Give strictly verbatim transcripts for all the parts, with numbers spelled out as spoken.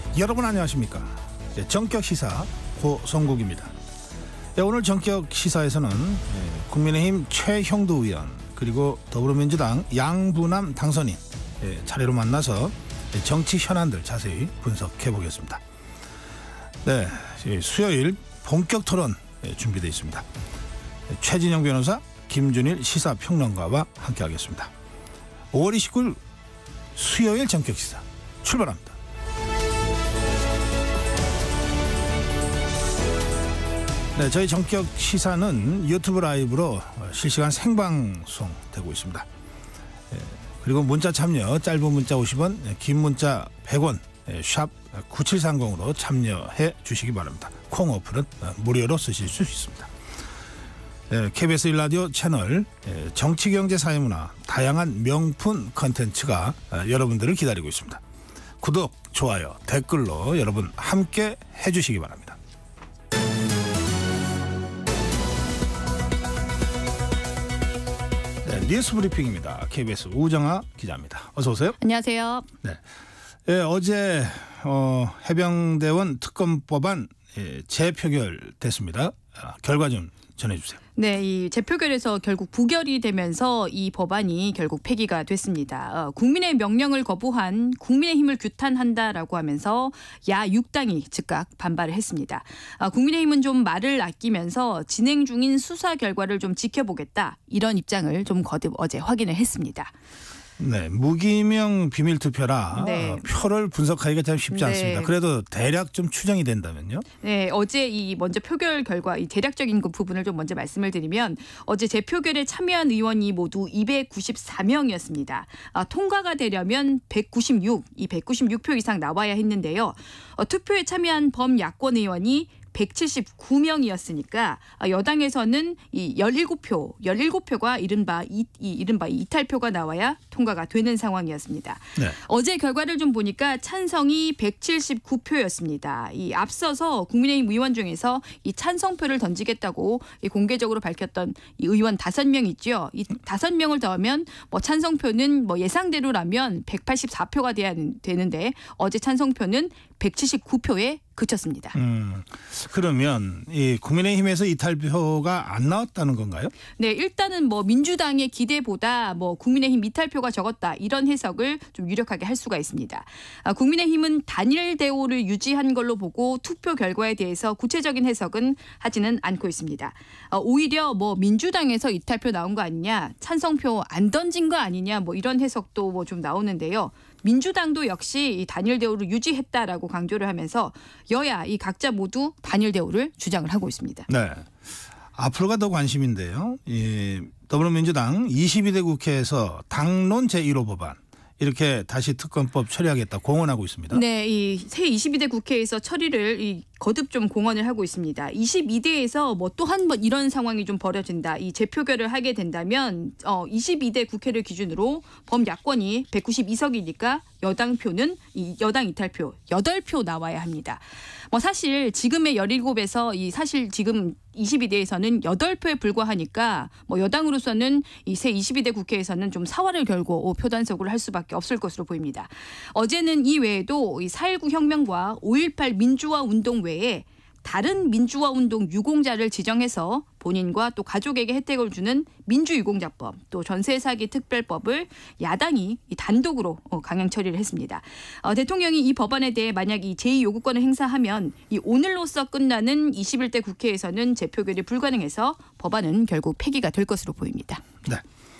여러분 안녕하십니까? 정격 시사 고성국입니다. 오늘 정격 시사에서는 국민의힘 최형두 의원 그리고 더불어민주당 양부남 당선인 차례로 만나서 정치 현안들 자세히 분석해 보겠습니다. 네, 수요일 본격 토론 준비되어 있습니다. 최진영 변호사, 김준일 시사평론가와 함께하겠습니다. 오월 이십구일 수요일 정격 시사 출발합니다. 네, 저희 정격 시사는 유튜브 라이브로 실시간 생방송 되고 있습니다. 그리고 문자 참여, 짧은 문자 오십 원, 긴 문자 백 원, 샵 구칠삼공으로 참여해 주시기 바랍니다. 콩 어플은 무료로 쓰실 수 있습니다. 케이비에스 일 라디오 채널 정치, 경제, 사회문화 다양한 명품 컨텐츠가 여러분들을 기다리고 있습니다. 구독, 좋아요, 댓글로 여러분 함께 해주시기 바랍니다. 네, 뉴스 브리핑입니다. 케이비에스 우정아 기자입니다. 어서 오세요. 안녕하세요. 네, 예, 어제 어, 해병대원 특검법안 예, 재표결됐습니다. 아, 결과 좀 전해주세요. 네, 이 재표결에서 결국 부결이 되면서 이 법안이 결국 폐기가 됐습니다. 어, 국민의 명령을 거부한 국민의힘을 규탄한다라고 하면서 야육 당이 즉각 반발을 했습니다. 어, 국민의힘은 좀 말을 아끼면서 진행 중인 수사 결과를 좀 지켜보겠다 이런 입장을 좀 거듭 어제 확인을 했습니다. 네, 무기명 비밀 투표라 네. 어, 표를 분석하기가 참 쉽지 네. 않습니다. 그래도 대략 좀 추정이 된다면요? 네, 어제 이 먼저 표결 결과 이 대략적인 그 부분을 좀 먼저 말씀을 드리면 어제 재표결에 참여한 의원이 모두 이백구십사 명이었습니다. 아, 통과가 되려면 백구십육, 이 백구십육 표 이상 나와야 했는데요. 어, 투표에 참여한 범야권 의원이 백칠십구 명이었으니까 여당에서는 이 열일곱 표, 열일곱 표가 이른바 이, 이 이른바 이탈표가 나와야 통과가 되는 상황이었습니다. 네. 어제 결과를 좀 보니까 찬성이 백칠십구 표였습니다. 이 앞서서 국민의힘 의원 중에서 이 찬성표를 던지겠다고 이 공개적으로 밝혔던 이 의원 다섯 명 있죠. 이 다섯 명을 더하면 뭐 찬성표는 뭐 예상대로라면 백팔십사 표가 돼야 되는데 어제 찬성표는 백칠십구 표에 그쳤습니다. 음, 그러면 이 국민의힘에서 이탈표가 안 나왔다는 건가요? 네, 일단은 뭐 민주당의 기대보다 뭐 국민의힘 이탈표가 적었다 이런 해석을 좀 유력하게 할 수가 있습니다. 아, 국민의힘은 단일 대오를 유지한 걸로 보고 투표 결과에 대해서 구체적인 해석은 하지는 않고 있습니다. 아, 오히려 뭐 민주당에서 이탈표 나온 거 아니냐, 찬성표 안 던진 거 아니냐, 뭐 이런 해석도 뭐 좀 나오는데요. 민주당도 역시 이 단일 대우를 유지했다라고 강조를 하면서 여야 이 각자 모두 단일 대우를 주장을 하고 있습니다. 네, 앞으로가 더 관심인데요. 이 더불어민주당 이십이 대 국회에서 당론 제일 호 법안 이렇게 다시 특검법 처리하겠다 공언하고 있습니다. 네, 이 새 이십이 대 국회에서 처리를 이 거듭 좀 공언을 하고 있습니다. 이십이 대에서 뭐 또 한 번 이런 상황이 좀 벌어진다. 이 재표결을 하게 된다면 어, 이십이 대 국회를 기준으로 범야권이 백구십이 석이니까 여당 표는 이 여당 이탈표 여덟 표 나와야 합니다. 뭐 사실 지금의 열일곱에서 이 사실 지금 이십이 대에서는 여덟 표에 불과하니까 뭐 여당으로서는 이 새 이십이 대 국회에서는 좀 사활을 걸고 표단속을 할 수밖에 없을 것으로 보입니다. 어제는 이 외에도 이 사 일구 혁명과 오일팔 민주화 운동 외에 다른 민주화 운동 유공자를 지정해서 본인과 또 가족에게 혜택을 주는 민주유공자법 또 전세 사기 특별법을 야당이 단독으로 강행 처리를 했습니다. 어, 대통령이 이 법안에 대해 만약 이 제의 요구권을 행사하면 이 오늘로써 끝나는 이십일 대 국회에서는 재표결이 불가능해서 법안은 결국 폐기가 될 것으로 보입니다. 네.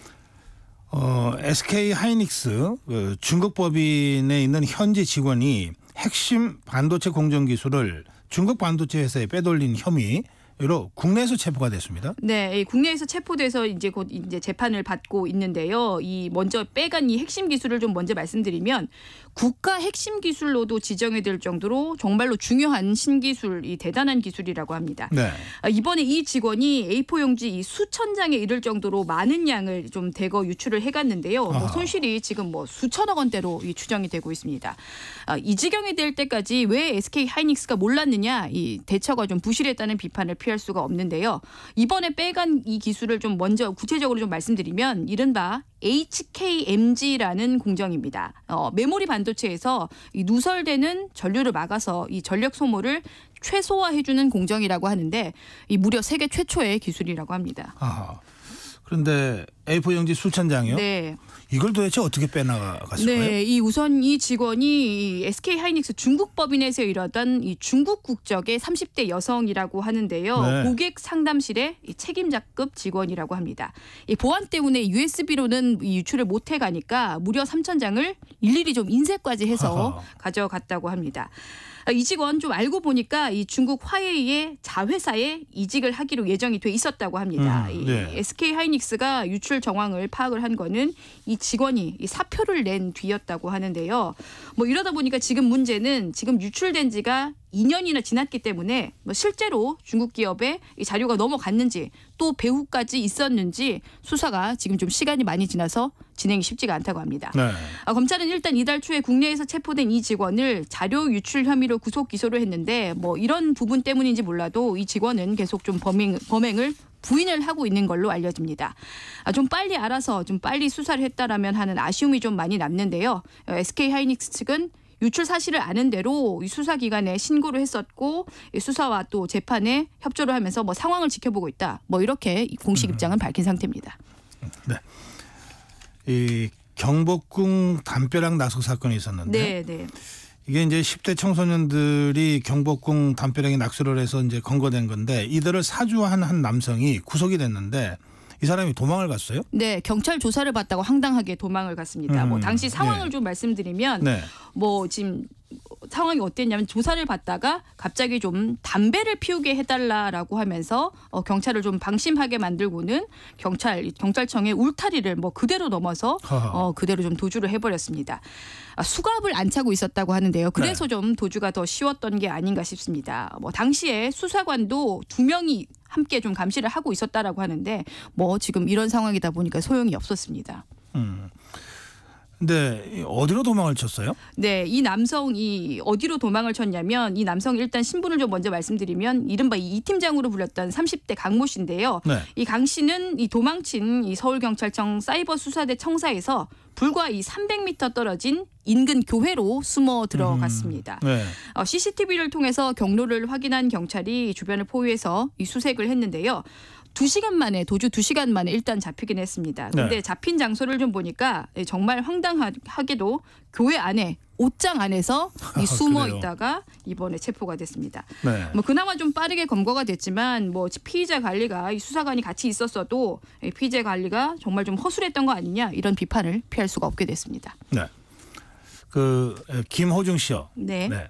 어, 에스케이 하이닉스 그 중국 법인에 있는 현지 직원이 핵심 반도체 공정 기술을 중국 반도체 회사에 빼돌린 혐의로 국내에서 체포가 됐습니다. 네, 국내에서 체포돼서 이제 곧 이제 재판을 받고 있는데요. 이 먼저 빼간 이 핵심 기술을 좀 먼저 말씀드리면 국가 핵심 기술로도 지정이 될 정도로 정말로 중요한 신기술이 대단한 기술이라고 합니다. 네. 이번에 이 직원이 에이포 용지 이 수천 장에 이를 정도로 많은 양을 좀 대거 유출을 해갔는데요. 뭐 손실이 지금 뭐 수천억 원대로 이 추정이 되고 있습니다. 이 지경이 될 때까지 왜 에스케이 하이닉스가 몰랐느냐, 이 대처가 좀 부실했다는 비판을 표현. 피할 수가 없는데요. 이번에 빼간 이 기술을 좀 먼저 구체적으로 좀 말씀드리면 이른바 에이치케이엠지라는 공정입니다. 어, 메모리 반도체에서 이 누설되는 전류를 막아서 이 전력 소모를 최소화해주는 공정이라고 하는데 이 무려 세계 최초의 기술이라고 합니다. 아하. 그런데 에이포 용지 수천 장이요? 네. 이걸 도대체 어떻게 빼나갔을까요? 네, 이 우선 이 직원이 이 에스케이 하이닉스 중국 법인에서 일하던 이 중국 국적의 삼십 대 여성이라고 하는데요. 네. 고객 상담실의 이 책임자급 직원이라고 합니다. 이 보안 때문에 유에스비로는 이 유출을 못해 가니까 무려 삼천 장을 일일이 좀 인쇄까지 해서 하하. 가져갔다고 합니다. 이 직원 좀 알고 보니까 이 중국 화웨이의 자회사에 이직을 하기로 예정이 돼 있었다고 합니다. 음, 이 네. 에스케이 하이닉스가 유출 정황을 파악을 한 거는 이 직원이 이 사표를 낸 뒤였다고 하는데요. 뭐 이러다 보니까 지금 문제는 지금 유출된 지가 이 년이나 지났기 때문에 뭐 실제로 중국 기업에 이 자료가 넘어갔는지 또 배후까지 있었는지 수사가 지금 좀 시간이 많이 지나서 진행이 쉽지가 않다고 합니다. 네. 아, 검찰은 일단 이달 초에 국내에서 체포된 이 직원을 자료 유출 혐의로 구속 기소를 했는데 뭐 이런 부분 때문인지 몰라도 이 직원은 계속 좀 범행, 범행을 부인을 하고 있는 걸로 알려집니다. 아, 좀 빨리 알아서 좀 빨리 수사를 했다라면 하는 아쉬움이 좀 많이 남는데요. 에스케이 하이닉스 측은 유출 사실을 아는 대로 수사기관에 신고를 했었고 수사와 또 재판에 협조를 하면서 뭐 상황을 지켜보고 있다. 뭐 이렇게 공식 입장은 밝힌 상태입니다. 네. 이 경복궁 담벼락 낙석 사건이 있었는데 네, 네. 이게 이제 십 대 청소년들이 경복궁 담벼락에 낙서를 해서 이제 검거된 건데 이들을 사주한 한 남성이 구속이 됐는데 이 사람이 도망을 갔어요? 네, 경찰 조사를 받다가 황당하게 도망을 갔습니다. 음, 뭐 당시 상황을 네. 좀 말씀드리면 네. 뭐 지금 상황이 어땠냐면 조사를 받다가 갑자기 좀 담배를 피우게 해달라라고 하면서 어, 경찰을 좀 방심하게 만들고는 경찰 경찰청의 울타리를 뭐 그대로 넘어서 어, 그대로 좀 도주를 해버렸습니다. 아, 수갑을 안 차고 있었다고 하는데요. 그래서 네. 좀 도주가 더 쉬웠던 게 아닌가 싶습니다. 뭐 당시에 수사관도 두 명이 함께 좀 감시를 하고 있었다라고 하는데 뭐 지금 이런 상황이다 보니까 소용이 없었습니다. 음. 근데 어디로 도망을 쳤어요? 네, 이 남성이 어디로 도망을 쳤냐면 이 남성 일단 신분을 좀 먼저 말씀드리면 이른바 이 팀장으로 불렸던 삼십 대 강모 씨인데요. 네. 이 강 씨는 이 도망친 이 서울경찰청 사이버수사대 청사에서 불과 이 삼백 미터 떨어진 인근 교회로 숨어 들어갔습니다. 음, 네. 어, 씨씨티비를 통해서 경로를 확인한 경찰이 주변을 포위해서 이 수색을 했는데요. 두 시간 만에 도주 두 시간 만에 일단 잡히긴 했습니다. 그런데 네. 잡힌 장소를 좀 보니까 정말 황당하게도 교회 안에 옷장 안에서 이 숨어 그래요? 있다가 이번에 체포가 됐습니다. 네. 뭐 그나마 좀 빠르게 검거가 됐지만 뭐 피의자 관리가 이 수사관이 같이 있었어도 피의자 관리가 정말 좀 허술했던 거 아니냐 이런 비판을 피할 수가 없게 됐습니다. 네. 그 김호중 씨요. 네. 네.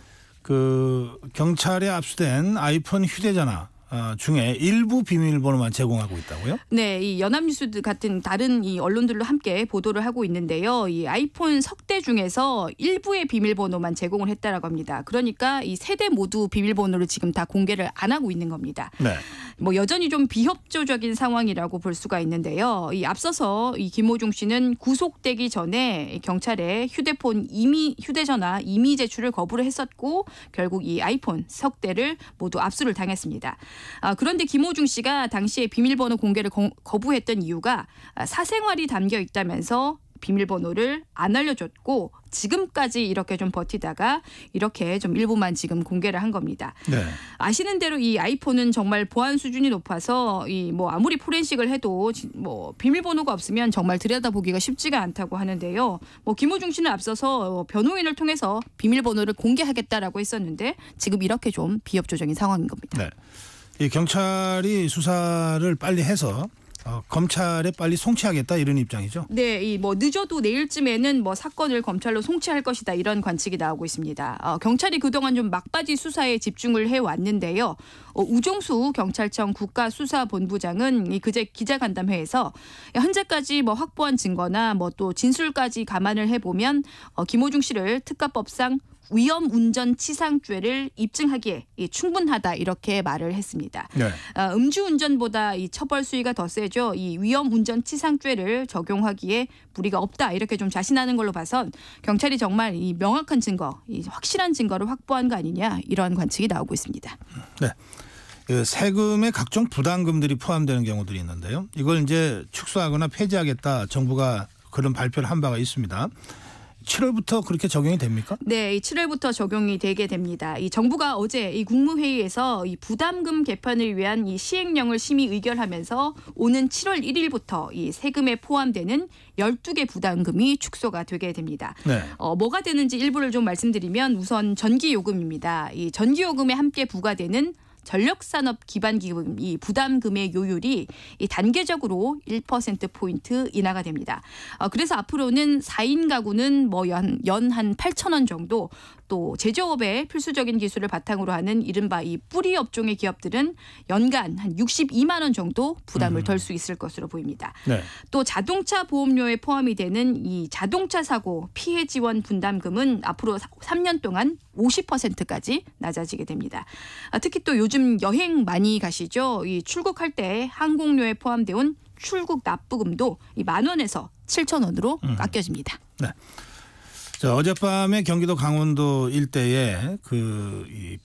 그 경찰에 압수된 아이폰 휴대전화 어, 중에 일부 비밀번호만 제공하고 있다고요? 네, 이 연합뉴스 같은 다른 이 언론들로 함께 보도를 하고 있는데요. 이 아이폰 석 대 중에서 일부의 비밀번호만 제공을 했다라고 합니다. 그러니까 이 세 대 모두 비밀번호를 지금 다 공개를 안 하고 있는 겁니다. 네. 뭐 여전히 좀 비협조적인 상황이라고 볼 수가 있는데요. 이 앞서서 이 김호중 씨는 구속되기 전에 경찰에 휴대폰 이미 휴대전화 임의 제출을 거부를 했었고 결국 이 아이폰 석 대를 모두 압수를 당했습니다. 아, 그런데 김호중 씨가 당시에 비밀번호 공개를 거, 거부했던 이유가 사생활이 담겨 있다면서 비밀번호를 안 알려줬고 지금까지 이렇게 좀 버티다가 이렇게 좀 일부만 지금 공개를 한 겁니다. 네. 아시는 대로 이 아이폰은 정말 보안 수준이 높아서 이 뭐 아무리 포렌식을 해도 뭐 비밀번호가 없으면 정말 들여다보기가 쉽지가 않다고 하는데요. 뭐 김호중 씨는 앞서서 변호인을 통해서 비밀번호를 공개하겠다라고 했었는데 지금 이렇게 좀 비협조적인 상황인 겁니다. 네. 이 경찰이 수사를 빨리 해서 어, 검찰에 빨리 송치하겠다 이런 입장이죠. 네, 이 뭐 늦어도 내일쯤에는 뭐 사건을 검찰로 송치할 것이다 이런 관측이 나오고 있습니다. 어, 경찰이 그동안 좀 막바지 수사에 집중을 해 왔는데요. 어, 우종수 경찰청 국가수사본부장은 이 그제 기자간담회에서 현재까지 뭐 확보한 증거나 뭐 또 진술까지 감안을 해보면 어, 김호중 씨를 특가법상 위험운전치상죄를 입증하기에 충분하다 이렇게 말을 했습니다. 네. 어, 음주운전보다 이 처벌 수위가 더 세죠. 이 위험운전치상죄를 적용하기에 무리가 없다 이렇게 좀 자신하는 걸로 봐선 경찰이 정말 이 명확한 증거, 이 확실한 증거를 확보한 거 아니냐 이러한 관측이 나오고 있습니다. 네. 그 세금에 각종 부담금들이 포함되는 경우들이 있는데요. 이걸 이제 축소하거나 폐지하겠다 정부가 그런 발표를 한 바가 있습니다. 칠월부터 그렇게 적용이 됩니까? 네, 칠월부터 적용이 되게 됩니다. 이 정부가 어제 이 국무회의에서 이 부담금 개편을 위한 이 시행령을 심의 의결하면서 오는 칠월 일일부터 이 세금에 포함되는 열두 개 부담금이 축소가 되게 됩니다. 네. 어, 뭐가 되는지 일부를 좀 말씀드리면 우선 전기요금입니다. 이 전기요금에 함께 부과되는 전력산업 기반기금 이 부담금의 요율이 이 단계적으로 일 퍼센트 포인트 인하가 됩니다. 어, 그래서 앞으로는 사 인 가구는 뭐 연 연 한 팔천 원 정도, 또 제조업의 필수적인 기술을 바탕으로 하는 이른바 이 뿌리 업종의 기업들은 연간 한 육십이만 원 정도 부담을 음. 덜 수 있을 것으로 보입니다. 네. 또 자동차 보험료에 포함이 되는 이 자동차 사고 피해 지원 분담금은 앞으로 삼 년 동안 오십 퍼센트까지 낮아지게 됩니다. 특히 또 요즘 여행 많이 가시죠. 이 출국할 때 항공료에 포함되어 온 출국 납부금도 이 만 원에서 칠천 원으로 음. 깎여집니다. 네. 자, 어젯밤에 경기도 강원도 일대에 그 이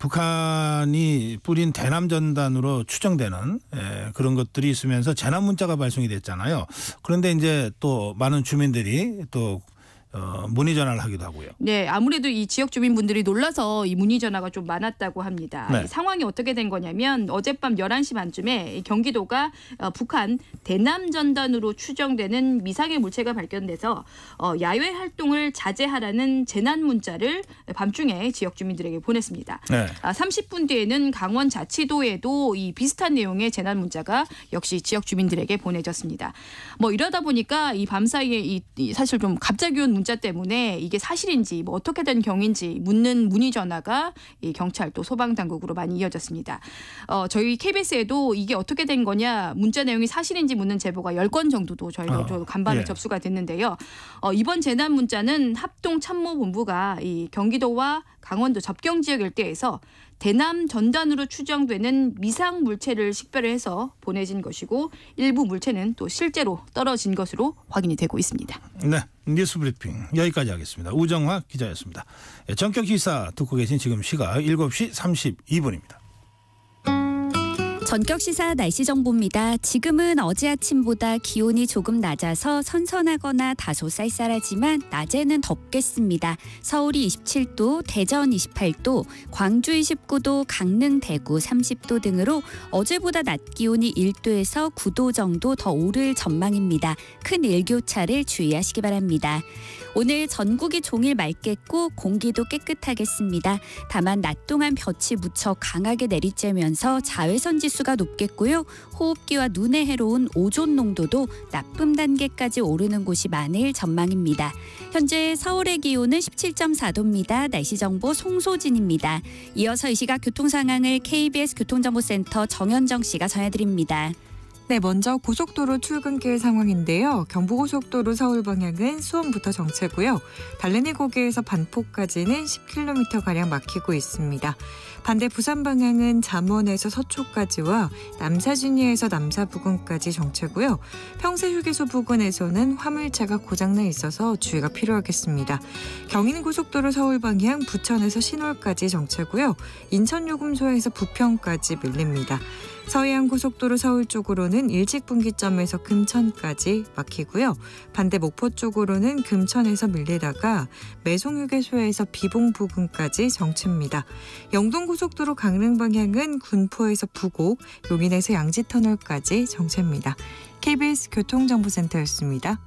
북한이 뿌린 대남 전단으로 추정되는 예, 그런 것들이 있으면서 재난 문자가 발송이 됐잖아요. 그런데 이제 또 많은 주민들이 또 어, 문의 전화를 하기도 하고요. 네, 아무래도 이 지역 주민분들이 놀라서 이 문의 전화가 좀 많았다고 합니다. 네. 이 상황이 어떻게 된 거냐면 어젯밤 열한 시 반쯤에 경기도가 어, 북한 대남 전단으로 추정되는 미상의 물체가 발견돼서 어, 야외 활동을 자제하라는 재난 문자를 밤중에 지역 주민들에게 보냈습니다. 네. 아, 삼십 분 뒤에는 강원 자치도에도 이 비슷한 내용의 재난 문자가 역시 지역 주민들에게 보내졌습니다. 뭐 이러다 보니까 이 밤사이에 이, 이 사실 좀 갑자기 온 문자 때문에 이게 사실인지 뭐 어떻게 된 경인지 묻는 문의 전화가 이 경찰 또 소방당국으로 많이 이어졌습니다. 어, 저희 케이비에스에도 이게 어떻게 된 거냐 문자 내용이 사실인지 묻는 제보가 열 건 정도도 저희가 어, 간밤에 예. 접수가 됐는데요. 어, 이번 재난 문자는 합동참모본부가 이 경기도와 강원도 접경 지역 일대에서 대남 전단으로 추정되는 미상 물체를 식별해서 보내진 것이고 일부 물체는 또 실제로 떨어진 것으로 확인이 되고 있습니다. 네, 뉴스 브리핑 여기까지 하겠습니다. 우정화 기자였습니다. 전격 시사 듣고 계신 지금 시각 일곱 시 삼십이 분입니다. 전격 시사 날씨 정보입니다. 지금은 어제 아침보다 기온이 조금 낮아서 선선하거나 다소 쌀쌀하지만 낮에는 덥겠습니다. 서울이 이십칠 도, 대전 이십팔 도, 광주 이십구 도, 강릉, 대구 삼십 도 등으로 어제보다 낮 기온이 일 도에서 구 도 정도 더 오를 전망입니다. 큰 일교차를 주의하시기 바랍니다. 오늘 전국이 종일 맑겠고 공기도 깨끗하겠습니다. 다만 낮 동안 볕이 무척 강하게 내리쬐면서 자외선 지수가 높겠고요. 호흡기와 눈에 해로운 오존 농도도 나쁨 단계까지 오르는 곳이 많을 전망입니다. 현재 서울의 기온은 십칠 점 사 도입니다. 날씨 정보 송소진입니다. 이어서 이 시각 교통 상황을 케이비에스 교통정보센터 정현정 씨가 전해드립니다. 네, 먼저 고속도로 출근길 상황인데요. 경부고속도로 서울 방향은 수원부터 정체고요. 달래내 고개에서 반포까지는 십 킬로미터가량 막히고 있습니다. 반대 부산 방향은 잠원에서 서초까지와 남사진리에서 남사부근까지 정체고요. 평세휴게소 부근에서는 화물차가 고장나 있어서 주의가 필요하겠습니다. 경인고속도로 서울 방향 부천에서 신월까지 정체고요. 인천요금소에서 부평까지 밀립니다. 서해안고속도로 서울 쪽으로는 일직분기점에서 금천까지 막히고요. 반대 목포 쪽으로는 금천에서 밀리다가 매송휴게소에서 비봉 부근까지 정체입니다. 영동고속도로 강릉 방향은 군포에서 부곡, 용인에서 양지터널까지 정체입니다. 케이비에스 교통정보센터였습니다.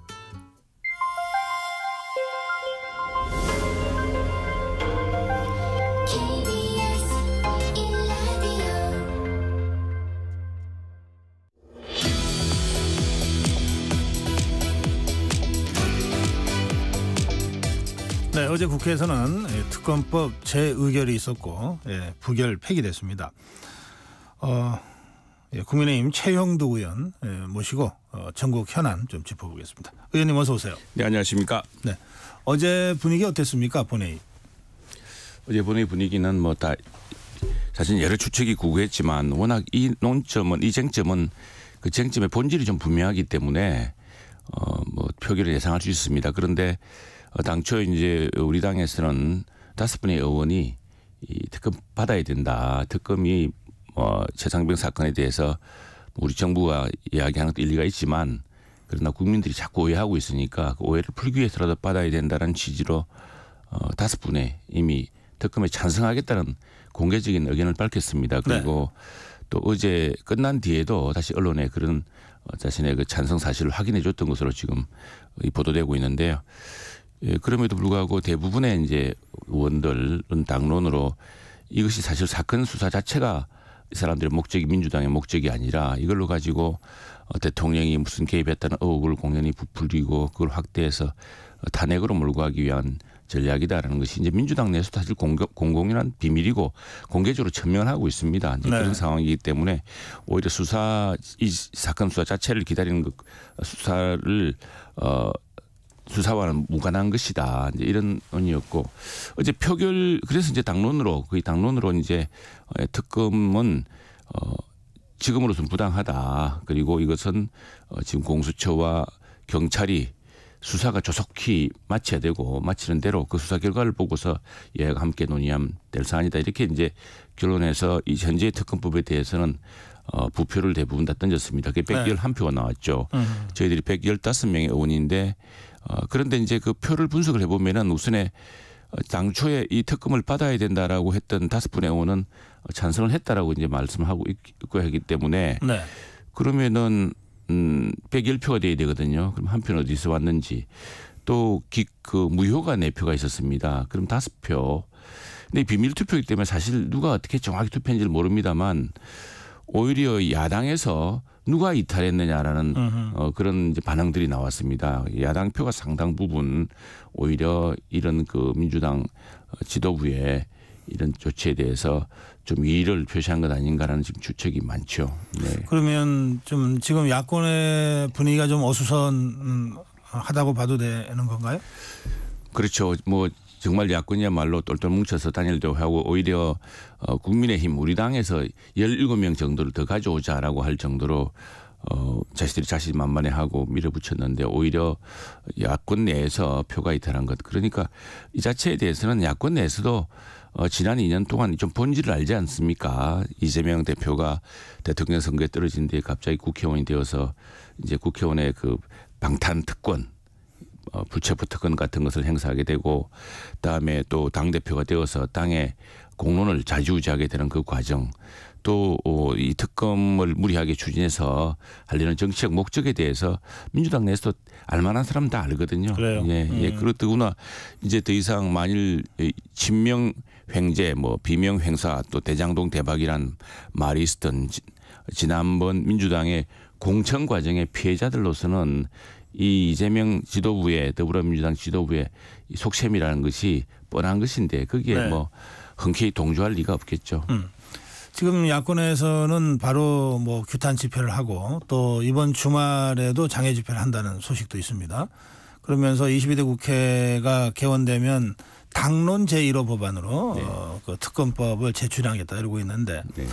네, 어제 국회에서는 특검법 재의결이 있었고 예, 부결 폐기됐습니다. 어, 예, 국민의힘 최형두 의원 예, 모시고 어, 전국 현안 좀 짚어보겠습니다. 의원님 어서 오세요. 네, 안녕하십니까. 네, 어제 분위기 어땠습니까, 본회의? 어제 본회의 분위기는 뭐 다 사실 여러 추측이 구구했지만 워낙 이 논점은 이 쟁점은 그 쟁점의 본질이 좀 분명하기 때문에 어, 뭐 표결을 예상할 수 있습니다. 그런데 어, 당초 이제 우리 당에서는 다섯 분의 의원이 이 특검 받아야 된다. 특검이 뭐 최상병 사건에 대해서 우리 정부가 이야기하는 것도 일리가 있지만 그러나 국민들이 자꾸 오해하고 있으니까 그 오해를 풀기 위해서라도 받아야 된다는 취지로 어, 다섯 분의 이미 특검에 찬성하겠다는 공개적인 의견을 밝혔습니다. 그리고 네. 또 어제 끝난 뒤에도 다시 언론에 그런 자신의 그 찬성 사실을 확인해 줬던 것으로 지금 보도되고 있는데요. 예, 그럼에도 불구하고 대부분의 이제 의원들은 당론으로 이것이 사실 사건 수사 자체가 이 사람들의 목적이 민주당의 목적이 아니라 이걸로 가지고 대통령이 무슨 개입했다는 의혹을 공연히 부풀리고 그걸 확대해서 탄핵으로 몰고 가기 위한 전략이다라는 것이 이제 민주당 내에서 사실 공공연한 비밀이고 공개적으로 천명하고 있습니다. 이제 네. 그런 상황이기 때문에 오히려 수사 이 사건 수사 자체를 기다리는 것, 수사를 어, 수사와는 무관한 것이다. 이제 이런 의미였고 어제 표결 그래서 이제 당론으로 거의 당론으로 이제 특검은 어, 지금으로서는 부당하다. 그리고 이것은 어, 지금 공수처와 경찰이 수사가 조속히 마쳐야 되고 마치는 대로 그 수사 결과를 보고서 여야가 함께 논의하면 될 사안이다. 이렇게 이제 결론해서 이 현재 특검법에 대해서는 어, 부표를 대부분 다 던졌습니다. 그게 백십일 표가 나왔죠. 음. 저희들이 백십오 명의 의원인데 어, 그런데 이제 그 표를 분석을 해보면은 우선에 당초에 이 특검을 받아야 된다라고 했던 다섯 분의 의원은 찬성을 했다라고 이제 말씀하고 있고 하기 때문에 네. 그러면은 음, 백십일 표가 돼야 되거든요. 그럼 한 표는 어디서 왔는지 또 그 무효가 네 표가 있었습니다. 그럼 다섯 표. 근데 비밀 투표이기 때문에 사실 누가 어떻게 정확히 투표했는지를 모릅니다만 오히려 야당에서 누가 이탈했느냐라는 어, 그런 이제 반응들이 나왔습니다. 야당 표가 상당 부분 오히려 이런 그 민주당 지도부의 이런 조치에 대해서 좀 위의를 표시한 것 아닌가라는 지금 추측이 많죠. 네. 그러면 좀 지금 야권의 분위기가 좀 어수선하다고 봐도 되는 건가요? 그렇죠. 뭐 정말 야권이야말로 똘똘 뭉쳐서 단일도 하고 오히려 어, 국민의힘 우리 당에서 열일곱 명 정도를 더 가져오자라고 할 정도로 어, 자신들이 자신만만해하고 밀어붙였는데 오히려 야권 내에서 표가 이탈한 것. 그러니까 이 자체에 대해서는 야권 내에서도 어, 지난 이 년 동안 좀 본질을 알지 않습니까? 이재명 대표가 대통령 선거에 떨어진 뒤에 갑자기 국회의원이 되어서 이제 국회의원의 그 방탄 특권 어, 불체포 특권 같은 것을 행사하게 되고 그다음에 또 당대표가 되어서 당의 공론을 좌지우지하게 되는 그 과정 또 이 특검을 무리하게 추진해서 하려는 정치적 목적에 대해서 민주당 내에서도 알만한 사람 다 알거든요. 그래요. 예, 음. 예. 그렇더구나 이제 더 이상 만일 친명 횡재 뭐 비명 횡사 또 대장동 대박이란 말이 있었던 지난번 민주당의 공천 과정의 피해자들로서는 이 이재명 지도부의 더불어민주당 지도부의 속셈이라는 것이 뻔한 것인데 거기에 네. 뭐 흔쾌히 동조할 리가 없겠죠. 음. 지금 야권에서는 바로 뭐 규탄 집회를 하고 또 이번 주말에도 장애 집회를 한다는 소식도 있습니다. 그러면서 이십이 대 국회가 개원되면 당론 제일 호 법안으로 네. 어, 그 특검법을 제출하겠다 이러고 있는데 네.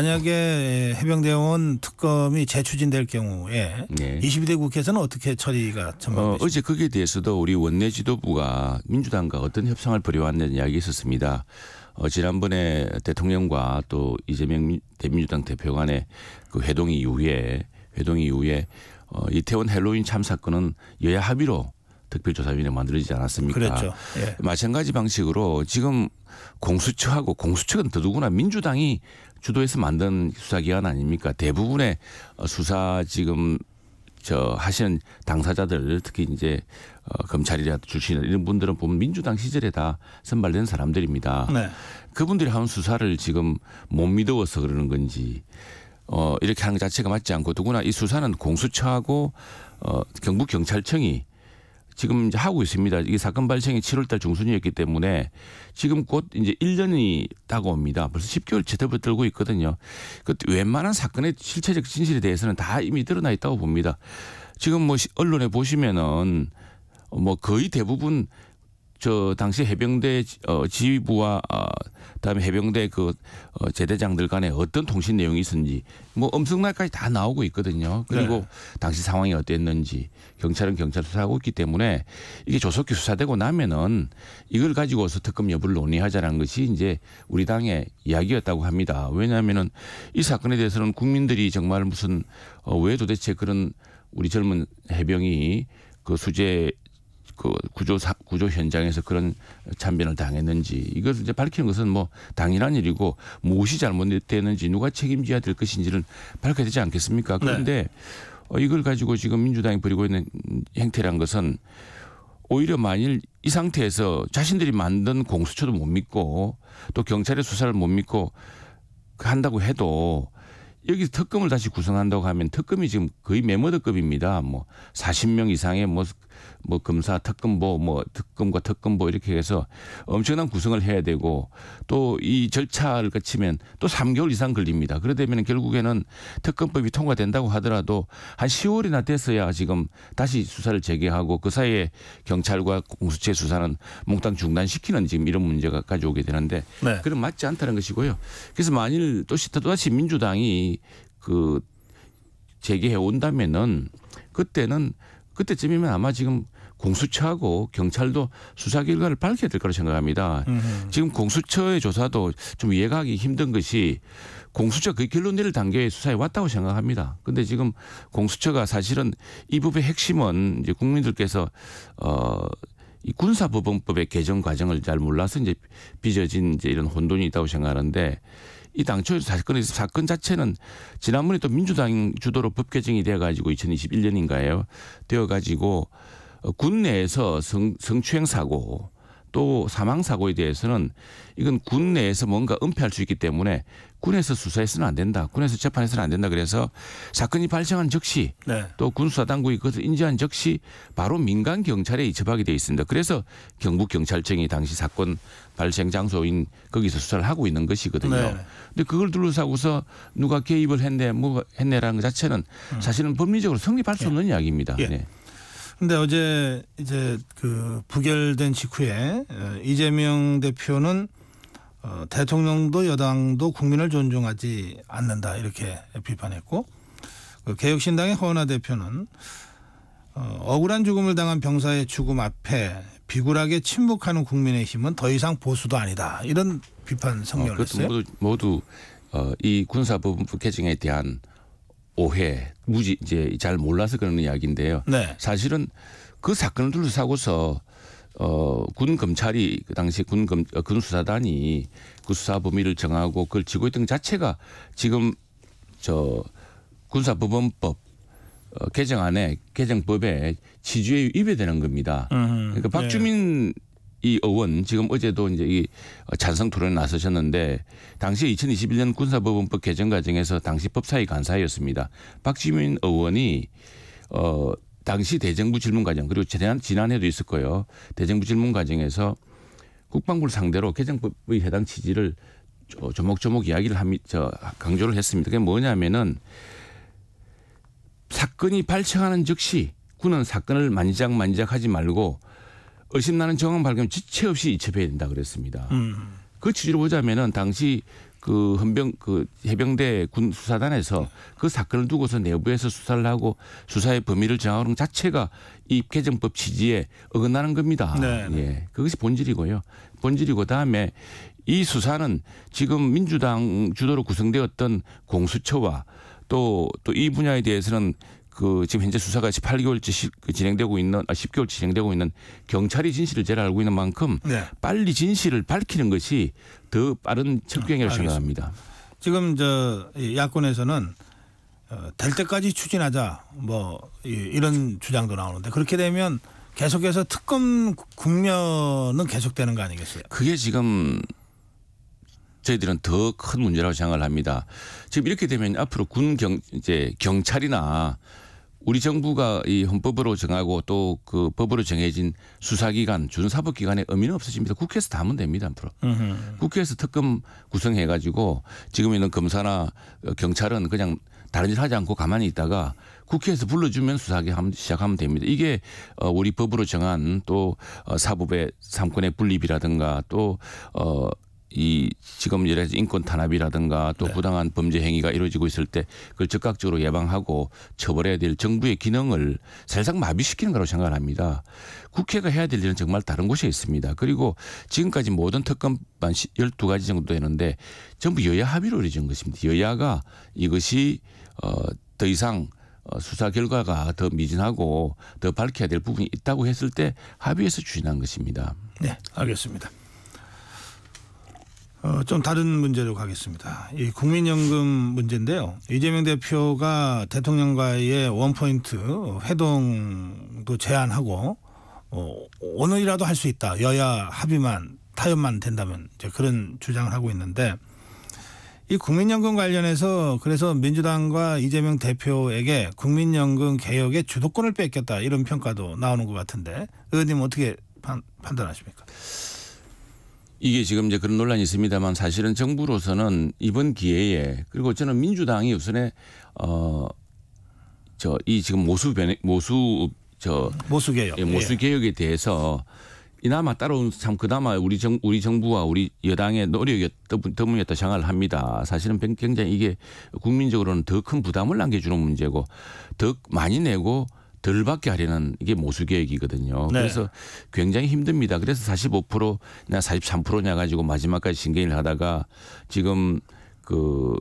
만약에 해병대원 특검이 재추진될 경우에 네. 이십이 대 국회에서는 어떻게 처리가 전망되십니까? 어, 어제 거기에 대해서도 우리 원내 지도부가 민주당과 어떤 협상을 벌여왔는 이야기 있었습니다. 어, 지난번에 대통령과 또 이재명 민주당 대표 간의 그 회동 이후에 회동 이후에 어, 이태원 헬로윈 참사건은 여야 합의로 특별조사위원회 만들어지지 않았습니까? 그렇죠. 예. 마찬가지 방식으로 지금 공수처하고 공수처는 더더구나 민주당이 주도해서 만든 수사기관 아닙니까? 대부분의 수사 지금 저 하시는 당사자들 특히 이제 어, 검찰이라 출신 이런 분들은 보면 민주당 시절에 다 선발된 사람들입니다. 네. 그분들이 하는 수사를 지금 못 믿어서 그러는 건지 어, 이렇게 하는 것 자체가 맞지 않고 더구나 이 수사는 공수처하고 어, 경북경찰청이 지금 이제 하고 있습니다. 이게 사건 발생이 칠월달 중순이었기 때문에 지금 곧 이제 일 년이 다가옵니다. 벌써 십 개월째 접어들고 있거든요. 그 웬만한 사건의 실체적 진실에 대해서는 다 이미 드러나 있다고 봅니다. 지금 뭐 언론에 보시면은 뭐 거의 대부분 저 당시 해병대 어, 지휘부와 어, 그다음에 해병대 그 어, 제대장들 간에 어떤 통신 내용이 있었는지 뭐 엄청나게까지 다 나오고 있거든요. 그리고 네. 당시 상황이 어땠는지 경찰은 경찰 수사하고 있기 때문에 이게 조속히 수사되고 나면은 이걸 가지고서 특검 여부를 논의하자는 것이 이제 우리 당의 이야기였다고 합니다. 왜냐하면은 이 사건에 대해서는 국민들이 정말 무슨 어, 왜 도대체 그런 우리 젊은 해병이 그 수재 그 구조 사, 구조 현장에서 그런 참변을 당했는지 이것을 이제 밝히는 것은 뭐 당연한 일이고 무엇이 잘못됐는지 누가 책임져야 될 것인지를 밝혀야 되지 않겠습니까? 그런데 네. 어, 이걸 가지고 지금 민주당이 벌이고 있는 행태란 것은 오히려 만일 이 상태에서 자신들이 만든 공수처도 못 믿고 또 경찰의 수사를 못 믿고 한다고 해도 여기 특검을 다시 구성한다고 하면 특검이 지금 거의 메모드급입니다. 뭐 사십 명 이상의 뭐, 뭐 검사 특검보 뭐 특검과 특검보 이렇게 해서 엄청난 구성을 해야 되고 또 이 절차를 거치면 또 삼 개월 이상 걸립니다. 그러다면 결국에는 특검법이 통과된다고 하더라도 한 시월이나 됐어야 지금 다시 수사를 재개하고 그 사이에 경찰과 공수처 수사는 몽땅 중단시키는 지금 이런 문제가 가져오게 되는데 네. 그건 맞지 않다는 것이고요. 그래서 만일 또 또다시 민주당이 그 재개해 온다면은 그때는 그때쯤이면 아마 지금 공수처하고 경찰도 수사 결과를 밝혀야 될 거라고 생각합니다. 음흠. 지금 공수처의 조사도 좀 이해가기 힘든 것이 공수처 그 결론 내릴 단계에 수사에 왔다고 생각합니다. 그런데 지금 공수처가 사실은 이 법의 핵심은 이제 국민들께서 어, 이 군사법원법의 개정 과정을 잘 몰라서 이제 빚어진 이제 이런 혼돈이 있다고 생각하는데 이 당초 사건, 사건 자체는 지난번에 또 민주당 주도로 법 개정이 되어가지고 이천이십일 년인가요? 되어가지고 군 내에서 성, 성추행 사고 또 사망 사고에 대해서는 이건 군 내에서 뭔가 은폐할 수 있기 때문에 군에서 수사해서는 안 된다. 군에서 재판해서는 안 된다. 그래서 사건이 발생한 즉시 네. 또 군수사당국이 그것을 인지한 즉시 바로 민간 경찰에 이첩하게 돼 있습니다. 그래서 경북경찰청이 당시 사건 발생 장소인 거기서 수사를 하고 있는 것이거든요. 네. 근데 그걸 둘러싸고서 누가 개입을 했네, 뭐 했네라는 것 자체는 사실은 법리적으로 성립할 수 없는 예. 이야기입니다. 예. 네. 근데 어제 이제 그 부결된 직후에 이재명 대표는 어, 대통령도 여당도 국민을 존중하지 않는다 이렇게 비판했고 그 개혁신당의 허은하 대표는 어, 억울한 죽음을 당한 병사의 죽음 앞에 비굴하게 침묵하는 국민의힘은 더 이상 보수도 아니다 이런 비판 성명을 어, 했어요. 모두, 모두 어, 이 군사법원법 개정에 대한 오해, 무지 이제 잘 몰라서 그런 이야기인데요. 네. 사실은 그 사건을 둘러싸고서 어, 군 검찰이 그 당시 군 검, 군 수사단이 그 수사 범위를 정하고 그걸 지고 있던 것 자체가 지금 저 군사법원법 어, 개정안에 개정법에 취지에 위배되는 겁니다. 음흠. 그러니까 박주민 네. 이 의원 지금 어제도 이제 이 찬성 토론에 나서셨는데 당시 이천이십일 년 군사법원법 개정 과정에서 당시 법사위 간사였습니다. 박주민 의원이 어 당시 대정부 질문 과정 그리고 지난 지난해도 있을 거예요. 대정부 질문 과정에서 국방부를 상대로 개정법의 해당 취지를 조목조목 이야기를 함, 저 강조를 했습니다. 그게 뭐냐면은 사건이 발생하는 즉시 군은 사건을 만지작만지작하지 말고 의심나는 정황 발견 지체 없이 이첩해야 된다 그랬습니다. 음. 그 취지로 보자면은 당시 그 헌병 그 해병대 군 수사단에서 그 사건을 두고서 내부에서 수사를 하고 수사의 범위를 정하는 자체가 이 개정법 취지에 어긋나는 겁니다. 네. 예, 그것이 본질이고요. 본질이고 다음에 이 수사는 지금 민주당 주도로 구성되었던 공수처와 또 또 이 분야에 대해서는 그 지금 현재 수사가 십팔 개월째 진행되고 있는 아 십 개월째 진행되고 있는 경찰이 진실을 잘 알고 있는 만큼 네. 빨리 진실을 밝히는 것이 더 빠른 척경이라고 음, 생각합니다. 지금 저 야권에서는 될 때까지 추진하자 뭐 이런 주장도 나오는데 그렇게 되면 계속해서 특검 국면은 계속되는 거 아니겠어요? 그게 지금 저희들은 더 큰 문제라고 생각을 합니다. 지금 이렇게 되면 앞으로 군 경 이제 경찰이나 우리 정부가 이 헌법으로 정하고 또 그 법으로 정해진 수사기관, 준사법기관의 의미는 없어집니다. 국회에서 다 하면 됩니다. 앞으로. 으흠. 국회에서 특검 구성해가지고 지금 있는 검사나 경찰은 그냥 다른 일 하지 않고 가만히 있다가 국회에서 불러주면 수사하기 시작하면 됩니다. 이게 우리 법으로 정한 또 사법의 삼권의 분립이라든가 또 어 이 지금 예를 들어서 인권 탄압이라든가 또 네. 부당한 범죄 행위가 이루어지고 있을 때 그걸 적극적으로 예방하고 처벌해야 될 정부의 기능을 사실상 마비시키는 거라고 생각을 합니다. 국회가 해야 될 일은 정말 다른 곳에 있습니다. 그리고 지금까지 모든 특검만 열두 가지 정도 되는데 전부 여야 합의로 이루어진 것입니다. 여야가 이것이 어 더 이상 수사 결과가 더 미진하고 더 밝혀야 될 부분이 있다고 했을 때 합의해서 추진한 것입니다. 네, 알겠습니다. 어, 좀 다른 문제로 가겠습니다. 이 국민연금 문제인데요. 이재명 대표가 대통령과의 원포인트 회동도 제안하고 어, 오늘이라도 할 수 있다. 여야 합의만 타협만 된다면 이제 그런 주장을 하고 있는데 이 국민연금 관련해서 그래서 민주당과 이재명 대표에게 국민연금 개혁의 주도권을 뺏겼다 이런 평가도 나오는 것 같은데 의원님 어떻게 판, 판단하십니까? 이게 지금 이제 그런 논란이 있습니다만 사실은 정부로서는 이번 기회에 그리고 저는 민주당이 우선에 어 저 이 지금 모수 변 모수 저 모수 개혁 예, 모수 개혁에 대해서 이나마 따라온 참 그나마 우리 정 우리 정부와 우리 여당의 노력이었던 생각을 합니다. 사실은 굉장히 이게 국민적으로는 더 큰 부담을 남겨주는 문제고 더 많이 내고 덜 받게 하려는 이게 모수 개혁이거든요. 네. 그래서 굉장히 힘듭니다. 그래서 사십오 퍼센트냐 사십삼 퍼센트냐 가지고 마지막까지 신경을 하다가 지금 그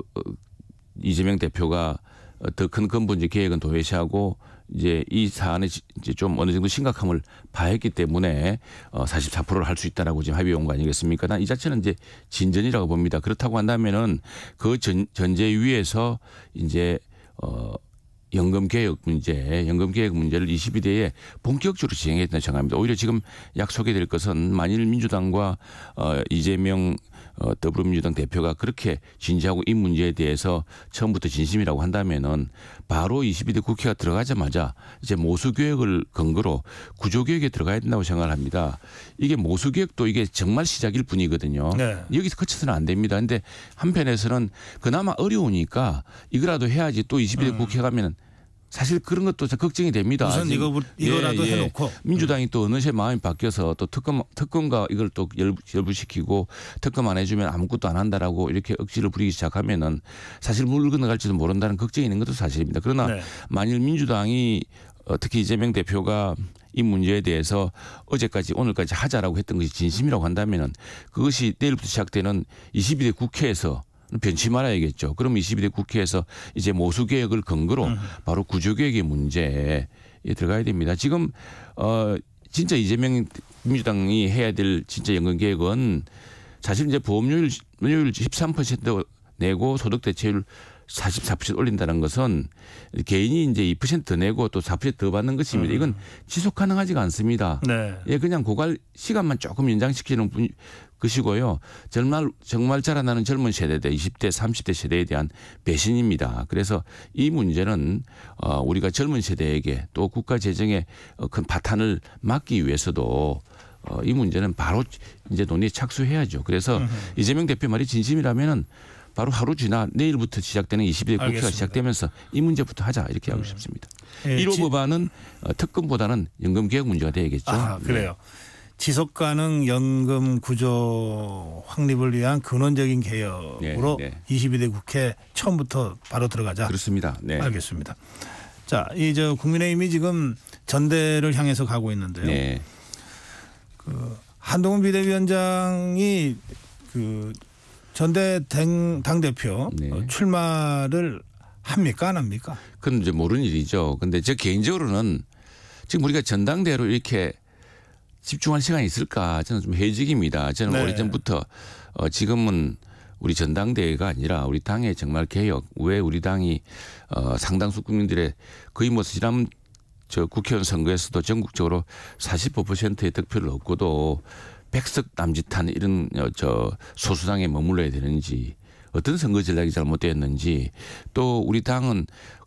이재명 대표가 더 큰 근본적 개혁은 도외시하고 이제 이 사안에 이제 좀 어느 정도 심각함을 봐했기 때문에 어 사십사 퍼센트를 할 수 있다라고 지금 합의해 온 거 아니겠습니까? 난 이 자체는 이제 진전이라고 봅니다. 그렇다고 한다면은 그 전, 전제 위에서 이제 어 연금 개혁 문제, 연금 개혁 문제를 이십이 대에 본격적으로 진행해야 된다고 생각합니다. 오히려 지금 약속이 될 것은 만일 민주당과 어, 이재명 어, 더불어민주당 대표가 그렇게 진지하고 이 문제에 대해서 처음부터 진심이라고 한다면은 바로 이십이 대 국회가 들어가자마자 이제 모수 개혁을 근거로 구조 개혁에 들어가야 된다고 생각을 합니다. 이게 모수 개혁도 이게 정말 시작일 뿐이거든요. 네. 여기서 그쳐서는 안 됩니다. 그런데 한편에서는 그나마 어려우니까 이거라도 해야지 또 이십이 대 음. 국회 가면은 사실 그런 것도 걱정이 됩니다. 우선 이거, 이거라도 예, 예. 해놓고. 민주당이 또 어느새 마음이 바뀌어서 또 특검, 특검과 이걸 또 열부시키고 특검 안 해주면 아무것도 안 한다라고 이렇게 억지를 부리기 시작하면은 사실 물 건너갈지도 모른다는 걱정이 있는 것도 사실입니다. 그러나 네. 만일 민주당이 특히 이재명 대표가 이 문제에 대해서 어제까지 오늘까지 하자라고 했던 것이 진심이라고 한다면은 그것이 내일부터 시작되는 이십이 대 국회에서 변치 말아야겠죠. 그럼 이십이 대 국회에서 이제 모수 개혁을 근거로 음. 바로 구조 개혁의 문제에 들어가야 됩니다. 지금 어 진짜 이재명 민주당이 해야 될 진짜 연금 개혁은 사실 이제 보험료율 율 십삼 퍼센트 내고 소득 대체율 사십사 퍼센트 올린다는 것은 개인이 이제 이 퍼센트 더 내고 또 사 퍼센트 더 받는 것입니다. 이건 지속 가능하지가 않습니다. 네. 예, 그냥 고갈 시간만 조금 연장시키는 분, 것이고요. 정말 정말 자라나는 젊은 세대대 이십 대 삼십 대 세대에 대한 배신입니다. 그래서 이 문제는 어, 우리가 젊은 세대에게 또 국가 재정의 큰 파탄을 막기 위해서도 어, 이 문제는 바로 이제 논의에 착수해야죠. 그래서 으흠. 이재명 대표 말이 진심이라면은 바로 하루 지나 내일부터 시작되는 이십이 대 국회가 알겠습니다. 시작되면서 이 문제부터 하자 이렇게 하고 싶습니다. 네. 일 호 법안은 특검보다는 연금 개혁 문제가 되겠죠. 아, 그래요. 네. 지속 가능 연금 구조 확립을 위한 근원적인 개혁으로 네, 네. 이십이 대 국회 처음부터 바로 들어가자. 그렇습니다. 네. 알겠습니다. 자, 이 저 국민의힘이 지금 전대를 향해서 가고 있는데요. 네. 그 한동훈 비대위원장이 그 전대 당 대표 네. 출마를 합니까 안 합니까? 그건 이제 모르는 일이죠. 그런데 저 개인적으로는 지금 우리가 전당대회로 이렇게 집중할 시간이 있을까 저는 좀 회의적입니다. 저는 네. 오래전부터 어 지금은 우리 전당대회가 아니라 우리 당의 정말 개혁 왜 우리 당이 어 상당수 국민들의 거의 뭐 지난 저 국회의원 선거에서도 전국적으로 사십오 퍼센트의 득표를 얻고도 백석 남짓한 이런 저 소수당에 머물러야 되는지 어떤 선거 전략이 잘못되었는지 또 우리 당은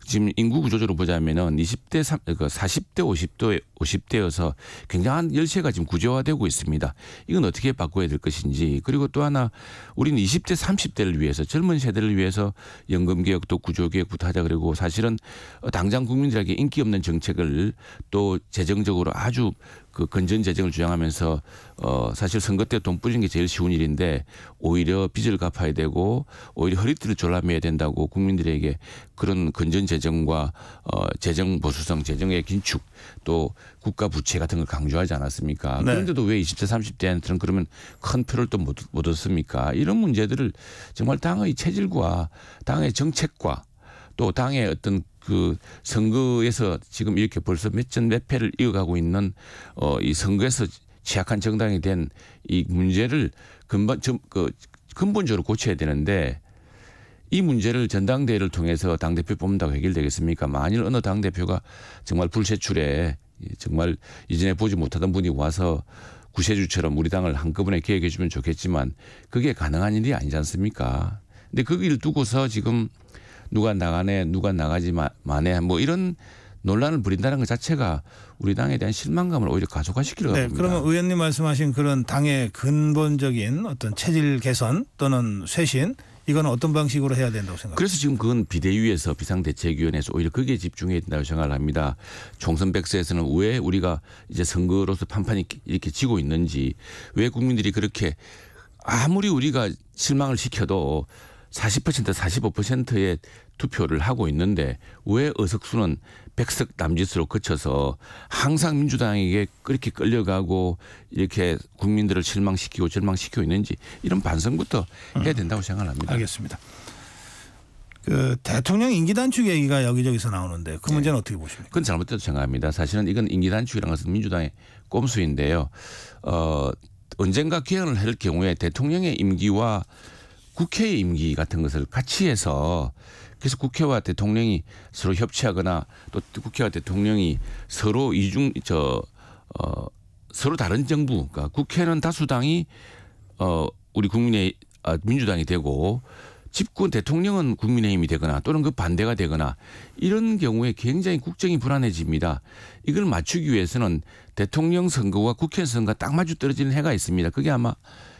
지금 인구 구조적으로 보자면은 이십 대, 사십 대, 오십 대, 오십 대여서 굉장한 열세가 지금 구조화되고 있습니다. 이건 어떻게 바꿔야 될 것인지. 그리고 또 하나 우리는 이십 대, 삼십 대를 위해서 젊은 세대를 위해서 연금 개혁도 구조 개혁부터 하자. 그리고 사실은 당장 국민들에게 인기 없는 정책을 또 재정적으로 아주 그 건전 재정을 주장하면서 어 사실 선거 때 돈 뿌리는 게 제일 쉬운 일인데 오히려 빚을 갚아야 되고 오히려 허리띠를 졸라매야 된다고 국민들에게 그런 건전 재정과 어 재정 보수성, 재정의 긴축 또 국가 부채 같은 걸 강조하지 않았습니까? 네. 그런데도 왜 이십 대, 삼십 대한테는 그러면 큰 표를 또 못 못 얻습니까? 이런 문제들을 정말 당의 체질과 당의 정책과 또 당의 어떤 그 선거에서 지금 이렇게 벌써 몇 전 몇 패를 이어가고 있는 어 이 선거에서 취약한 정당이 된 이 문제를 근본 그 근본적으로 고쳐야 되는데 이 문제를 전당대회를 통해서 당대표 뽑는다고 해결되겠습니까? 만일 어느 당대표가 정말 불세출에 정말 이전에 보지 못하던 분이 와서 구세주처럼 우리 당을 한꺼번에 개혁해 주면 좋겠지만 그게 가능한 일이 아니지 않습니까? 근데 그 길 두고서 지금 누가 나가네 누가 나가지 마네 뭐 이런 논란을 벌인다는 것 자체가 우리 당에 대한 실망감을 오히려 가속화시키려고 합니다. 네, 그러면 의원님 말씀하신 그런 당의 근본적인 어떤 체질 개선 또는 쇄신 이건 어떤 방식으로 해야 된다고 생각합니까? 그래서 지금 그건 비대위에서 비상대책위원회에서 오히려 거기에 집중해야 된다고 생각을 합니다. 총선 백서에서는 왜 우리가 이제 선거로서 판판이 이렇게 지고 있는지 왜 국민들이 그렇게 아무리 우리가 실망을 시켜도 사십 퍼센트 사십오 퍼센트의 투표를 하고 있는데 왜 의석수는 백석 남짓으로 거쳐서 항상 민주당에게 그렇게 끌려가고 이렇게 국민들을 실망시키고 절망시키고 있는지 이런 반성부터 해야 된다고 생각합니다. 알겠습니다. 그 대통령 임기 단축 얘기가 여기저기서 나오는데 그 문제는 네. 어떻게 보십니까? 그건 잘못됐다고 생각합니다. 사실은 이건 임기 단축이라는 것은 민주당의 꼼수인데요. 어, 언젠가 개헌을 할 경우에 대통령의 임기와 국회의 임기 같은 것을 같이 해서 그래서 국회와 대통령이 서로 협치하거나 또 국회와 대통령이 서로 이중 저 어, 서로 다른 정부, 그러니까 국회는 다수당이 어, 우리 국민의 아, 민주당이 되고 집권 대통령은 국민의힘이 되거나 또는 그 반대가 되거나 이런 경우에 굉장히 국정이 불안해집니다. 이걸 맞추기 위해서는 대통령 선거와 국회 선거가 딱 맞춰 떨어지는 해가 있습니다. 그게 아마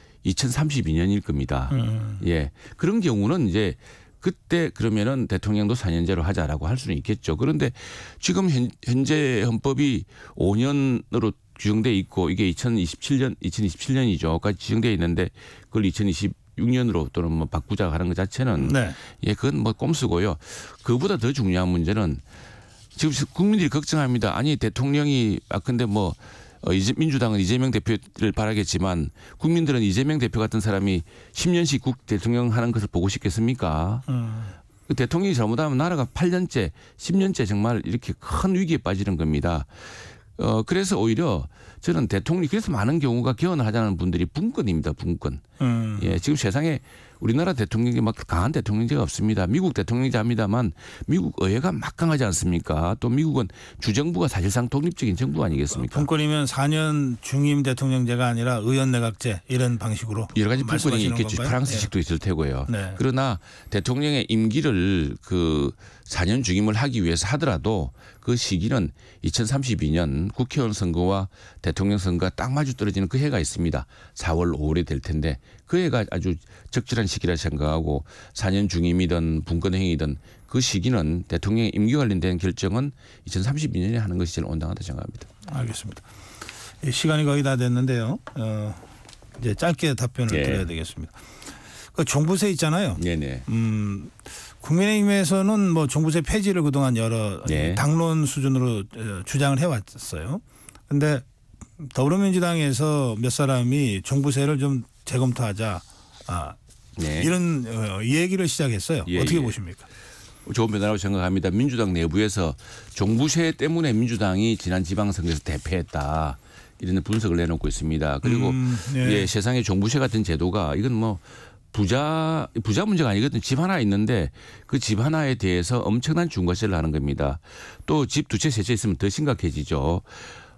이천삼십이 년일 겁니다. 음. 예. 그런 경우는 이제 그때 그러면은 대통령도 사 년제로 하자라고 할 수는 있겠죠. 그런데 지금 현, 현재 헌법이 오 년으로 규정돼 있고 이게 이천이십칠 년, 이천이십칠 년이죠.까지 지정돼 있는데 그걸 이천이십육 년으로 또는 뭐 바꾸자 하는 것 자체는 네. 예, 그건 뭐 꼼수고요. 그보다 더 중요한 문제는 지금 국민들이 걱정합니다. 아니 대통령이 아 근데 뭐 어, 이제 민주당은 이재명 대표를 바라겠지만 국민들은 이재명 대표 같은 사람이 십 년씩 국 대통령 하는 것을 보고 싶겠습니까? 음. 그 대통령이 잘못하면 나라가 팔 년째, 십 년째 정말 이렇게 큰 위기에 빠지는 겁니다. 어, 그래서 오히려 저는 대통령이 그래서 많은 경우가 개헌을 하자는 분들이 분권입니다. 분권. 음. 예, 지금 세상에 우리나라 대통령이 막 강한 대통령제가 없습니다. 미국 대통령제 합니다만 미국 의회가 막강하지 않습니까? 또 미국은 주정부가 사실상 독립적인 정부 아니겠습니까? 분권이면 사 년 중임 대통령제가 아니라 의원 내각제 이런 방식으로 여러 가지 분권이 있겠죠. 프랑스식도 네. 있을 테고요. 네. 그러나 대통령의 임기를 그 사 년 중임을 하기 위해서 하더라도 그 시기는 이천삼십이 년 국회의원 선거와 대통령 선거가 딱 맞아떨어지는 그 해가 있습니다. 사월, 오월에 될 텐데 그 해가 아주 적절한 시기라 생각하고 사 년 중임이든 분권행위든 그 시기는 대통령의 임기 관련된 결정은 이천삼십이 년에 하는 것이 제일 온당하다 생각합니다. 알겠습니다. 시간이 거의 다 됐는데요. 어, 이제 짧게 답변을 네. 드려야 되겠습니다. 그 종부세 있잖아요. 네네. 음, 국민의힘에서는 뭐 종부세 폐지를 그동안 여러 네. 당론 수준으로 주장을 해왔어요. 그런데 더불어민주당에서 몇 사람이 종부세를 좀 재검토하자 아, 네. 이런 얘기를 시작했어요. 예, 어떻게 예. 보십니까? 좋은 변화라고 생각합니다. 민주당 내부에서 종부세 때문에 민주당이 지난 지방선거에서 대패했다. 이런 분석을 내놓고 있습니다. 그리고 음, 네. 예, 세상에 종부세 같은 제도가 이건 뭐 부자 부자 문제가 아니거든요. 집 하나 있는데 그 집 하나에 대해서 엄청난 중과세를 하는 겁니다. 또 집 두 채 세 채 있으면 더 심각해지죠.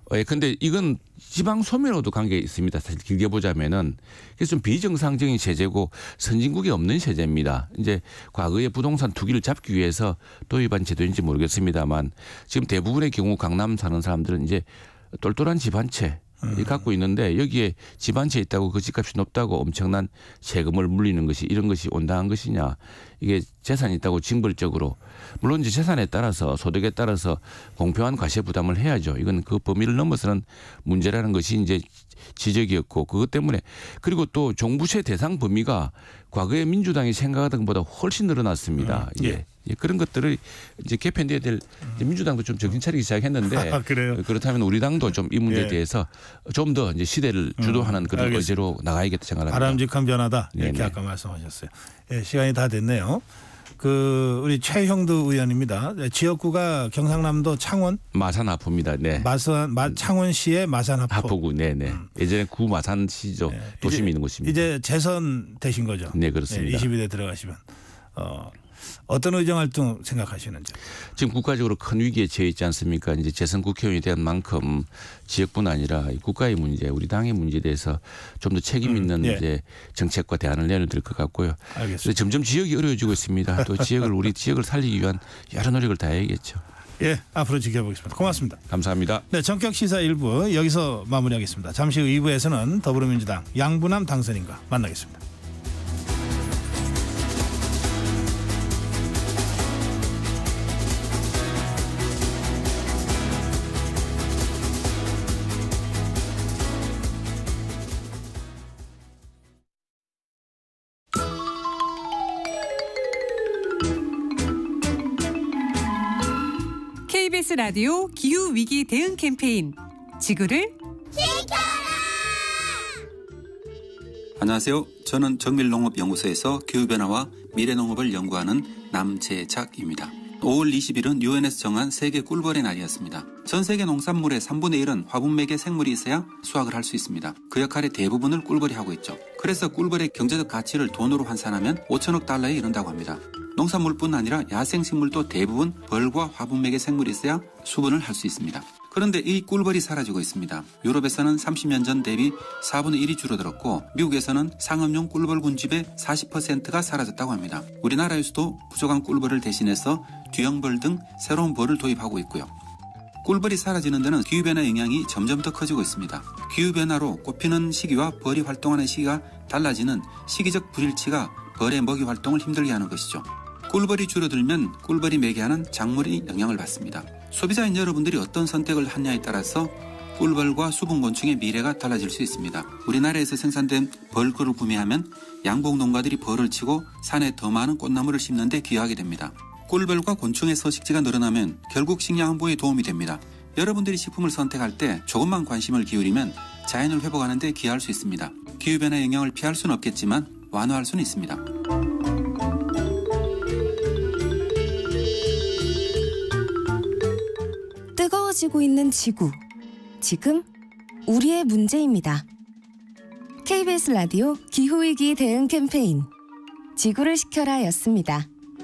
예, 근데 이건 지방 소멸하고도 관계가 있습니다. 사실 길게 보자면은 그래서 좀 비정상적인 세제고 선진국에 없는 세제입니다. 이제 과거에 부동산 투기를 잡기 위해서 도입한 제도인지 모르겠습니다만 지금 대부분의 경우 강남 사는 사람들은 이제 똘똘한 집 한 채 음. 갖고 있는데 여기에 집 한 채 있다고 그 집값이 높다고 엄청난 세금을 물리는 것이 이런 것이 온당한 것이냐. 이게 재산이 있다고 징벌적으로 물론 이제 재산에 따라서 소득에 따라서 공평한 과세 부담을 해야죠. 이건 그 범위를 넘어서는 문제라는 것이 이제 지적이었고 그것 때문에 그리고 또 종부세 대상 범위가 과거에 민주당이 생각하던 것보다 훨씬 늘어났습니다. 음, 예. 예. 그런 것들을 이제 개편돼야 될 이제 민주당도 좀 정신 차리기 시작했는데 아, 그래요? 그렇다면 우리 당도 좀 이 문제에 예. 대해서 좀 더 이제 시대를 주도하는 음, 그런 의제로 나가야겠다 생각합니다. 바람직한 변화다 이렇게 네네. 아까 말씀하셨어요. 예, 시간이 다 됐네요. 그 우리 최형두 의원입니다. 지역구가 경상남도 창원 마산 하포입니다. 네. 마산 마, 창원시의 마산 하포. 하포구. 네네. 음. 예전에 구 마산시죠. 네. 도심이 이제, 있는 곳입니다. 이제 재선 되신 거죠. 네 그렇습니다. 네, 이십이 대 들어가시면 어, 어떤 의정 활동 생각하시는지. 지금 국가적으로 큰 위기에 처해 있지 않습니까? 이제 재선 국회의원이 된 만큼 지역뿐 아니라 국가의 문제, 우리 당의 문제에 대해서 좀 더 책임 있는 음, 예. 이제 정책과 대안을 내놔야 될 것 같고요. 알겠습니다. 점점 지역이 어려워지고 있습니다. 또 지역을 우리 지역을 살리기 위한 여러 노력을 다해야겠죠. 예, 앞으로 지켜보겠습니다. 고맙습니다. 감사합니다. 네, 전격 시사 일 부 여기서 마무리하겠습니다. 잠시 후 이 부에서는 더불어민주당 양부남 당선인과 만나겠습니다. 케이비에스 라디오 기후위기 대응 캠페인 지구를 지켜라! 안녕하세요. 저는 정밀농업연구소에서 기후변화와 미래농업을 연구하는 남재작입니다. 오월 이십일은 유엔에서 정한 세계 꿀벌의 날이었습니다. 전 세계 농산물의 삼분의 일은 화분맥의 생물이 있어야 수확을 할 수 있습니다. 그 역할의 대부분을 꿀벌이 하고 있죠. 그래서 꿀벌의 경제적 가치를 돈으로 환산하면 오천억 달러에 이른다고 합니다. 농산물뿐 아니라 야생식물도 대부분 벌과 화분맥의 생물이 있어야 수분을 할 수 있습니다. 그런데 이 꿀벌이 사라지고 있습니다. 유럽에서는 삼십 년 전 대비 사분의 일이 줄어들었고 미국에서는 상업용 꿀벌 군집의 사십 퍼센트가 사라졌다고 합니다. 우리나라에서도 부족한 꿀벌을 대신해서 뒤형벌 등 새로운 벌을 도입하고 있고요. 꿀벌이 사라지는 데는 기후변화 영향이 점점 더 커지고 있습니다. 기후변화로 꽃피는 시기와 벌이 활동하는 시기가 달라지는 시기적 불일치가 벌의 먹이 활동을 힘들게 하는 것이죠. 꿀벌이 줄어들면 꿀벌이 매개하는 작물이 영향을 받습니다. 소비자인 여러분들이 어떤 선택을 하냐에 따라서 꿀벌과 수분곤충의 미래가 달라질 수 있습니다. 우리나라에서 생산된 벌꿀을 구매하면 양봉 농가들이 벌을 치고 산에 더 많은 꽃나무를 심는 데 기여하게 됩니다. 꿀벌과 곤충의 서식지가 늘어나면 결국 식량 안보에 도움이 됩니다. 여러분들이 식품을 선택할 때 조금만 관심을 기울이면 자연을 회복하는 데 기여할 수 있습니다. 기후변화 영향을 피할 수는 없겠지만 완화할 수는 있습니다. 뜨거워지고 있는 지구. 지금 우리의 문제입니다. 케이비에스 라디오 기후위기 대응 캠페인 지구를 지켜라 였습니다.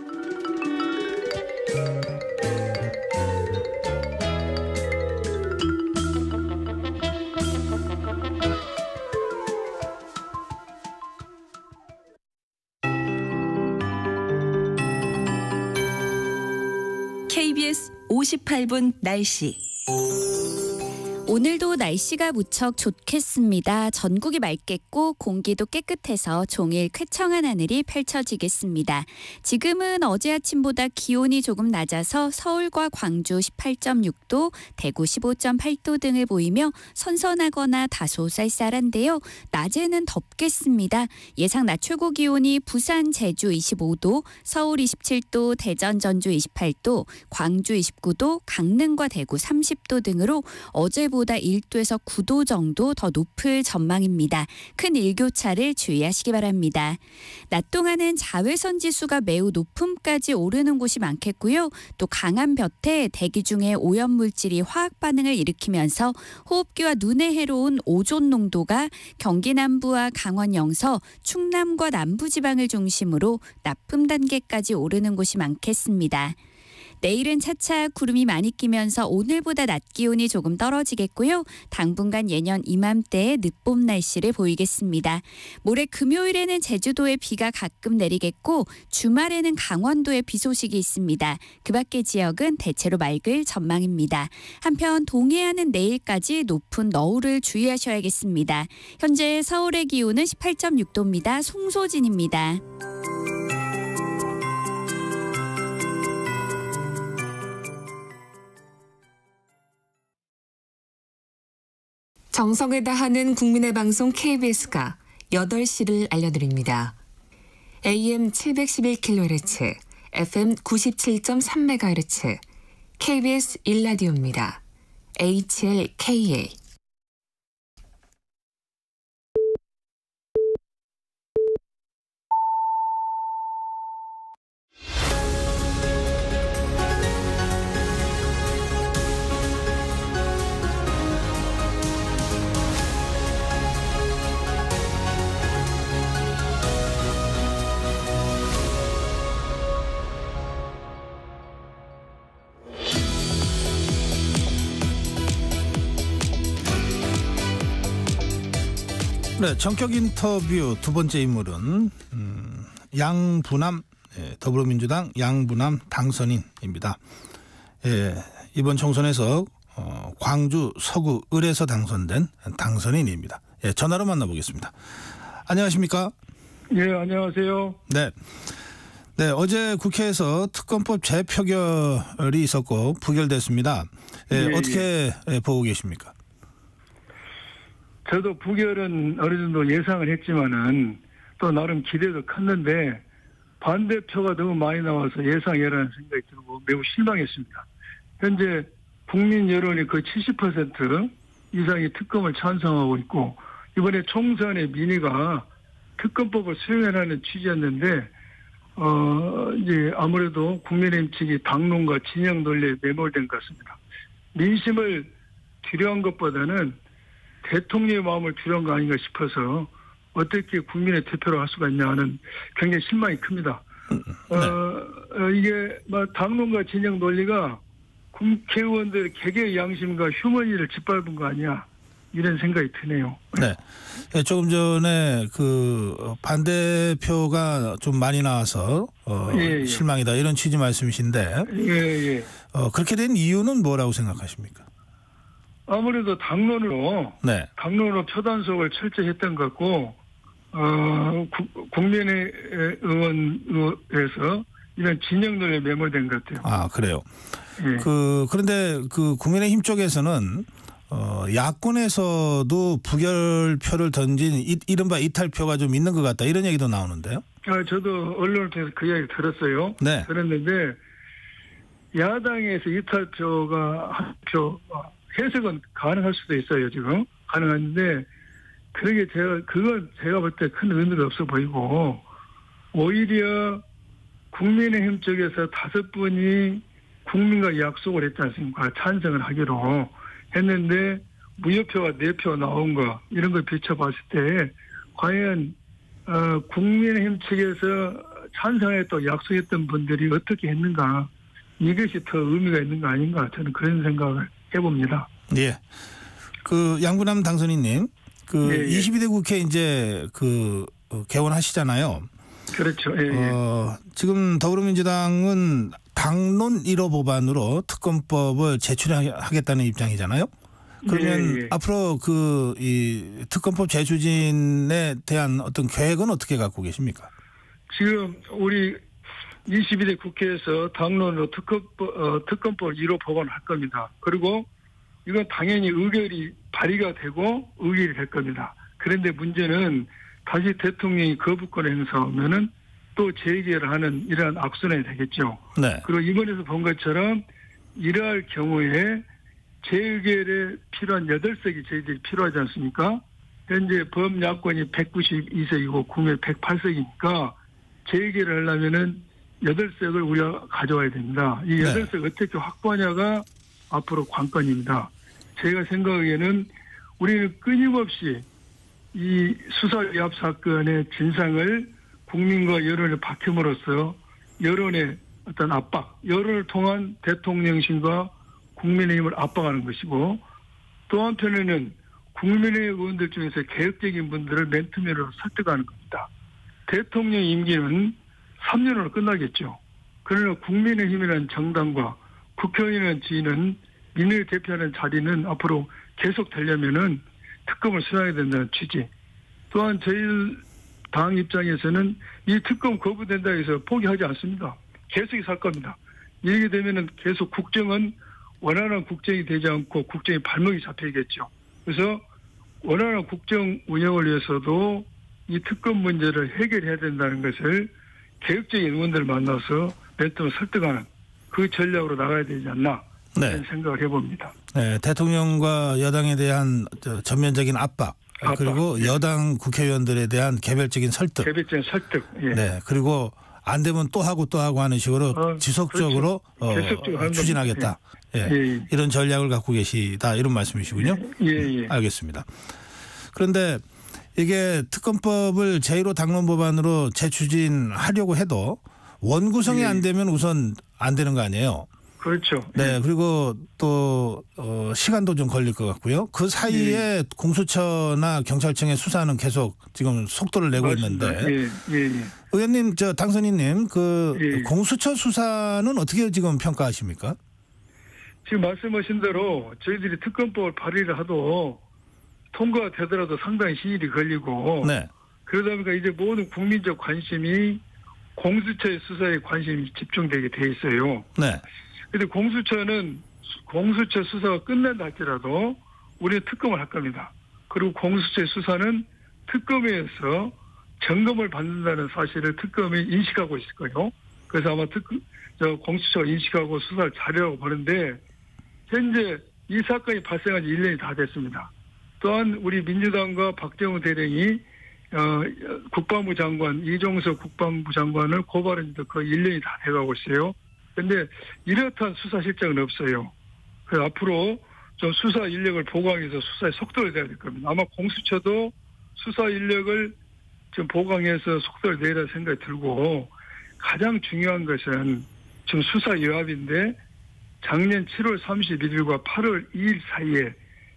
케이비에스 오십팔 분 날씨. 오늘도 날씨가 무척 좋겠습니다. 전국이 맑겠고 공기도 깨끗해서 종일 쾌청한 하늘이 펼쳐지겠습니다. 지금은 어제 아침보다 기온이 조금 낮아서 서울과 광주 십팔 점 육 도, 대구 십오 점 팔 도 등을 보이며 선선하거나 다소 쌀쌀한데요. 낮에는 덥겠습니다. 예상 낮 최고 기온이 부산, 제주 이십오 도, 서울 이십칠 도, 대전, 전주 이십팔 도, 광주 이십구 도, 강릉과 대구 삼십 도 등으로 어제보다 일 도에서 구 도 정도 더 높을 전망입니다. 큰 일교차를 주의하시기 바랍니다. 낮 동안은 자외선 지수가 매우 높음까지 오르는 곳이 많겠고요. 또 강한 볕에 대기 중에 오염물질이 화학 반응을 일으키면서 호흡기와 눈에 해로운 오존 농도가 경기 남부와 강원 영서, 충남과 남부지방을 중심으로 나쁨 단계까지 오르는 곳이 많겠습니다. 내일은 차차 구름이 많이 끼면서 오늘보다 낮 기온이 조금 떨어지겠고요. 당분간 예년 이맘때의 늦봄 날씨를 보이겠습니다. 모레 금요일에는 제주도에 비가 가끔 내리겠고 주말에는 강원도에 비 소식이 있습니다. 그 밖의 지역은 대체로 맑을 전망입니다. 한편 동해안은 내일까지 높은 너울을 주의하셔야겠습니다. 현재 서울의 기온은 십팔 점 육 도입니다. 송소진입니다. 정성을 다하는 국민의 방송 케이비에스가 여덟 시를 알려드립니다. 에이엠 칠백십일 킬로헤르츠, 에프엠 구십칠 점 삼 메가헤르츠, 케이비에스 일 라디오입니다. 에이치엘케이에이. 네, 전격 인터뷰 두 번째 인물은 음, 양부남 예, 더불어민주당 양부남 당선인입니다. 예, 이번 총선에서 어, 광주 서구 을에서 당선된 당선인입니다. 예, 전화로 만나보겠습니다. 안녕하십니까? 예, 안녕하세요. 네, 네 어제 국회에서 특검법 재표결이 있었고 부결됐습니다. 예, 예, 어떻게 예. 보고 계십니까? 저도 부결은 어느 정도 예상을 했지만은 또 나름 기대도 컸는데 반대표가 너무 많이 나와서 예상외라는 생각이 들고 매우 실망했습니다. 현재 국민 여론이 거의 칠십 퍼센트 이상이 특검을 찬성하고 있고 이번에 총선의 민의가 특검법을 수용하라는 취지였는데 어 이제 아무래도 국민의힘 측이 당론과 진영 논리에 매몰된 것 같습니다. 민심을 뒤로한 것보다는 대통령의 마음을 뒤로한 거 아닌가 싶어서 어떻게 국민의 대표로 할 수가 있냐 하는 굉장히 실망이 큽니다. 네. 어, 이게 뭐 당론과 진영 논리가 국회의원들 개개의 양심과 휴머니를 짓밟은 거 아니야 이런 생각이 드네요. 네, 조금 전에 그 반대표가 좀 많이 나와서 어, 예, 예. 실망이다 이런 취지 말씀이신데 예, 예. 어, 그렇게 된 이유는 뭐라고 생각하십니까? 아무래도 당론으로 네. 당론으로 표단속을 철저히 했던 것 같고 어, 구, 국민의 의원에서 이런 진영 논리에 매몰된 것 같아요. 아 그래요. 예. 그 그런데 그 국민의힘 쪽에서는 어, 야권에서도 부결표를 던진 이, 이른바 이탈표가 좀 있는 것 같다 이런 얘기도 나오는데요. 아 저도 언론을 통해서 그 이야기 들었어요. 네. 그랬는데 야당에서 이탈표가 한 표. 해석은 가능할 수도 있어요, 지금. 가능한데, 그러게 제가, 그건 제가 볼 때 큰 의미가 없어 보이고, 오히려 국민의힘 쪽에서 다섯 분이 국민과 약속을 했지 않습니까? 찬성을 하기로 했는데, 무효표가 네 표 나온 거, 이런 걸 비춰봤을 때, 과연, 어, 국민의힘 측에서 찬성했다고 약속했던 분들이 어떻게 했는가, 이것이 더 의미가 있는 거 아닌가, 저는 그런 생각을 해봅니다. 예. 그 양부남 당선인님, 그 예, 예. 이십이 대 국회 이제 그 개원하시잖아요. 그렇죠. 예, 예. 어, 지금 더불어민주당은 당론 일 호 법안으로 특검법을 제출하겠다는 입장이잖아요. 그러면 예, 예. 앞으로 그 이 특검법 재추진에 대한 어떤 계획은 어떻게 갖고 계십니까? 지금 우리 이십이 대 국회에서 당론으로 특검법, 어, 특검법 일 호 법안을 할 겁니다. 그리고 이건 당연히 의결이 발의가 되고 의결이 될 겁니다. 그런데 문제는 다시 대통령이 거부권 행사하면은 또 재의결을 하는 이러한 악순환이 되겠죠. 네. 그리고 이번에서 본 것처럼 이러할 경우에 재의결에 필요한 여덟 석이 저희들이 필요하지 않습니까? 현재 범야권이 백구십이 석이고 국회 백팔 석이니까 재의결을 하려면은 여덟 석을 우리가 가져와야 됩니다. 이 여덟 석 네. 어떻게 확보하냐가 앞으로 관건입니다. 제가 생각하기에는 우리는 끊임없이 이 수사위압 사건의 진상을 국민과 여론에 밝힘으로써 여론의 어떤 압박, 여론을 통한 대통령실과 국민의힘을 압박하는 것이고 또 한편에는 국민의 의원들 중에서 개혁적인 분들을 맨투맨으로 설득하는 겁니다. 대통령 임기는 삼 년으로 끝나겠죠. 그러나 국민의힘이라는 정당과 국회의원이라는 지위는 민의를 대표하는 자리는 앞으로 계속 되려면은 특검을 수행해야 된다는 취지. 또한 저희 당 입장에서는 이 특검 거부된다 해서 포기하지 않습니다. 계속 살 겁니다. 이렇게 되면은 계속 국정은 원활한 국정이 되지 않고 국정의 발목이 잡히겠죠. 그래서 원활한 국정 운영을 위해서도 이 특검 문제를 해결해야 된다는 것을 개혁적인 의원들을 만나서 멘토를 설득하는 그 전략으로 나가야 되지 않나 네. 그런 생각을 해봅니다. 네, 대통령과 여당에 대한 전면적인 압박, 압박. 그리고 네. 여당 국회의원들에 대한 개별적인 설득. 개별적인 설득. 예. 네, 그리고 안 되면 또 하고 또 하고 하는 식으로 어, 지속적으로 그렇죠. 어, 추진하겠다. 예. 예. 예. 이런 전략을 갖고 계시다 이런 말씀이시군요. 예. 예. 알겠습니다. 그런데 이게 특검법을 제일 호 당론 법안으로 재추진하려고 해도 원구성이 예. 안 되면 우선 안 되는 거 아니에요? 그렇죠. 네, 그리고 또 어, 시간도 좀 걸릴 것 같고요. 그 사이에 예. 공수처나 경찰청의 수사는 계속 지금 속도를 내고 맞습니다. 있는데, 예. 예. 예. 의원님, 저 당선인님, 그 예. 공수처 수사는 어떻게 지금 평가하십니까? 지금 말씀하신 대로 저희들이 특검법을 발의를 하도 통과가 되더라도 상당히 시일이 걸리고, 네. 그러다 보니까 이제 모든 국민적 관심이 공수처의 수사에 관심이 집중되게 돼 있어요. 네. 근데 공수처는 공수처 수사가 끝난다 할지라도 우리는 특검을 할 겁니다. 그리고 공수처의 수사는 특검에서 점검을 받는다는 사실을 특검이 인식하고 있을 거예요. 그래서 아마 특, 저 공수처가 인식하고 수사를 잘하려고 보는데 현재 이 사건이 발생한 지 일 년이 다 됐습니다. 또한 우리 민주당과 박정우 대령이 어, 국방부 장관, 이종석 국방부 장관을 고발한 지도 거의 일 년이 다 돼가고 있어요. 그런데 이렇듯한 수사 실적은 없어요. 그래서 앞으로 좀 수사 인력을 보강해서 수사의 속도를 내야 될 겁니다. 아마 공수처도 수사 인력을 좀 보강해서 속도를 내야 생각이 들고 가장 중요한 것은 지금 수사 여합인데 작년 칠월 삼십일일과 팔월 이일 사이에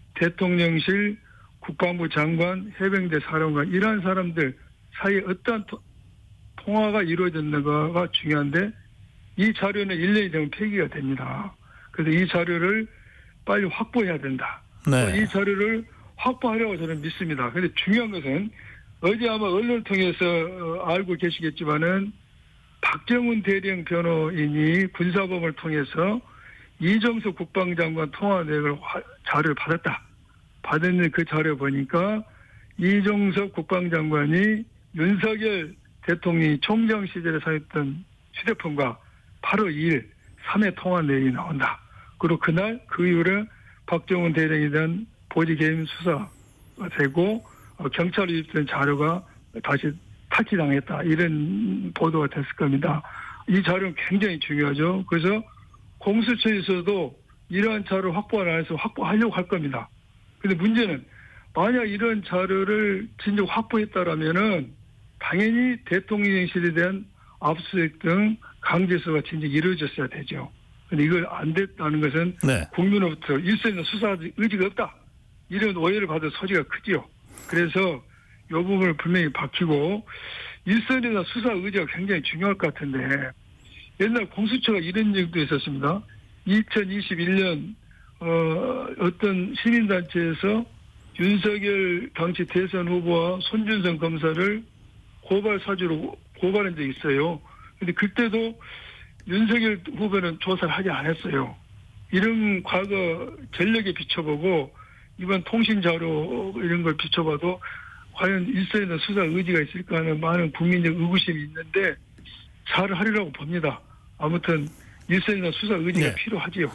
대통령실, 국방부 장관, 해병대 사령관 이러한 사람들 사이에 어떠한 통화가 이루어졌는가가 중요한데 이 자료는 일 년이 되면 폐기가 됩니다. 그래서 이 자료를 빨리 확보해야 된다. 네. 이 자료를 확보하려고 저는 믿습니다. 그런데 중요한 것은 어제 아마 언론을 통해서 알고 계시겠지만은 박정훈 대령 변호인이 군사범을 통해서 이종석 국방장관 통화 내역을 자료를 받았다. 받은 그 자료 보니까 이종석 국방장관이 윤석열 대통령이 총장 시절에 사용했던 휴대폰과 팔월 이일 삼 회 통화 내역이 나온다. 그리고 그날 그 이후에 박정훈 대령에 대한 보지 개인 수사가 되고 경찰이 유입된 자료가 다시 탈취당했다. 이런 보도가 됐을 겁니다. 이 자료는 굉장히 중요하죠. 그래서 공수처에서도 이러한 자료를 확보 안 해서 확보하려고 할 겁니다. 그런데 문제는 만약 이런 자료를 진짜 확보했다라면은 당연히 대통령실에 대한 압수수색 등 강제수사가 진짜 이루어졌어야 되죠. 그런데 이걸 안 됐다는 것은 네. 국민으로부터 일선에서 수사 의지가 없다. 이런 오해를 받을 소지가 크지요. 그래서 이 부분을 분명히 밝히고 일선에서 수사 의지가 굉장히 중요할 것 같은데 옛날 공수처가 이런 적도 있었습니다. 이천이십일 년 어, 어떤 시민단체에서 윤석열 당시 대선 후보와 손준성 검사를 고발 사주로 고발한 적이 있어요. 그런데 그때도 윤석열 후보는 조사를 하지 않았어요. 이런 과거 전력에 비춰보고 이번 통신자료 이런 걸 비춰봐도 과연 일선에서 수사 의지가 있을까 하는 많은 국민적 의구심이 있는데 잘 하리라고 봅니다. 아무튼 일선에서 수사 의지가 네. 필요하지요.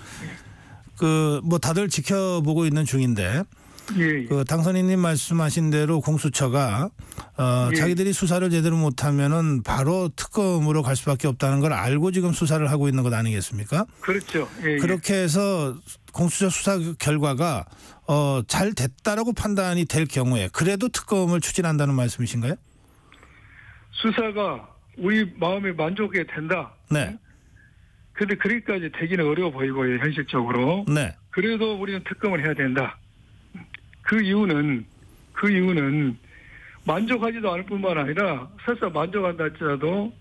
그 뭐 다들 지켜보고 있는 중인데 예, 예. 그 당선인님 말씀하신 대로 공수처가 어, 예. 자기들이 수사를 제대로 못하면은 바로 특검으로 갈 수밖에 없다는 걸 알고 지금 수사를 하고 있는 것 아니겠습니까? 그렇죠. 예, 예. 그렇게 해서 공수처 수사 결과가 어, 잘 됐다라고 판단이 될 경우에 그래도 특검을 추진한다는 말씀이신가요? 수사가 우리 마음에 만족하게 된다. 네. 근데 그렇게까지 되기는 어려워 보이고요, 현실적으로. 네. 그래도 우리는 특검을 해야 된다. 그 이유는, 그 이유는 만족하지도 않을 뿐만 아니라 설사 만족한다 할지라도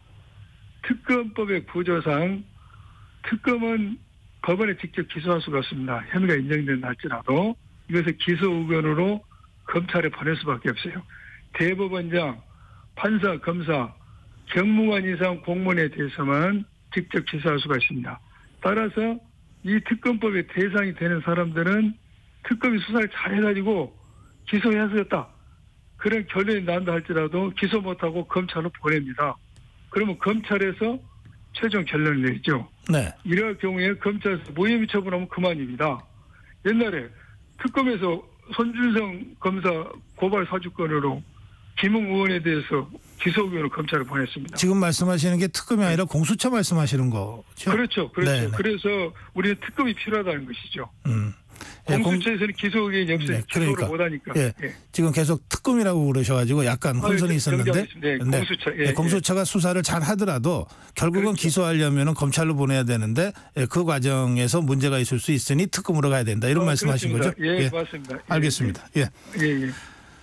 특검법의 구조상 특검은 법원에 직접 기소할 수가 없습니다. 혐의가 인정된다 할지라도 이것을 기소 의견으로 검찰에 보낼 수밖에 없어요. 대법원장, 판사, 검사, 경무관 이상 공무원에 대해서만 직접 기소할 수가 있습니다. 따라서 이 특검법의 대상이 되는 사람들은 특검이 수사를 잘 해가지고 기소해서였다. 그런 결론이 난다 할지라도 기소 못하고 검찰로 보냅니다. 그러면 검찰에서 최종 결론을 내리죠. 네. 이럴 경우에 검찰에서 무혐의 처분하면 그만입니다. 옛날에 특검에서 손준성 검사 고발 사주권으로 김웅 의원에 대해서 기소 의견을 검찰에 보냈습니다. 지금 말씀하시는 게 특검이 아니라 공수처 말씀하시는 거죠? 그렇죠. 그렇죠. 네네. 그래서 우리는 특검이 필요하다는 것이죠. 음. 공수처에서는 기소 의견이 없어요. 네, 그러니까. 기소를 못하니까. 예. 예. 지금 계속 특검이라고 그러셔가지고 약간 혼선이 있었는데 네, 공수처. 예, 네, 공수처가 예. 수사를 잘 하더라도 결국은 그렇죠. 기소하려면 검찰로 보내야 되는데 그 과정에서 문제가 있을 수 있으니 특검으로 가야 된다. 이런 어, 말씀하신 거죠? 예, 예. 맞습니다. 예, 알겠습니다. 예. 예, 예.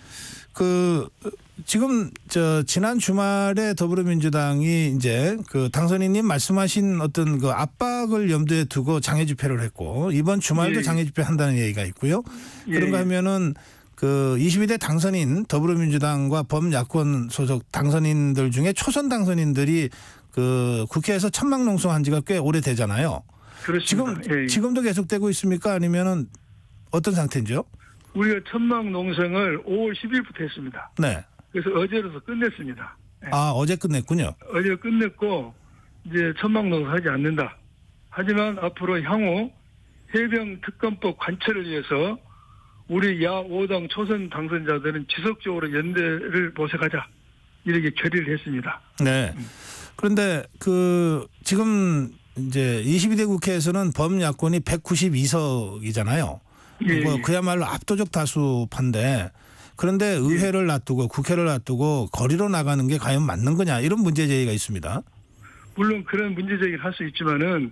그 지금 저 지난 주말에 더불어민주당이 이제 그 당선인님 말씀하신 어떤 그 압박을 염두에 두고 장애 집회를 했고 이번 주말도 예. 장애 집회 한다는 얘기가 있고요. 예. 그런가 하면은 그 이십이 대 당선인 더불어민주당과 범야권 소속 당선인들 중에 초선 당선인들이 그 국회에서 천막 농성한 지가 꽤 오래되잖아요. 그렇습니다. 지금 예. 지금도 계속되고 있습니까? 아니면은 어떤 상태인지요? 우리가 천막 농성을 오월 십일부터 했습니다. 네. 그래서 어제로서 끝냈습니다. 네. 아, 어제 끝냈군요. 어제 끝냈고 이제 천막 농성하지 않는다. 하지만 앞으로 향후 해병 특검법 관철을 위해서 우리 야오당 초선 당선자들은 지속적으로 연대를 모색하자 이렇게 결의를 했습니다. 네. 그런데 그 지금 이제 이십이 대 국회에서는 범야권이 백구십이 석이잖아요. 예, 뭐 그야말로 압도적 다수판데 그런데 의회를 놔두고 국회를 놔두고 거리로 나가는 게 과연 맞는 거냐 이런 문제 제기가 있습니다. 물론 그런 문제 제기를 할 수 있지만은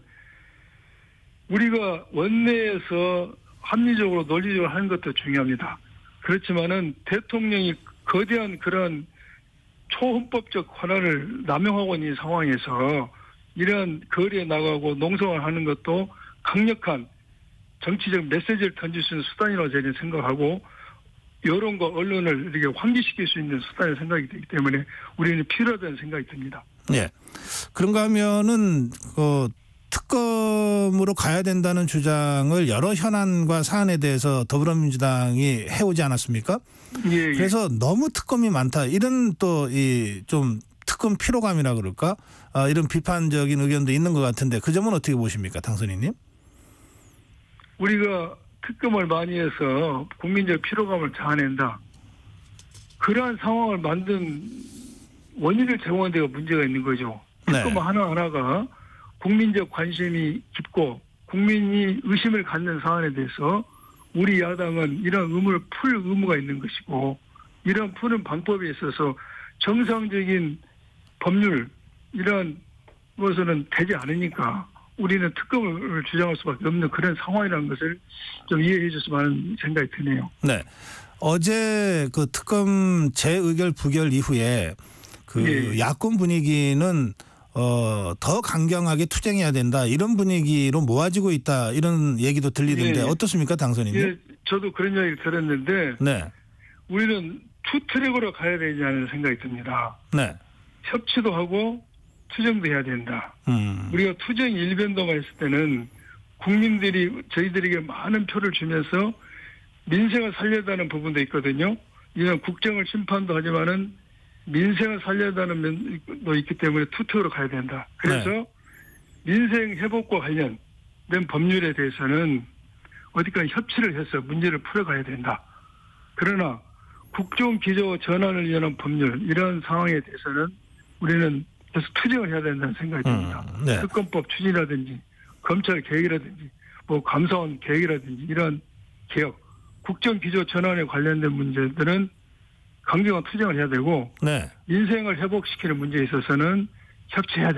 우리가 원내에서 합리적으로 논리적으로 하는 것도 중요합니다. 그렇지만은 대통령이 거대한 그런 초헌법적 권한을 남용하고 있는 상황에서 이런 거리에 나가고 농성을 하는 것도 강력한 정치적 메시지를 던질 수 있는 수단이라고 저는 생각하고 여론과 언론을 이렇게 환기시킬 수 있는 수단이 생각이 되기 때문에 우리는 필요하다는 생각이 듭니다. 네. 그런가 하면은 그 특검으로 가야 된다는 주장을 여러 현안과 사안에 대해서 더불어민주당이 해오지 않았습니까? 예, 예. 그래서 너무 특검이 많다. 이런 또 이 좀 특검 피로감이라 그럴까? 아, 이런 비판적인 의견도 있는 것 같은데 그 점은 어떻게 보십니까, 당선인님? 우리가 특검을 많이 해서 국민적 피로감을 자아낸다. 그러한 상황을 만든 원인을 제공한 데가 문제가 있는 거죠. 특검 네. 하나하나가 국민적 관심이 깊고 국민이 의심을 갖는 사안에 대해서 우리 야당은 이런 의무를 풀 의무가 있는 것이고 이런 푸는 방법에 있어서 정상적인 법률 이런 것은 되지 않으니까 우리는 특검을 주장할 수밖에 없는 그런 상황이라는 것을 좀 이해해 줬으면 하는 생각이 드네요. 네. 어제 그 특검 재의결 부결 이후에 그 예. 야권 분위기는 어, 더 강경하게 투쟁해야 된다 이런 분위기로 모아지고 있다 이런 얘기도 들리던데 예. 어떻습니까, 당선인님? 예, 저도 그런 이야기를 들었는데 네. 우리는 투트랙으로 가야 되냐는 생각이 듭니다. 네. 협치도 하고 투쟁도 해야 된다. 음. 우리가 투쟁 일변도만 했을 때는 국민들이 저희들에게 많은 표를 주면서 민생을 살려다는 부분도 있거든요. 이런 국정을 심판도 하지만은 민생을 살려다는 면도 있기 때문에 투투로 가야 된다. 그래서 네. 민생 회복과 관련된 법률에 대해서는 어디까지 협치를 해서 문제를 풀어가야 된다. 그러나 국정 기조 전환을 위한 법률 이런 상황에 대해서는 우리는 계속 투쟁을 해야 된다는 생각이 듭니다. 음, 네. 특검법 추진이라든지 검찰 개혁이라든지 뭐 감사원 개혁이라든지 이런 개혁, 국정 기조 전환에 관련된 문제들은 강경한 투쟁을 해야 되고 네. 인생을 회복시키는 문제에 있어서는 협치해야 된다.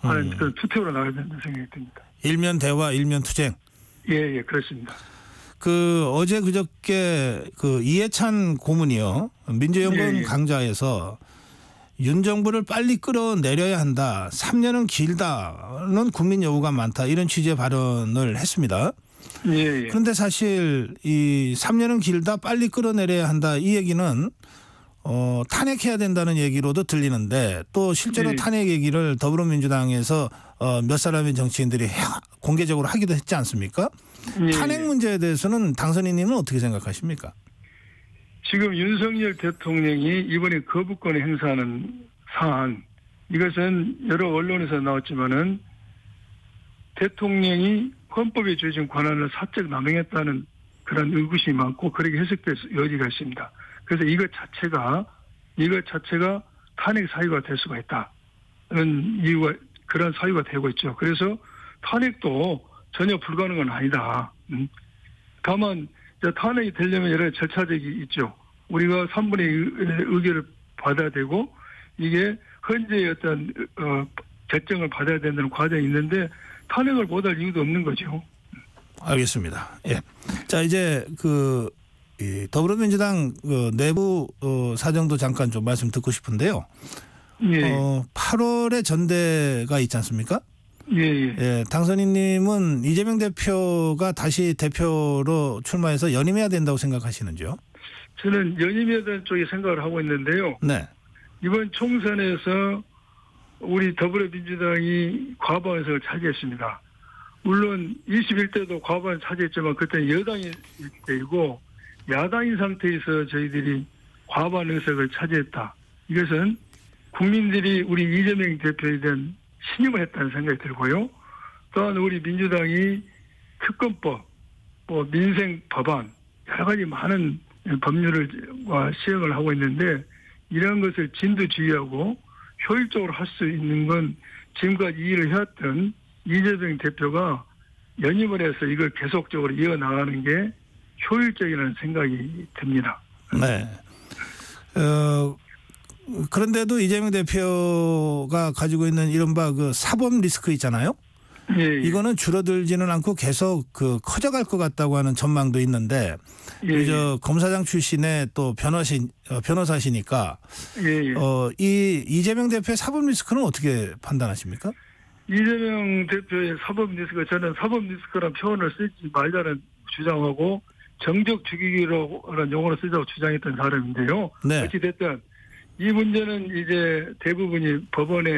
하는 음. 그런 투표로 나가야 된다는 생각이 듭니다. 일면 대화, 일면 투쟁. 예, 예, 그렇습니다. 그 어제 그저께 그 이해찬 고문이요. 민주연구원 예, 예. 강좌에서 윤 정부를 빨리 끌어내려야 한다. 삼 년은 길다는 국민 여부가 많다. 이런 취지의 발언을 했습니다. 예, 예. 그런데 사실 이 삼 년은 길다. 빨리 끌어내려야 한다. 이 얘기는 어, 탄핵해야 된다는 얘기로도 들리는데 또 실제로 예. 탄핵 얘기를 더불어민주당에서 어, 몇 사람의 정치인들이 해, 공개적으로 하기도 했지 않습니까? 예, 탄핵 예. 문제에 대해서는 당선인님은 어떻게 생각하십니까? 지금 윤석열 대통령이 이번에 거부권을 행사하는 사안, 이것은 여러 언론에서 나왔지만은 대통령이 헌법에 주어진 권한을 사적 남용했다는 그런 의구심이 많고 그렇게 해석될 여지가 있습니다. 그래서 이것 자체가 이것 자체가 탄핵 사유가 될 수가 있다는 이유가 그런 사유가 되고 있죠. 그래서 탄핵도 전혀 불가능은 아니다. 음. 다만 탄핵이 되려면 여러 절차적이 있죠. 우리가 삼분의 의결을 받아야 되고 이게 헌재의 어떤 어, 결정을 받아야 된다는 과정이 있는데 탄핵을 못할 이유도 없는 거죠. 알겠습니다. 예. 자 이제 그 이 더불어민주당 그 내부 어, 사정도 잠깐 좀 말씀 듣고 싶은데요. 예. 어, 팔월에 전대가 있지 않습니까? 예, 예. 예, 당선인님은 이재명 대표가 다시 대표로 출마해서 연임해야 된다고 생각하시는지요? 저는 연임해야 되는 쪽에 생각을 하고 있는데요. 네. 이번 총선에서 우리 더불어민주당이 과반에서 차지했습니다. 물론 이십일 대도 과반 차지했지만 그때는 여당일 때이고 야당인 상태에서 저희들이 과반 의석을 차지했다. 이것은 국민들이 우리 이재명 대표에 대한 신임을 했다는 생각이 들고요. 또한 우리 민주당이 특검법, 뭐 민생 법안 여러 가지 많은 법률과 시행을 하고 있는데 이러한 것을 진두지휘하고 효율적으로 할 수 있는 건 지금까지 이 일을 해왔던 이재명 대표가 연임을 해서 이걸 계속적으로 이어나가는 게 효율적이라는 생각이 듭니다. 네. 어, 그런데도 이재명 대표가 가지고 있는 이른바 그 사법 리스크 있잖아요. 예, 예. 이거는 줄어들지는 않고 계속 그 커져갈 것 같다고 하는 전망도 있는데, 예, 저 검사장 출신의 또 변호신 어, 변호사시니까, 예, 예. 어, 이 이재명 대표의 사법 리스크는 어떻게 판단하십니까? 이재명 대표의 사법 리스크, 저는 사법 리스크라는 표현을 쓰지 말자는 주장하고 정적 죽이기라는 용어를 쓰자고 주장했던 사람인데요. 네. 어찌됐든 이 문제는 이제 대부분이 법원에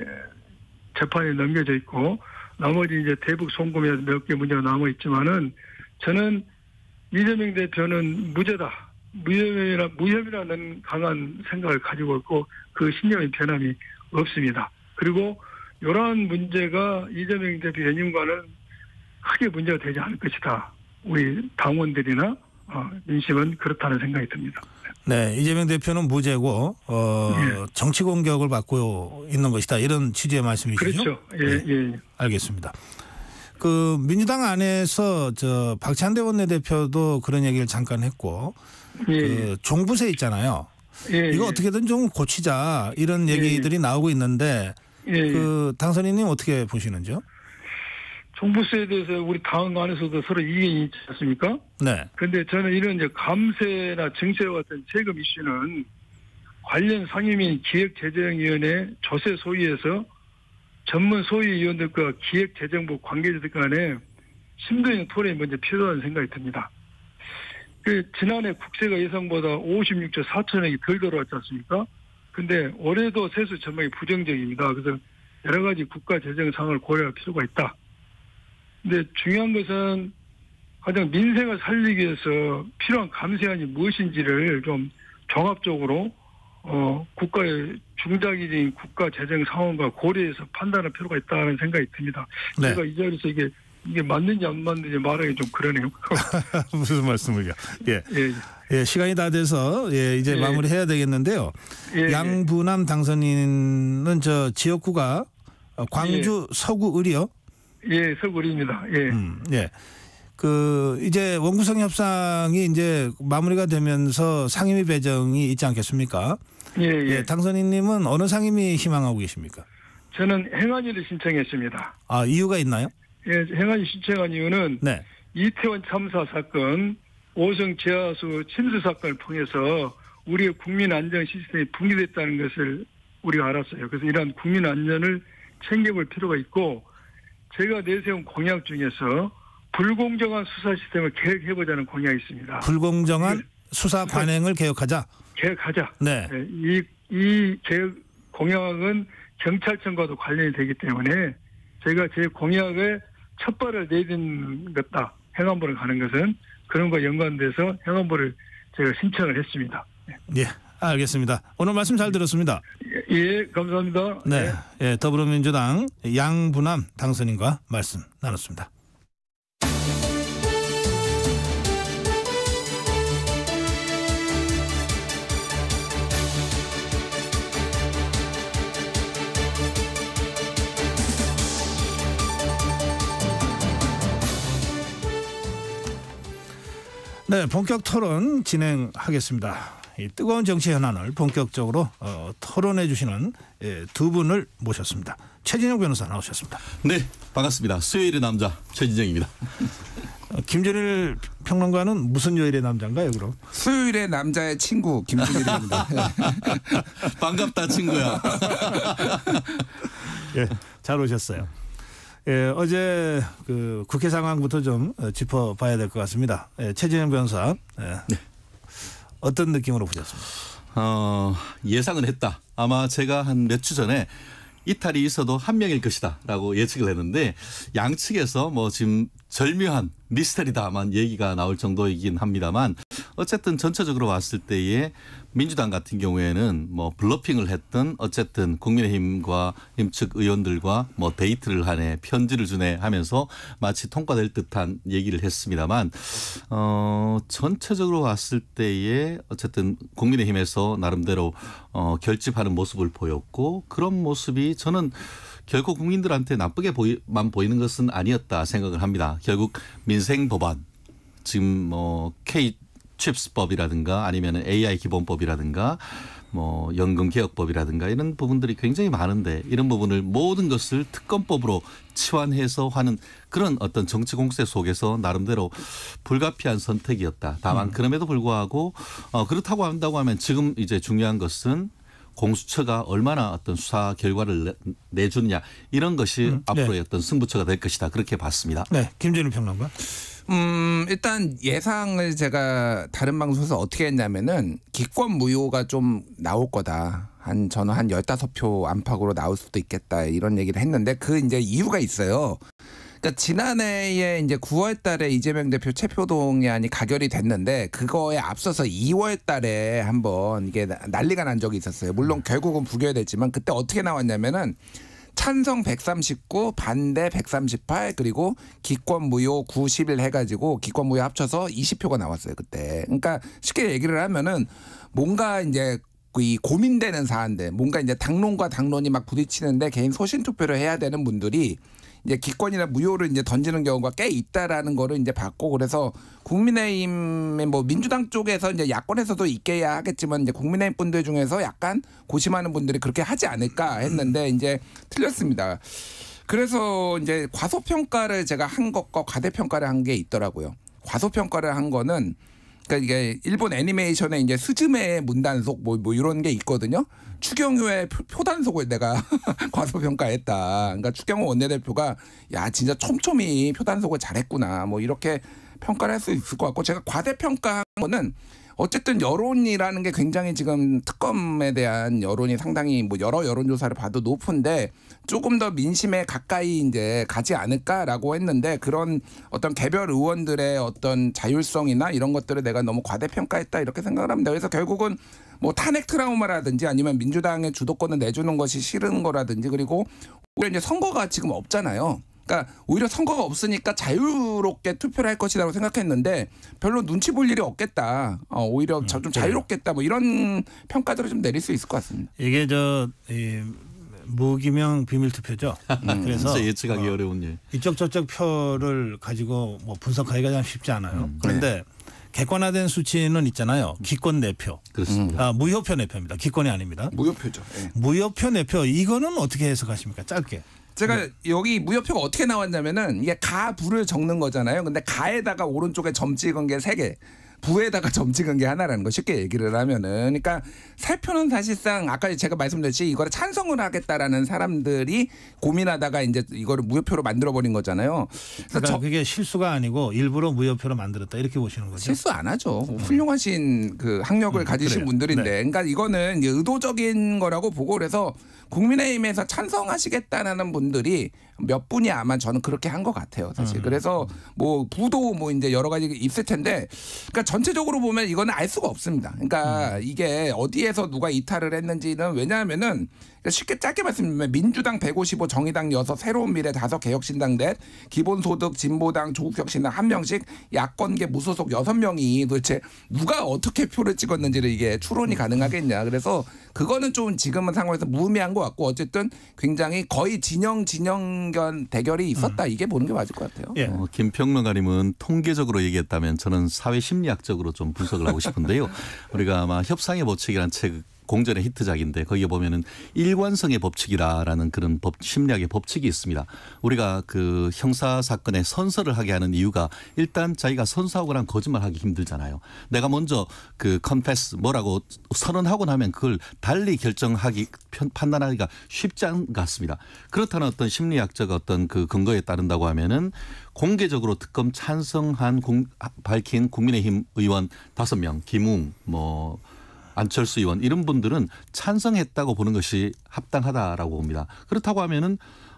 재판에 넘겨져 있고 나머지 이제 대북 송금에 몇 개 문제가 남아 있지만은 저는 이재명 대표는 무죄다. 무혐의라, 무혐의라는 강한 생각을 가지고 있고 그 신념의 변함이 없습니다. 그리고 이러한 문제가 이재명 대표 연임과는 크게 문제가 되지 않을 것이다. 우리 당원들이나 어, 민심은 그렇다는 생각이 듭니다. 네, 이재명 대표는 무죄고 어, 예. 정치 공격을 받고 있는 것이다. 이런 취지의 말씀이시죠? 그렇죠. 예, 네. 예. 알겠습니다. 그 민주당 안에서 저 박찬대 원내대표도 그런 얘기를 잠깐 했고, 예, 그 종부세 있잖아요. 예, 이거 예. 어떻게든 좀 고치자 이런 예, 얘기들이 나오고 있는데, 예, 예. 그 당선인님 어떻게 보시는지요? 종부세에 대해서 우리 당 안에서도 서로 이견이 있지 않습니까? 네. 그런데 저는 이런 이제 감세나 증세와 같은 세금 이슈는 관련 상임위 기획재정위원회 조세 소위에서 전문 소위위원들과 기획재정부 관계자들 간에 심도 있는 토론이 먼저 필요하다는 생각이 듭니다. 그 지난해 국세가 예상보다 오십육조 사천억이 덜 들어왔지 않습니까? 근데 올해도 세수 전망이 부정적입니다. 그래서 여러 가지 국가 재정 상황을 고려할 필요가 있다. 근데 중요한 것은 가장 민생을 살리기 위해서 필요한 감세안이 무엇인지를 좀 종합적으로 어, 국가의 중장기적인 국가 재정 상황과 고려해서 판단할 필요가 있다는 생각이 듭니다. 네. 제가 이 자리에서 이게 이게 맞는지 안 맞는지 말하기 좀 그러네요. 무슨 말씀을요? 예. 예, 예, 시간이 다 돼서 예, 이제 예. 마무리해야 되겠는데요. 예, 양부남 당선인은 저 지역구가 광주 예. 서구 을이요. 예, 서구리입니다. 예. 음, 예. 그 이제 원구성 협상이 이제 마무리가 되면서 상임위 배정이 있지 않겠습니까? 예, 예. 예, 당선인님은 어느 상임위 희망하고 계십니까? 저는 행안위를 신청했습니다. 아, 이유가 있나요? 예, 행안위 신청한 이유는 네. 이태원 참사 사건, 오성 지하수 침수 사건을 통해서 우리의 국민 안전 시스템이 붕괴됐다는 것을 우리가 알았어요. 그래서 이러한 국민 안전을 챙겨볼 필요가 있고, 제가 내세운 공약 중에서 불공정한 수사 시스템을 개혁해보자는 공약이 있습니다. 불공정한 수사 관행을 개혁하자. 개혁하자. 네. 네, 이, 이 개혁 공약은 경찰청과도 관련이 되기 때문에 제가 제 공약에 첫 발을 내딛는 것다. 행안부를 가는 것은 그런 거 연관돼서 행안부를 제가 신청을 했습니다. 예, 알겠습니다. 오늘 말씀 잘 들었습니다. 예, 예 감사합니다. 네, 네. 예, 더불어민주당 양부남 당선인과 말씀 나눴습니다. 네, 본격 토론 진행하겠습니다. 이 뜨거운 정치 현안을 본격적으로 어, 토론해 주시는 예, 두 분을 모셨습니다. 최진영 변호사 나오셨습니다. 네, 반갑습니다. 수요일의 남자 최진영입니다. 어, 김준일 평론가는 무슨 요일의 남자인가요, 그럼? 수요일의 남자의 친구 김준일입니다. 반갑다, 친구야. 예, 잘 오셨어요. 예, 어제 그 국회 상황부터 좀 짚어봐야 될 것 같습니다. 예, 최진영 변호사, 예, 네. 어떤 느낌으로 보셨습니까? 어, 예상은 했다. 아마 제가 한 몇 주 전에 이탈이 있어도 한 명일 것이다라고 예측을 했는데 양측에서 뭐 지금 절묘한 미스터리다만 얘기가 나올 정도이긴 합니다만 어쨌든 전체적으로 봤을 때에 민주당 같은 경우에는 뭐 블러핑을 했던 어쨌든 국민의힘과 임측 의원들과 뭐 데이트를 하네 편지를 주네 하면서 마치 통과될 듯한 얘기를 했습니다만 어 전체적으로 봤을 때에 어쨌든 국민의힘에서 나름대로 어 결집하는 모습을 보였고 그런 모습이 저는 결국 국민들한테 나쁘게 보이만 보이는 것은 아니었다 생각을 합니다. 결국 민생 법안 지금 뭐 K 칩스법이라든가 아니면 에이아이 기본법이라든가 뭐 연금 개혁법이라든가 이런 부분들이 굉장히 많은데 이런 부분을 모든 것을 특검법으로 치환해서 하는 그런 어떤 정치 공세 속에서 나름대로 불가피한 선택이었다. 다만 음. 그럼에도 불구하고 어 그렇다고 한다고 하면 지금 이제 중요한 것은 공수처가 얼마나 어떤 수사 결과를 내주느냐 이런 것이 음, 앞으로의 네. 어떤 승부처가 될 것이다. 그렇게 봤습니다. 네, 김준일 평론가. 음, 일단 예상을 제가 다른 방송에서 어떻게 했냐면은 기권 무효가 좀 나올 거다. 한 저는 한 열다섯 표 안팎으로 나올 수도 있겠다. 이런 얘기를 했는데 그 이제 이유가 있어요. 그러니까 지난해에 이제 구월 달에 이재명 대표 체포동의안이 가결이 됐는데 그거에 앞서서 이월 달에 한번 이게 난리가 난 적이 있었어요. 물론 결국은 부결됐지만 그때 어떻게 나왔냐면은 찬성 백삼십구, 반대 백삼십팔 그리고 기권 무효 구십일 해가지고 기권 무효 합쳐서 이십 표가 나왔어요 그때. 그러니까 쉽게 얘기를 하면은 뭔가 이제 이 고민되는 사안들, 뭔가 이제 당론과 당론이 막 부딪히는데 개인 소신 투표를 해야 되는 분들이 이제 기권이나 무효를 이제 던지는 경우가 꽤 있다라는 거를 이제 봤고 그래서 국민의힘의 뭐 민주당 쪽에서 이제 야권에서도 있게야 하겠지만 이제 국민의힘 분들 중에서 약간 고심하는 분들이 그렇게 하지 않을까 했는데 이제 틀렸습니다. 그래서 이제 과소평가를 제가 한 것과 과대평가를 한 게 있더라고요. 과소평가를 한 거는 그러니까 이게 일본 애니메이션에 이제 스즈메의 문단속 뭐, 뭐 이런 게 있거든요. 추경호의 표단속을 내가 과소평가했다. 그러니까 추경호 원내대표가 야 진짜 촘촘히 표단속을 잘했구나. 뭐 이렇게 평가를 할 수 있을 것 같고 제가 과대평가한 거는 어쨌든 여론이라는 게 굉장히 지금 특검에 대한 여론이 상당히 뭐 여러 여론조사를 봐도 높은데 조금 더 민심에 가까이 이제 가지 않을까라고 했는데 그런 어떤 개별 의원들의 어떤 자율성이나 이런 것들을 내가 너무 과대평가했다 이렇게 생각을 합니다. 그래서 결국은 뭐 탄핵 트라우마라든지 아니면 민주당의 주도권을 내주는 것이 싫은 거라든지 그리고 오히려 이제 선거가 지금 없잖아요. 그러니까 오히려 선거가 없으니까 자유롭게 투표를 할 것이라고 생각했는데 별로 눈치 볼 일이 없겠다. 어, 오히려 음, 좀 자유롭겠다. 뭐 이런 평가들을 좀 내릴 수 있을 것 같습니다. 이게 저 이, 무기명 비밀 투표죠. 음, 그래서 예측하기 어, 어려운 일. 이쪽 저쪽 표를 가지고 뭐 분석하기가 참 쉽지 않아요. 음, 그런데 네. 객관화된 수치는 있잖아요. 기권 내표. 그렇습니다. 아, 무효표 내표입니다. 기권이 아닙니다. 무효표죠. 네. 무효표 내표 이거는 어떻게 해석하십니까? 짧게. 제가 네. 여기 무효표가 어떻게 나왔냐면은 이게 가 부를 적는 거잖아요. 근데 가에다가 오른쪽에 점 찍은 게 세 개. 부에다가 점 찍은 게 하나라는 거 쉽게 얘기를 하면은 그러니까 살표는 사실상 아까 제가 말씀드렸듯이 이거를 찬성을 하겠다라는 사람들이 고민하다가 이제 이거를 무효표로 만들어 버린 거잖아요. 그러니까 저, 그게 실수가 아니고 일부러 무효표로 만들었다 이렇게 보시는 거죠. 실수 안 하죠. 음. 훌륭하신 그 학력을 음, 가지신 그래요. 분들인데, 네. 그러니까 이거는 이제 의도적인 거라고 보고 그래서 국민의힘에서 찬성하시겠다는 분들이 몇 분이 아마 저는 그렇게 한 것 같아요, 사실. 음. 그래서 뭐 부도 뭐 이제 여러 가지 있을 텐데, 그러니까 전체적으로 보면 이거는 알 수가 없습니다. 그러니까 음. 이게 어디에서 누가 이탈을 했는지는 왜냐하면은 쉽게 짧게 말씀드리면 민주당 백오십오, 정의당 여섯, 새로운 미래 다섯, 개혁신당 넷, 기본소득, 진보당, 조국혁신당 한 명씩, 야권계 무소속 여섯 명이 도대체 누가 어떻게 표를 찍었는지를 이게 추론이 가능하겠냐. 그래서 그거는 좀 지금은 상황에서 무의미한 것 같고 어쨌든 굉장히 거의 진영 진영견 대결이 있었다. 이게 보는 게 맞을 것 같아요. 예. 어, 김평론가님은 통계적으로 얘기했다면 저는 사회심리학적으로 좀 분석을 하고 싶은데요. 우리가 아마 협상의 법칙이라는 책 공전의 히트작인데 거기에 보면은 일관성의 법칙이라는 그런 법, 심리학의 법칙이 있습니다. 우리가 그 형사 사건에 선서를 하게 하는 이유가 일단 자기가 선서하고 난 거짓말하기 힘들잖아요. 내가 먼저 그 컨페스 뭐라고 선언하고 나면 그걸 달리 결정하기 판단하기가 쉽지 않은 것 같습니다. 그렇다는 어떤 심리학적 어떤 그 근거에 따른다고 하면은 공개적으로 특검 찬성한 공, 밝힌 국민의힘 의원 다섯 명, 김웅 뭐 안철수 의원 이런 분들은 찬성했다고 보는 것이 합당하다라고 봅니다. 그렇다고 하면은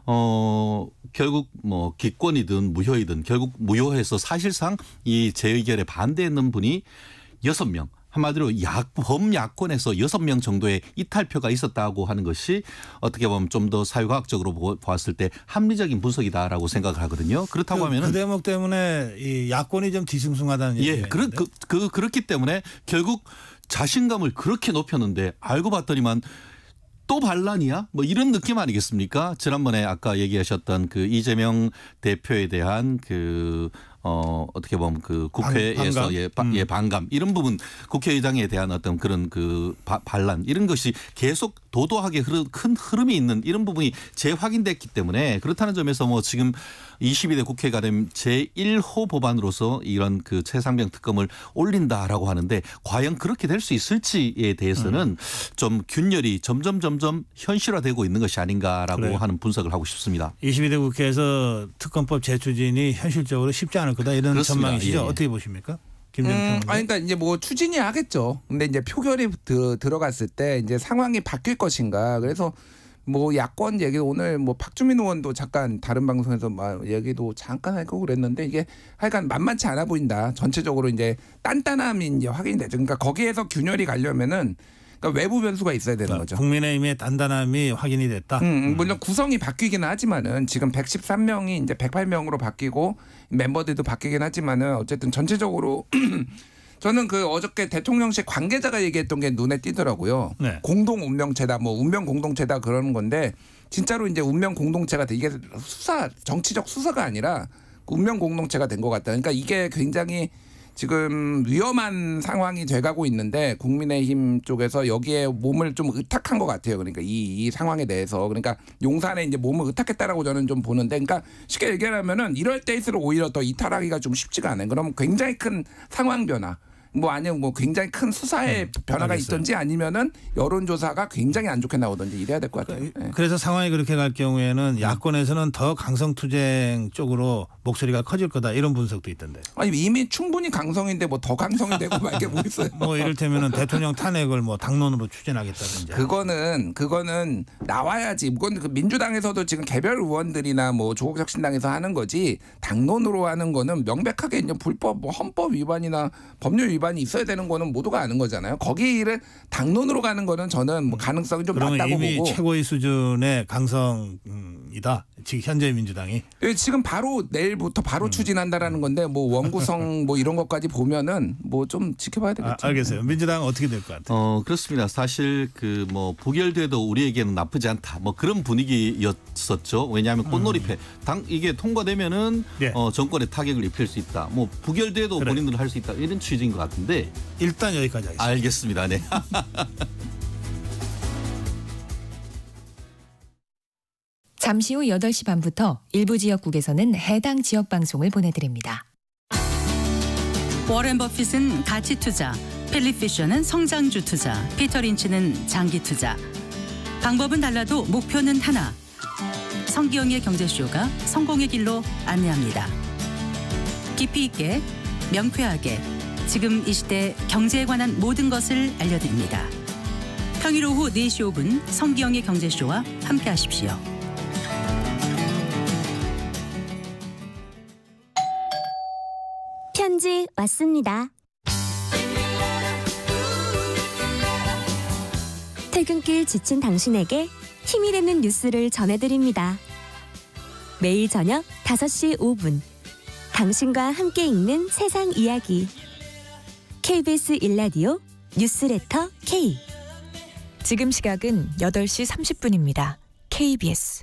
어 결국 뭐 기권이든 무효이든 결국 무효해서 사실상 이 재의결에 반대했는 분이 여섯 명. 한마디로 야, 범야권에서 여섯 명 정도의 이탈표가 있었다고 하는 것이 어떻게 보면 좀 더 사회과학적으로 보았을 때 합리적인 분석이다라고 생각을 하거든요. 그렇다고 그, 하면은 그 대목 때문에 이 야권이 좀 뒤숭숭하다는 얘기예요. 예, 그, 그, 그, 그렇기 때문에 결국 자신감을 그렇게 높였는데 알고 봤더니만 또 반란이야? 뭐 이런 느낌 아니겠습니까? 지난번에 아까 얘기하셨던 그 이재명 대표에 대한 그 어, 어떻게 보면 그 국회에서 방, 예, 음. 예, 반감 이런 부분 국회의장에 대한 어떤 그런 그 바, 반란 이런 것이 계속 도도하게 흐르, 큰 흐름이 있는 이런 부분이 재확인됐기 때문에 그렇다는 점에서 뭐 지금 이십이 대 국회가 된 제일 호 법안으로서 이런 그 최상병 특검을 올린다라고 하는데 과연 그렇게 될 수 있을지에 대해서는 음. 좀 균열이 점점 점점 현실화되고 있는 것이 아닌가라고 그래요. 하는 분석을 하고 싶습니다. 이십이 대 국회에서 특검법 재추진이 현실적으로 쉽지 않을 거다 이런 그렇습니다. 전망이시죠. 예. 어떻게 보십니까? 음, 아니, 그러니까 이제 뭐 추진이 하겠죠. 근데 이제 표결이 드, 들어갔을 때 이제 상황이 바뀔 것인가. 그래서 뭐 야권 얘기 오늘 뭐 박주민 의원도 잠깐 다른 방송에서 막 얘기도 잠깐 하고 그랬는데 이게 하여간 만만치 않아 보인다. 전체적으로 이제 단단함이 이제 확인이 되죠. 그러니까 거기에서 균열이 가려면은 그러니까 외부 변수가 있어야 되는 그러니까 거죠. 국민의힘의 단단함이 확인이 됐다. 음, 물론 구성이 바뀌기는 하지만은 지금 백십삼 명이 이제 백팔 명으로 바뀌고 멤버들도 바뀌긴 하지만은 어쨌든 전체적으로 저는 그 어저께 대통령실 관계자가 얘기했던 게 눈에 띄더라고요. 네. 공동 운명체다, 뭐 운명 공동체다 그러는 건데 진짜로 이제 운명 공동체가 돼 이게 수사 정치적 수사가 아니라 운명 공동체가 된 것 같다. 그러니까 이게 굉장히 지금 위험한 상황이 돼가고 있는데 국민의힘 쪽에서 여기에 몸을 좀 의탁한 것 같아요. 그러니까 이, 이 상황에 대해서 그러니까 용산에 이제 몸을 의탁했다라고 저는 좀 보는데, 그러니까 쉽게 얘기하면은 이럴 때일수록 오히려 더 이탈하기가 좀 쉽지가 않아요. 그럼 굉장히 큰 상황 변화. 뭐 아니면 뭐 굉장히 큰 수사의 음, 변화가 알겠어요. 있든지 아니면은 여론조사가 굉장히 안 좋게 나오든지 이래야 될 것 같아요. 네. 그래서 상황이 그렇게 갈 경우에는 야권에서는 더 강성투쟁 쪽으로 목소리가 커질 거다 이런 분석도 있던데. 아니 이미 충분히 강성인데 뭐 더 강성이 되고 말 게 뭐 있어요. 뭐 이를테면은 대통령 탄핵을 뭐 당론으로 추진하겠다든지. 그거는 그거는 나와야지. 그건 그 민주당에서도 지금 개별 의원들이나 뭐 조국혁신당에서 하는 거지 당론으로 하는 거는 명백하게 이제 불법 뭐 헌법 위반이나 법률 위반 이 있어야 되는 거는 모두가 아는 거잖아요. 거기를 당론으로 가는 거는 저는 뭐 가능성이 좀 낮다고 이미 보고. 최고의 수준의 강성이 방안이다. 지금 현재 민주당이. 예, 지금 바로 내일부터 바로 음. 추진한다라는 건데 뭐 원구성 뭐 이런 것까지 보면은 뭐 좀 지켜봐야 되겠죠. 아, 알겠어요. 민주당은 어떻게 될 것 같아요? 어 그렇습니다. 사실 그 뭐 부결돼도 우리에게는 나쁘지 않다. 뭐 그런 분위기였었죠. 왜냐하면 꽃놀이패 음. 당 이게 통과되면은 예. 어, 정권에 타격을 입힐 수 있다. 뭐 부결돼도 그래. 본인들 할 수 있다. 이런 취지인 것 같은데 일단 여기까지 하겠습니다. 알겠습니다. 네. 잠시 후 여덟 시 반부터 일부 지역국에서는 해당 지역 방송을 보내드립니다. 워렌 버핏은 가치 투자, 펠리 피셔는 성장주 투자, 피터 린치는 장기 투자. 방법은 달라도 목표는 하나. 성기영의 경제쇼가 성공의 길로 안내합니다. 깊이 있게, 명쾌하게, 지금 이 시대 경제에 관한 모든 것을 알려드립니다. 평일 오후 네 시 오 분 성기영의 경제쇼와 함께하십시오. 편지 왔습니다. 퇴근길 지친 당신에게 힘이 되는 뉴스를 전해드립니다. 매일 저녁 다섯 시 오 분 당신과 함께 읽는 세상 이야기 케이비에스 일 라디오 뉴스레터 K. 지금 시각은 여덟 시 삼십 분입니다. 케이비에스.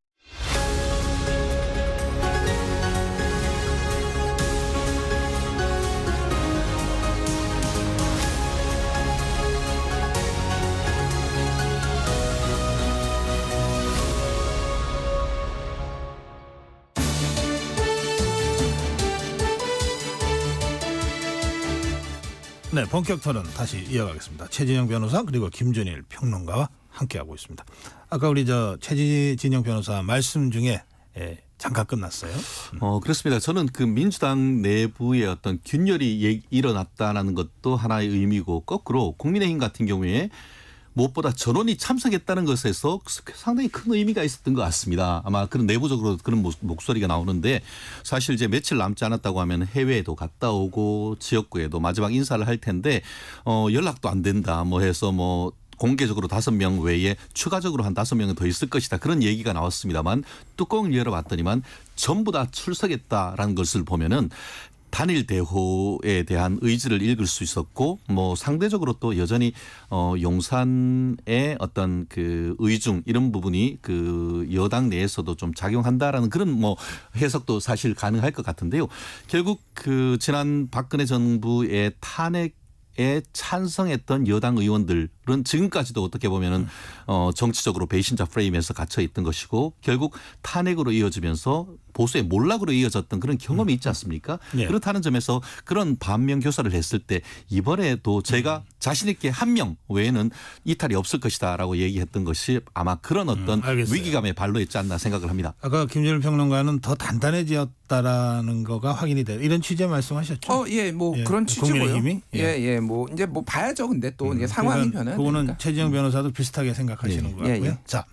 네, 본격 토론 다시 이어가겠습니다. 최진영 변호사 그리고 김준일 평론가와 함께하고 있습니다. 아까 우리 저 최진영 변호사 말씀 중에 예, 잠깐 끝났어요. 어 그렇습니다. 저는 그 민주당 내부의 어떤 균열이 일어났다는 것도 하나의 의미고 거꾸로 국민의힘 같은 경우에 무엇보다 전원이 참석했다는 것에서 상당히 큰 의미가 있었던 것 같습니다. 아마 그런 내부적으로 그런 목소리가 나오는데 사실 이제 며칠 남지 않았다고 하면 해외에도 갔다 오고 지역구에도 마지막 인사를 할 텐데 어, 연락도 안 된다 뭐 해서 뭐 공개적으로 다섯 명 외에 추가적으로 한 다섯 명은 더 있을 것이다. 그런 얘기가 나왔습니다만 뚜껑을 열어봤더니만 전부 다 출석했다라는 것을 보면은 단일 대호에 대한 의지를 읽을 수 있었고 뭐 상대적으로 또 여전히 어 용산의 어떤 그 의중 이런 부분이 그 여당 내에서도 좀 작용한다라는 그런 뭐 해석도 사실 가능할 것 같은데요. 결국 그 지난 박근혜 정부의 탄핵 에 찬성했던 여당 의원들은 지금까지도 어떻게 보면은 음. 어 정치적으로 배신자 프레임에서 갇혀 있던 것이고 결국 탄핵으로 이어지면서 보수의 몰락으로 이어졌던 그런 경험이 있지 않습니까? 네. 그렇다는 점에서 그런 반면 교사를 했을 때 이번에도 제가 음. 자신 있게 한 명 외에는 이탈이 없을 것이다라고 얘기했던 것이 아마 그런 어떤 음, 위기감에 발로했지 않나 생각을 합니다. 아까 김준일 평론가는 더 단단해졌다라는 거가 확인이 돼요. 이런 취지의 말씀하셨죠? 어, 예, 뭐 예. 그런 취지고요. 국민의힘이 예, 예, 뭐 이제 뭐 봐야죠. 근데 또 음, 이게 상황이 변해요. 그거는 최진영 변호사도 비슷하게 생각하시는 예. 것 같고요. 예, 예. 자.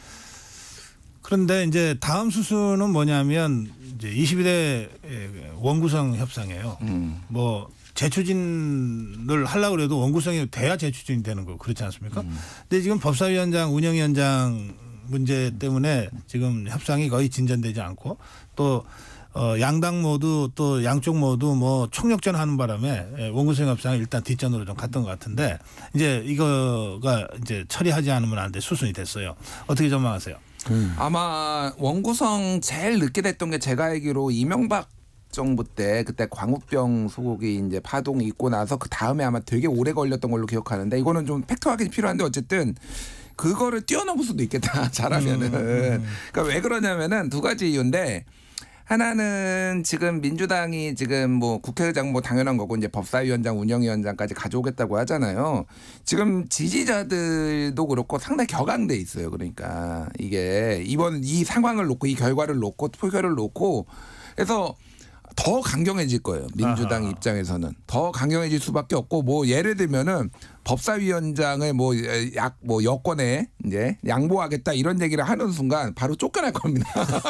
그런데 이제 다음 수순은 뭐냐면 이제 이십이 대 원구성 협상이에요. 음. 뭐 재추진을 하려고 해도 원구성이 돼야 재추진이 되는 거 그렇지 않습니까? 음. 근데 지금 법사위원장 운영위원장 문제 때문에 지금 협상이 거의 진전되지 않고 또 어, 양당 모두 또 양쪽 모두 뭐 총력전 하는 바람에 원구성 협상이 일단 뒷전으로 좀 갔던 것 같은데 이제 이거가 이제 처리하지 않으면 안 돼 수순이 됐어요. 어떻게 전망하세요? 음. 아마 원구성 제일 늦게 됐던 게 제가 알기로 이명박 정부 때 그때 광우병 소고기 이제 파동이 있고 나서 그 다음에 아마 되게 오래 걸렸던 걸로 기억하는데 이거는 좀 팩트 확인이 필요한데 어쨌든 그거를 뛰어넘을 수도 있겠다 잘하면은. 음. 그러니까 왜 그러냐면은 두 가지 이유인데. 하나는 지금 민주당이 지금 뭐 국회의장 뭐 당연한 거고 이제 법사위원장 운영위원장까지 가져오겠다고 하잖아요. 지금 지지자들도 그렇고 상당히 격앙돼 있어요. 그러니까 이게 이번 이 상황을 놓고 이 결과를 놓고 표결을 놓고 그래서 더 강경해질 거예요. 민주당 아하. 입장에서는 더 강경해질 수밖에 없고 뭐 예를 들면은 법사위원장을 뭐 약 뭐 여권에 이제 양보하겠다 이런 얘기를 하는 순간 바로 쫓겨날 겁니다.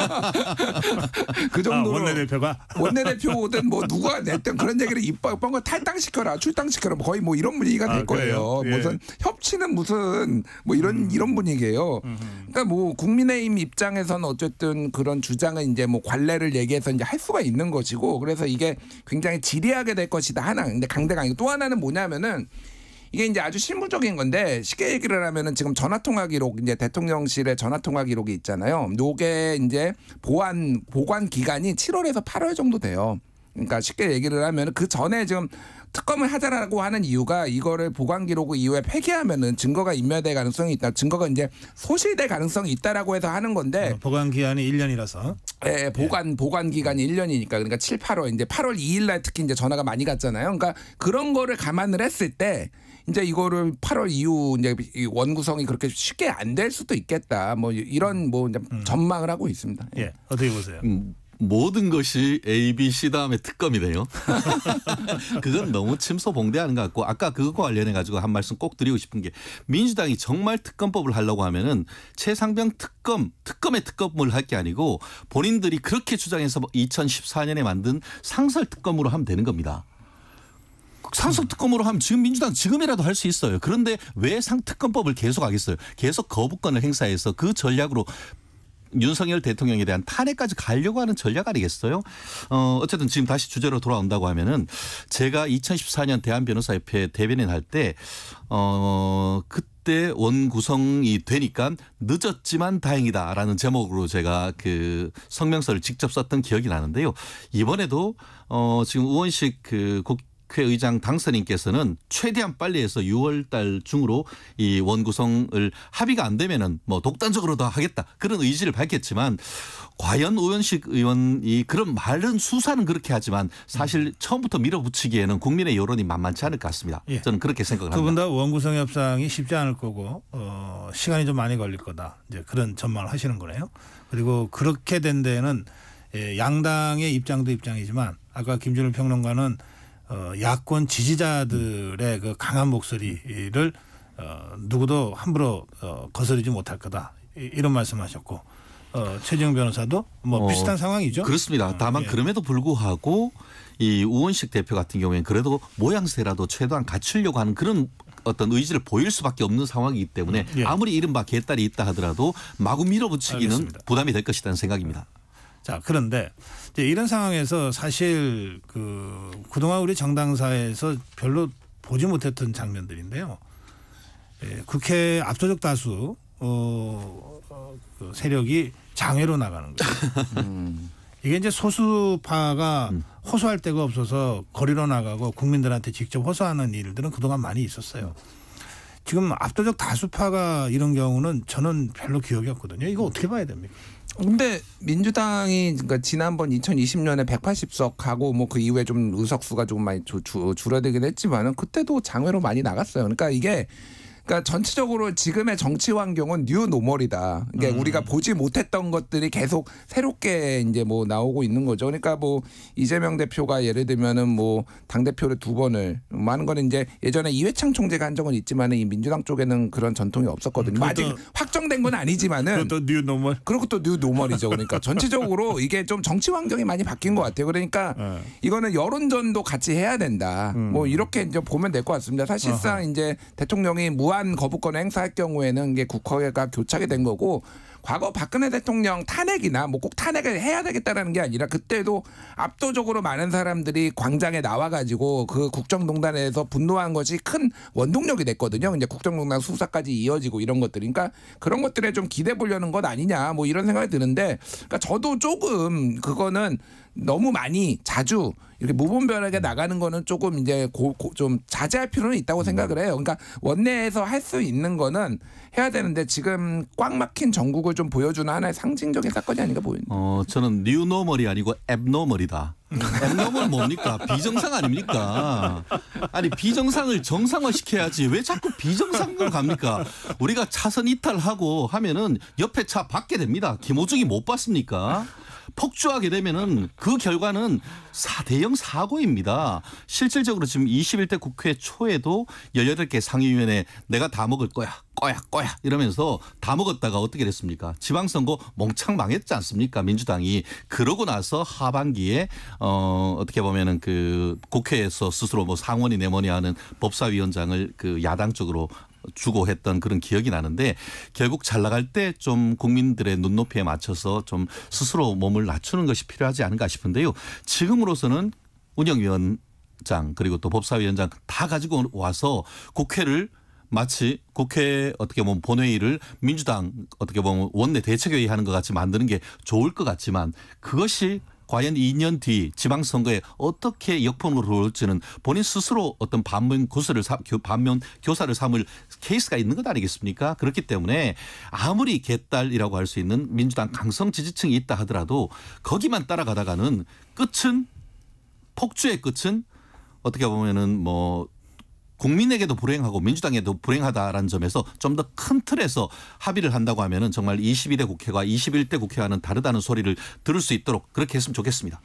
그 정도로 아, 원내대표가 원내대표든 뭐 누가 냈든 그런 얘기를 이뻐 거 탈당시켜라 출당시켜라 거의 뭐 이런 분위기가 될 아, 거예요. 예. 무슨 협치는 무슨 뭐 이런 음. 이런 분위기예요. 음. 그러니까 뭐 국민의힘 입장에서는 어쨌든 그런 주장을 이제 뭐 관례를 얘기해서 이제 할 수가 있는 것이고 그래서 이게 굉장히 지리하게 될 것이다 하나. 근데 강대강이고 또 하나는 뭐냐면은. 이게 이제 아주 실무적인 건데 쉽게 얘기를 하면은 지금 전화통화 기록 이제 대통령실의 전화통화 기록이 있잖아요. 요게 이제 보안 보관 기간이 칠월에서 팔월 정도 돼요. 그러니까 쉽게 얘기를 하면 그 전에 지금 특검을 하자라고 하는 이유가 이거를 보관 기록 이후에 폐기하면은 증거가 인멸될 가능성이 있다. 증거가 이제 소실될 가능성이 있다라고 해서 하는 건데 어, 보관 기간이 일 년이라서. 예, 보관 예. 보관 기간이 일 년이니까 그러니까 칠, 팔월 이제 팔월 이일 날 특히 이제 전화가 많이 갔잖아요. 그러니까 그런 거를 감안을 했을 때 이제 이거를 팔월 이후 이제 원구성이 그렇게 쉽게 안 될 수도 있겠다. 뭐 이런 뭐 이제 음. 전망을 하고 있습니다. 예, 어떻게 보세요? 음. 모든 것이 A, B, C 다음에 특검이네요. 그건 너무 침소봉대하는 것 같고 아까 그것과 관련해 가지고 한 말씀 꼭 드리고 싶은 게 민주당이 정말 특검법을 하려고 하면은 최상병 특검, 특검의 특검을 할 게 아니고 본인들이 그렇게 주장해서 이천십사 년에 만든 상설 특검으로 하면 되는 겁니다. 상설 특검으로 하면 지금 민주당 지금이라도 할 수 있어요. 그런데 왜 상특검법을 계속 하겠어요? 계속 거부권을 행사해서 그 전략으로 윤석열 대통령에 대한 탄핵까지 가려고 하는 전략 아니겠어요? 어, 어쨌든 지금 다시 주제로 돌아온다고 하면은 제가 이천십사 년 대한변호사협회 대변인 할 때 어, 그때 원구성이 되니까 늦었지만 다행이다라는 제목으로 제가 그 성명서를 직접 썼던 기억이 나는데요. 이번에도 어, 지금 우원식 그 국 국회의장 당선인께서는 최대한 빨리 해서 유월 달 중으로 이 원구성을 합의가 안 되면은 뭐 독단적으로 더 하겠다 그런 의지를 밝혔지만 과연 우원식 의원이 그런 말은 수사는 그렇게 하지만 사실 처음부터 밀어붙이기에는 국민의 여론이 만만치 않을 것 같습니다. 예. 저는 그렇게 생각을 합니다. 두 분 다 원구성 협상이 쉽지 않을 거고 어, 시간이 좀 많이 걸릴 거다. 이제 그런 전망을 하시는 거네요. 그리고 그렇게 된 데는 예, 양당의 입장도 입장이지만 아까 김준일 평론가는 어, 야권 지지자들의 그 강한 목소리를 어, 누구도 함부로 어, 거스르지 못할 거다 이런 말씀하셨고 어, 최재형 변호사도 뭐 비슷한 어, 상황이죠. 그렇습니다. 다만 어, 예. 그럼에도 불구하고 이 우원식 대표 같은 경우에는 그래도 모양새라도 최대한 갖추려고 하는 그런 어떤 의지를 보일 수밖에 없는 상황이기 때문에 예. 아무리 이른바 개딸이 있다 하더라도 마구 밀어붙이기는 알겠습니다. 부담이 될 것이라는 생각입니다. 자, 그런데 이제 이런 상황에서 사실 그 그동안 우리 정당사에서 별로 보지 못했던 장면들인데요. 예, 국회 압도적 다수 어, 어, 그 세력이 장외로 나가는 거예요. 음. 이게 이제 소수파가 음. 호소할 데가 없어서 거리로 나가고 국민들한테 직접 호소하는 일들은 그동안 많이 있었어요. 지금 압도적 다수파가 이런 경우는 저는 별로 기억이 없거든요. 이거 어떻게 봐야 됩니까? 근데 민주당이 그러니까 지난번 이천이십 년에 백팔십 석 하고 뭐 그 이후에 좀 의석수가 조금 많이 주, 주, 줄어들긴 했지만은 그때도 장외로 많이 나갔어요. 그러니까 이게 그러니까 전체적으로 지금의 정치 환경은 뉴 노멀이다. 그러니까 음. 우리가 보지 못했던 것들이 계속 새롭게 이제 뭐 나오고 있는 거죠. 그러니까 뭐 이재명 대표가 예를 들면은 뭐 당 대표를 두 번을 많은 거는 이제 예전에 이회창 총재가 한 적은 있지만은 이 민주당 쪽에는 그런 전통이 없었거든요. 음, 아직 확정된 건 아니지만은 그것도 뉴 노멀. 그리고 또 뉴 노멀이죠. 그러니까 전체적으로 이게 좀 정치 환경이 많이 바뀐 것 같아요. 그러니까 네. 이거는 여론전도 같이 해야 된다. 음. 뭐 이렇게 이제 보면 될 것 같습니다. 사실상 어허. 이제 대통령이 무한 거부권을 행사할 경우에는 이게 국회가 교착이 된 거고 과거 박근혜 대통령 탄핵이나 뭐 꼭 탄핵을 해야 되겠다라는 게 아니라 그때도 압도적으로 많은 사람들이 광장에 나와가지고 그 국정농단에서 분노한 것이 큰 원동력이 됐거든요. 이제 국정농단 수사까지 이어지고 이런 것들이. 그러니까 그런 것들에 좀 기대 보려는 것 아니냐 뭐 이런 생각이 드는데 그러니까 저도 조금 그거는 너무 많이 자주 이렇게 무분별하게 나가는 거는 조금 이제 고, 고, 좀 자제할 필요는 있다고 생각을 해요. 그러니까 원내에서 할 수 있는 거는 해야 되는데 지금 꽉 막힌 전국을 좀 보여주는 하나의 상징적인 사건이 아닌가 보입니다. 어, 저는 뉴노멀이 아니고 앱노멀이다. 앱노멀 뭡니까? 비정상 아닙니까? 아니 비정상을 정상화시켜야지 왜 자꾸 비정상으로 갑니까? 우리가 차선 이탈하고 하면은 옆에 차 받게 됩니다. 김호중이 못 봤습니까? 폭주하게 되면은 그 결과는 대형 사고입니다. 실질적으로 지금 이십일 대 국회 초에도 열여덟 개 상임위원회 내가 다 먹을 거야. 꺼야 꺼야 이러면서 다 먹었다가 어떻게 됐습니까? 지방선거 몽창 망했지 않습니까? 민주당이. 그러고 나서 하반기에 어 어떻게 보면은 그 국회에서 스스로 뭐 상원이 내머니 하는 법사위원장을 그 야당 쪽으로 주고 했던 그런 기억이 나는데 결국 잘 나갈 때 좀 국민들의 눈높이에 맞춰서 좀 스스로 몸을 낮추는 것이 필요하지 않은가 싶은데요. 지금으로서는 운영위원장 그리고 또 법사위원장 다 가지고 와서 국회를 마치 국회 어떻게 보면 본회의를 민주당 어떻게 보면 원내 대책회의 하는 것 같이 만드는 게 좋을 것 같지만 그것이 과연 이 년 뒤 지방선거에 어떻게 역풍으로 돌지는 본인 스스로 어떤 반면 교사를 반면 교사를 삼을 케이스가 있는 것 아니겠습니까? 그렇기 때문에 아무리 개딸이라고 할 수 있는 민주당 강성 지지층이 있다 하더라도 거기만 따라가다가는 끝은 폭주의 끝은 어떻게 보면은 뭐 국민에게도 불행하고 민주당에도 불행하다라는 점에서 좀 더 큰 틀에서 합의를 한다고 하면은 정말 이십이 대 국회가 이십일 대 국회와는 다르다는 소리를 들을 수 있도록 그렇게 했으면 좋겠습니다.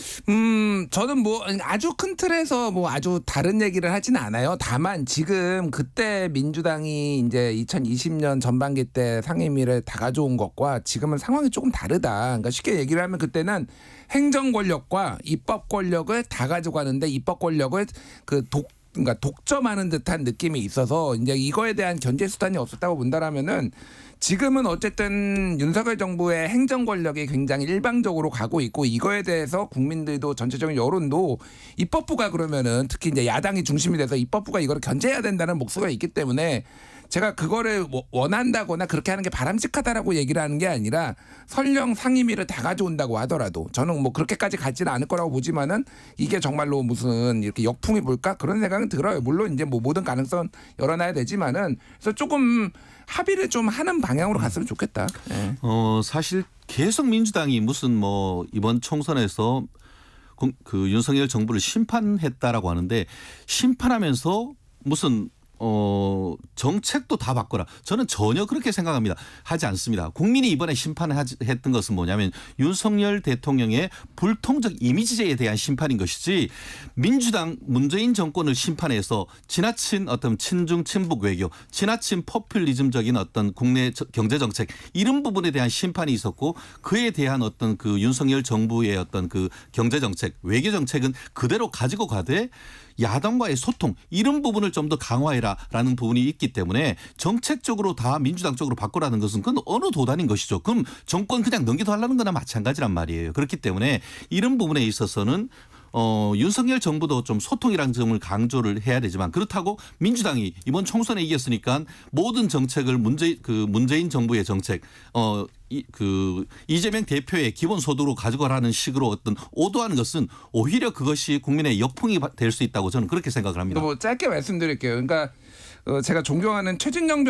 음, 저는 뭐 아주 큰 틀에서 뭐 아주 다른 얘기를 하지는 않아요. 다만 지금 그때 민주당이 이제 이천이십 년 전반기 때 상임위를 다 가져온 것과 지금은 상황이 조금 다르다. 그러니까 쉽게 얘기를 하면 그때는 행정 권력과 입법 권력을 다 가져가는데 입법 권력을 그 독 그러니까 독점하는 듯한 느낌이 있어서 이제 이거에 대한 견제 수단이 없었다고 본다라면은 지금은 어쨌든 윤석열 정부의 행정 권력이 굉장히 일방적으로 가고 있고 이거에 대해서 국민들도 전체적인 여론도 입법부가 그러면은 특히 이제 야당이 중심이 돼서 입법부가 이거를 견제해야 된다는 목소리가 있기 때문에 제가 그거를 원한다거나 그렇게 하는 게 바람직하다라고 얘기를 하는 게 아니라 설령 상임위를 다 가져온다고 하더라도 저는 뭐 그렇게까지 가지는 않을 거라고 보지만은 이게 정말로 무슨 이렇게 역풍이 불까 그런 생각은 들어요. 물론 이제 뭐 모든 가능성 열어놔야 되지만은 그래서 조금 합의를 좀 하는 방향으로 갔으면 좋겠다. 네. 어 사실 계속 민주당이 무슨 뭐 이번 총선에서 그 윤석열 정부를 심판했다라고 하는데 심판하면서 무슨 어, 정책도 다 바꿔라. 저는 전혀 그렇게 생각합니다. 하지 않습니다. 국민이 이번에 심판을 하지, 했던 것은 뭐냐면 윤석열 대통령의 불통적 이미지에 대한 심판인 것이지 민주당 문재인 정권을 심판해서 지나친 어떤 친중 친북 외교, 지나친 포퓰리즘적인 어떤 국내 경제 정책 이런 부분에 대한 심판이 있었고 그에 대한 어떤 그 윤석열 정부의 어떤 그 경제 정책, 외교 정책은 그대로 가지고 가되 야당과의 소통 이런 부분을 좀 더 강화해라라는 부분이 있기 때문에 정책적으로 다 민주당 쪽으로 바꾸라는 것은 그건 어느 도단인 것이죠. 그럼 정권 그냥 넘기도하려는 거나 마찬가지란 말이에요. 그렇기 때문에 이런 부분에 있어서는 어, 윤석열 정부도 좀 소통이라는 점을 강조를 해야 되지만 그렇다고 민주당이 이번 총선에 이겼으니까 모든 정책을 문재, 그 문재인 정부의 정책 어, 이, 그 이재명 대표의 기본소득으로 가져가라는 식으로 어떤 오도하는 것은 오히려 그것이 국민의 역풍이 될 수 있다고 저는 그렇게 생각을 합니다. 뭐 짧게 말씀드릴게요. 그러니까 어, 제가 존경하는 최진영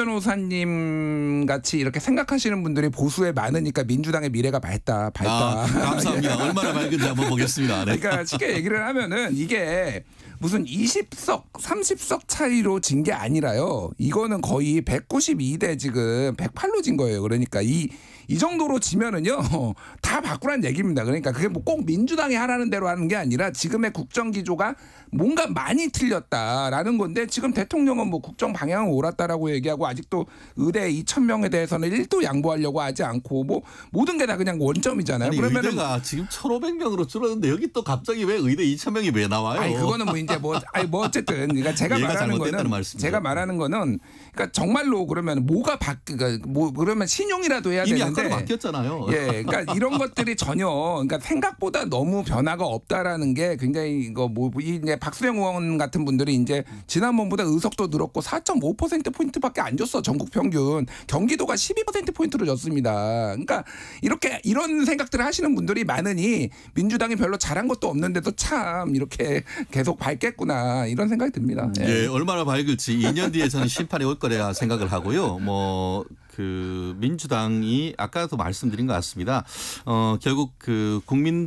변호사님 같이 이렇게 생각하시는 분들이 보수에 많으니까 민주당의 미래가 밝다. 밝다. 아, 감사합니다. 얼마나 밝은지 한번 보겠습니다. 네. 그러니까 쉽게 얘기를 하면은 이게 무슨 이십 석, 삼십 석 차이로 진 게 아니라요. 이거는 거의 백구십이 대 지금 백팔로 진 거예요. 그러니까 이, 이 정도로 지면은요 다 바꾸라는 얘기입니다. 그러니까 그게 뭐 꼭 민주당이 하라는 대로 하는 게 아니라 지금의 국정 기조가 뭔가 많이 틀렸다라는 건데 지금 대통령은 뭐 국정 방향은 옳았다라고 얘기하고 아직도 의대 이천 명에 대해서는 일도 양보하려고 하지 않고 뭐 모든 게 다 그냥 원점이잖아요. 아니, 그러면은 의대가 지금 천오백 명으로 줄었는데 여기 또 갑자기 왜 의대 이천 명이 왜 나와요? 아니 그거는 뭐 이제 뭐 아니 뭐 어쨌든 그러니까 제가 말하는 거는 말씀이죠. 제가 말하는 거는 그러니까 정말로 그러면 뭐가 바뀌가 뭐 그러면 신용이라도 해야 이미 되는데 아까도 바뀌었잖아요. 예, 그러니까 이런 것들이 전혀 그러니까 생각보다 너무 변화가 없다라는 게 굉장히 이거 뭐 이제 박수영 의원 같은 분들이 이제 지난번보다 의석도 늘었고 사 점 오 퍼센트 포인트밖에 안 줬어 전국 평균 경기도가 십이 퍼센트 포인트로 졌습니다. 그러니까 이렇게 이런 생각들을 하시는 분들이 많으니 민주당이 별로 잘한 것도 없는데도 참 이렇게 계속 밝겠구나 이런 생각이 듭니다. 예, 얼마나 밝을지 이 년 뒤에 저는 심판이 올 거라 생각을 하고요. 뭐 그 민주당이 아까도 말씀드린 것 같습니다. 어, 결국 그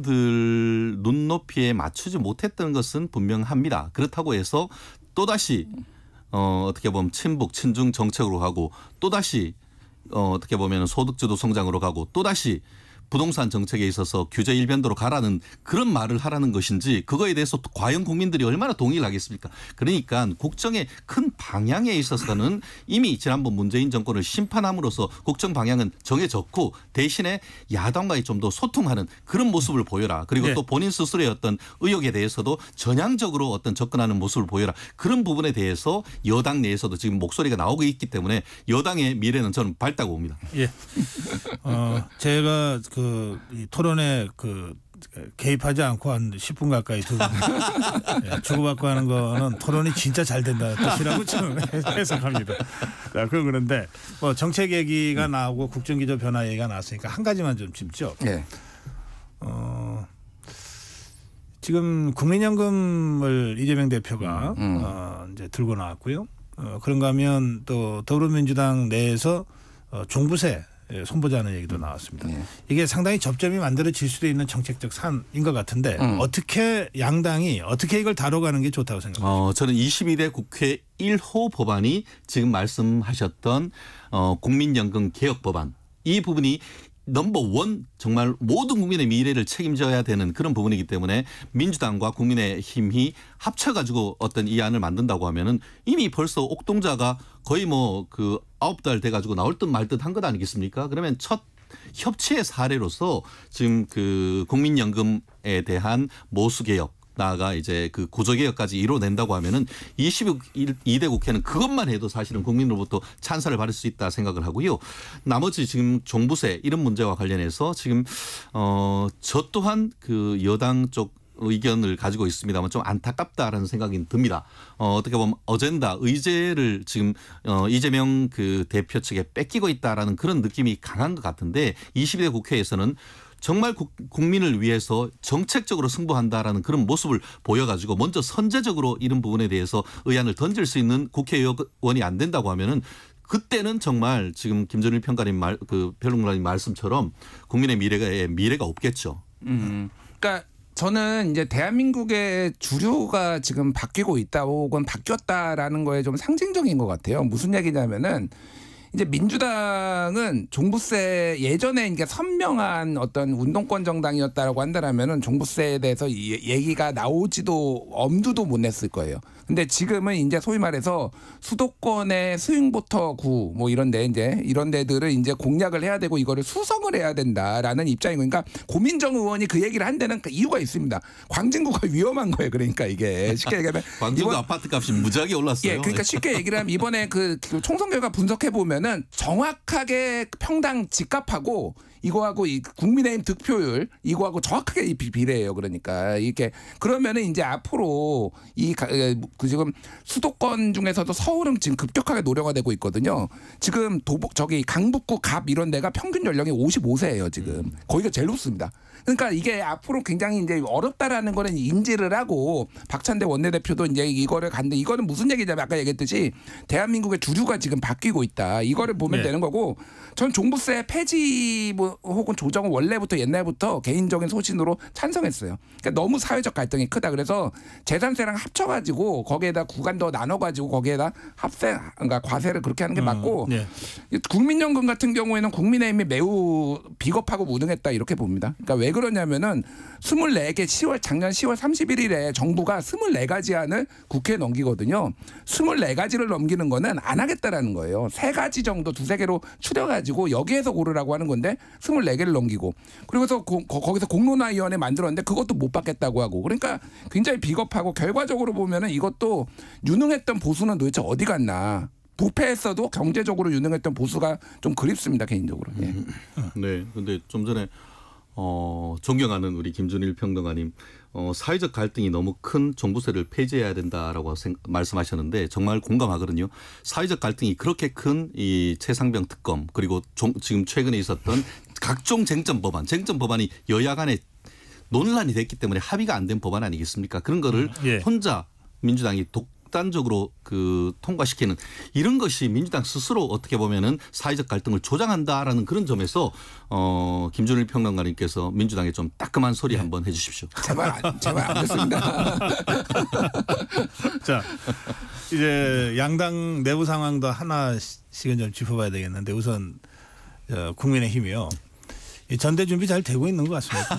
국민들 눈높이에 맞추지 못했던 것은 분명합니다. 그렇다고 해서 또다시 어, 어떻게 보면 친북 친중 정책으로 가고 또다시 어, 어떻게 보면 소득주도 성장으로 가고 또다시 부동산 정책에 있어서 규제 일변도로 가라는 그런 말을 하라는 것인지 그거에 대해서 과연 국민들이 얼마나 동의를 하겠습니까? 그러니까 국정의 큰 방향에 있어서는 이미 지난번 문재인 정권을 심판함으로써 국정 방향은 정해졌고 대신에 야당과의 좀 더 소통하는 그런 모습을 보여라. 그리고 네. 또 본인 스스로의 어떤 의혹에 대해서도 전향적으로 어떤 접근하는 모습을 보여라. 그런 부분에 대해서 여당 내에서도 지금 목소리가 나오고 있기 때문에 여당의 미래는 저는 밝다고 봅니다. 예. 어, 제가 그 이 토론에 그 개입하지 않고 한 십 분 가까이 두 분 예, 주고받고 하는 거는 토론이 진짜 잘 된다 뜻이라고 저는 해석합니다. 자, 그럼 그런데 뭐 정책 얘기가 나오고 국정기조 변화 얘기가 나왔으니까 한 가지만 좀 짚죠. 네. 어, 지금 국민연금을 이재명 대표가 음. 어, 이제 들고 나왔고요. 어, 그런가 하면 또 더불어민주당 내에서 어, 종부세 손보자는 얘기도 나왔습니다. 네. 이게 상당히 접점이 만들어질 수도 있는 정책적 사안인 것 같은데 음. 어떻게 양당이 어떻게 이걸 다뤄가는 게 좋다고 생각하십니까? 어, 저는 이십이 대 국회 일 호 법안이 지금 말씀하셨던 어, 국민연금 개혁 법안 이 부분이 넘버원 정말 모든 국민의 미래를 책임져야 되는 그런 부분이기 때문에 민주당과 국민의힘이 합쳐가지고 어떤 이 안을 만든다고 하면은 이미 벌써 옥동자가 거의 뭐 그 아홉 달 돼가지고 나올 듯 말 듯 한 것 아니겠습니까? 그러면 첫 협치의 사례로서 지금 그 국민연금에 대한 모수개혁 나아가 이제 그 구조개혁까지 이뤄낸다고 하면은 이십이 대 국회는 그것만 해도 사실은 국민으로부터 찬사를 받을 수 있다 생각을 하고요. 나머지 지금 종부세 이런 문제와 관련해서 지금 어, 저 또한 그 여당 쪽 의견을 가지고 있습니다만 좀 안타깝다라는 생각이 듭니다. 어, 어떻게 보면 어젠다 의제를 지금 어, 이재명 그 대표 측에 뺏기고 있다라는 그런 느낌이 강한 것 같은데 이십이 대 국회에서는 정말 국민을 위해서 정책적으로 승부한다라는 그런 모습을 보여가지고 먼저 선제적으로 이런 부분에 대해서 의안을 던질 수 있는 국회의원이 안 된다고 하면은 그때는 정말 지금 김준일 평가님 말, 그 평론가님 말씀처럼 국민의 미래가 미래가 없겠죠. 음, 그러니까 저는 이제 대한민국의 주류가 지금 바뀌고 있다 혹은 바뀌었다라는 거에 좀 상징적인 것 같아요. 무슨 얘기냐면은. 이제 민주당은 종부세 예전에 이게 선명한 어떤 운동권 정당이었다라고 한다라면은 종부세에 대해서 얘기가 나오지도 엄두도 못 냈을 거예요. 근데 지금은 이제 소위 말해서 수도권의 스윙보터 구 뭐 이런 데 이제 이런 데들을 이제 공략을 해야 되고 이거를 수성을 해야 된다라는 입장이고 그러니까 고민정 의원이 그 얘기를 한 데는 그 이유가 있습니다. 광진구가 위험한 거예요. 그러니까 이게 쉽게 얘기하면 광진구 이번, 아파트 값이 무지하게 올랐어요. 예, 그러니까 쉽게 얘기를 하면 이번에 그 총선 결과 분석해 보면 는 정확하게 평당 집값하고 이거하고 이 국민의힘 득표율 이거하고 정확하게 비례해요. 그러니까 이렇게 그러면은 이제 앞으로 이 그 지금 수도권 중에서도 서울은 지금 급격하게 노령화되고 있거든요. 지금 도복 저기 강북구 갑 이런 데가 평균 연령이 오십오 세예요. 지금 거기가 제일 높습니다. 그러니까 이게 앞으로 굉장히 이제 어렵다라는 거는 인지를 하고 박찬대 원내대표도 이제 이거를 간데 이거는 무슨 얘기냐면 아까 얘기했듯이 대한민국의 주류가 지금 바뀌고 있다. 이거를 보면 네. 되는 거고 전 종부세 폐지 뭐 혹은 조정은 원래부터 옛날부터 개인적인 소신으로 찬성했어요. 그러니까 너무 사회적 갈등이 크다. 그래서 재산세랑 합쳐가지고 거기에다 구간 더 나눠가지고 거기에다 합세 그러니까 과세를 그렇게 하는 게 맞고 음, 네. 국민연금 같은 경우에는 국민의힘이 매우 비겁하고 무능했다 이렇게 봅니다. 그러니까 왜 그러냐면은 스물네 개 시월 작년 시월 삼십일일에 정부가 스물네 가지 안을 국회에 넘기거든요. 스물네 가지를 넘기는 거는 안 하겠다라는 거예요. 세 가지 정도 두세 개로 추려가지고 여기에서 고르라고 하는 건데 스물네 개를 넘기고 그리고서 고, 거기서 공론화위원회 만들었는데 그것도 못 받겠다고 하고 그러니까 굉장히 비겁하고 결과적으로 보면은 이것도 유능했던 보수는 도대체 어디 갔나. 부패했어도 경제적으로 유능했던 보수가 좀 그립습니다 개인적으로. 예. 네, 근데 좀 전에 어, 존경하는 우리 김준일 평론가님 어, 사회적 갈등이 너무 큰 종부세를 폐지해야 된다라고 생, 말씀하셨는데 정말 공감하거든요. 사회적 갈등이 그렇게 큰 이 최상병 특검 그리고 종, 지금 최근에 있었던 각종 쟁점 법안, 쟁점 법안이 여야 간에 논란이 됐기 때문에 합의가 안 된 법안 아니겠습니까? 그런 거를 음, 예. 혼자 민주당이 독 단적으로 그 통과시키는 이런 것이 민주당 스스로 어떻게 보면은 사회적 갈등을 조장한다라는 그런 점에서 어, 김준일 평론가님께서 민주당에 좀 따끔한 소리 네. 한번 해주십시오. 제발 제발 안 됐습니다. 자 이제 양당 내부 상황도 하나씩은 좀 짚어봐야 되겠는데 우선 어, 국민의힘이요. 전대 준비 잘 되고 있는 것 같습니다.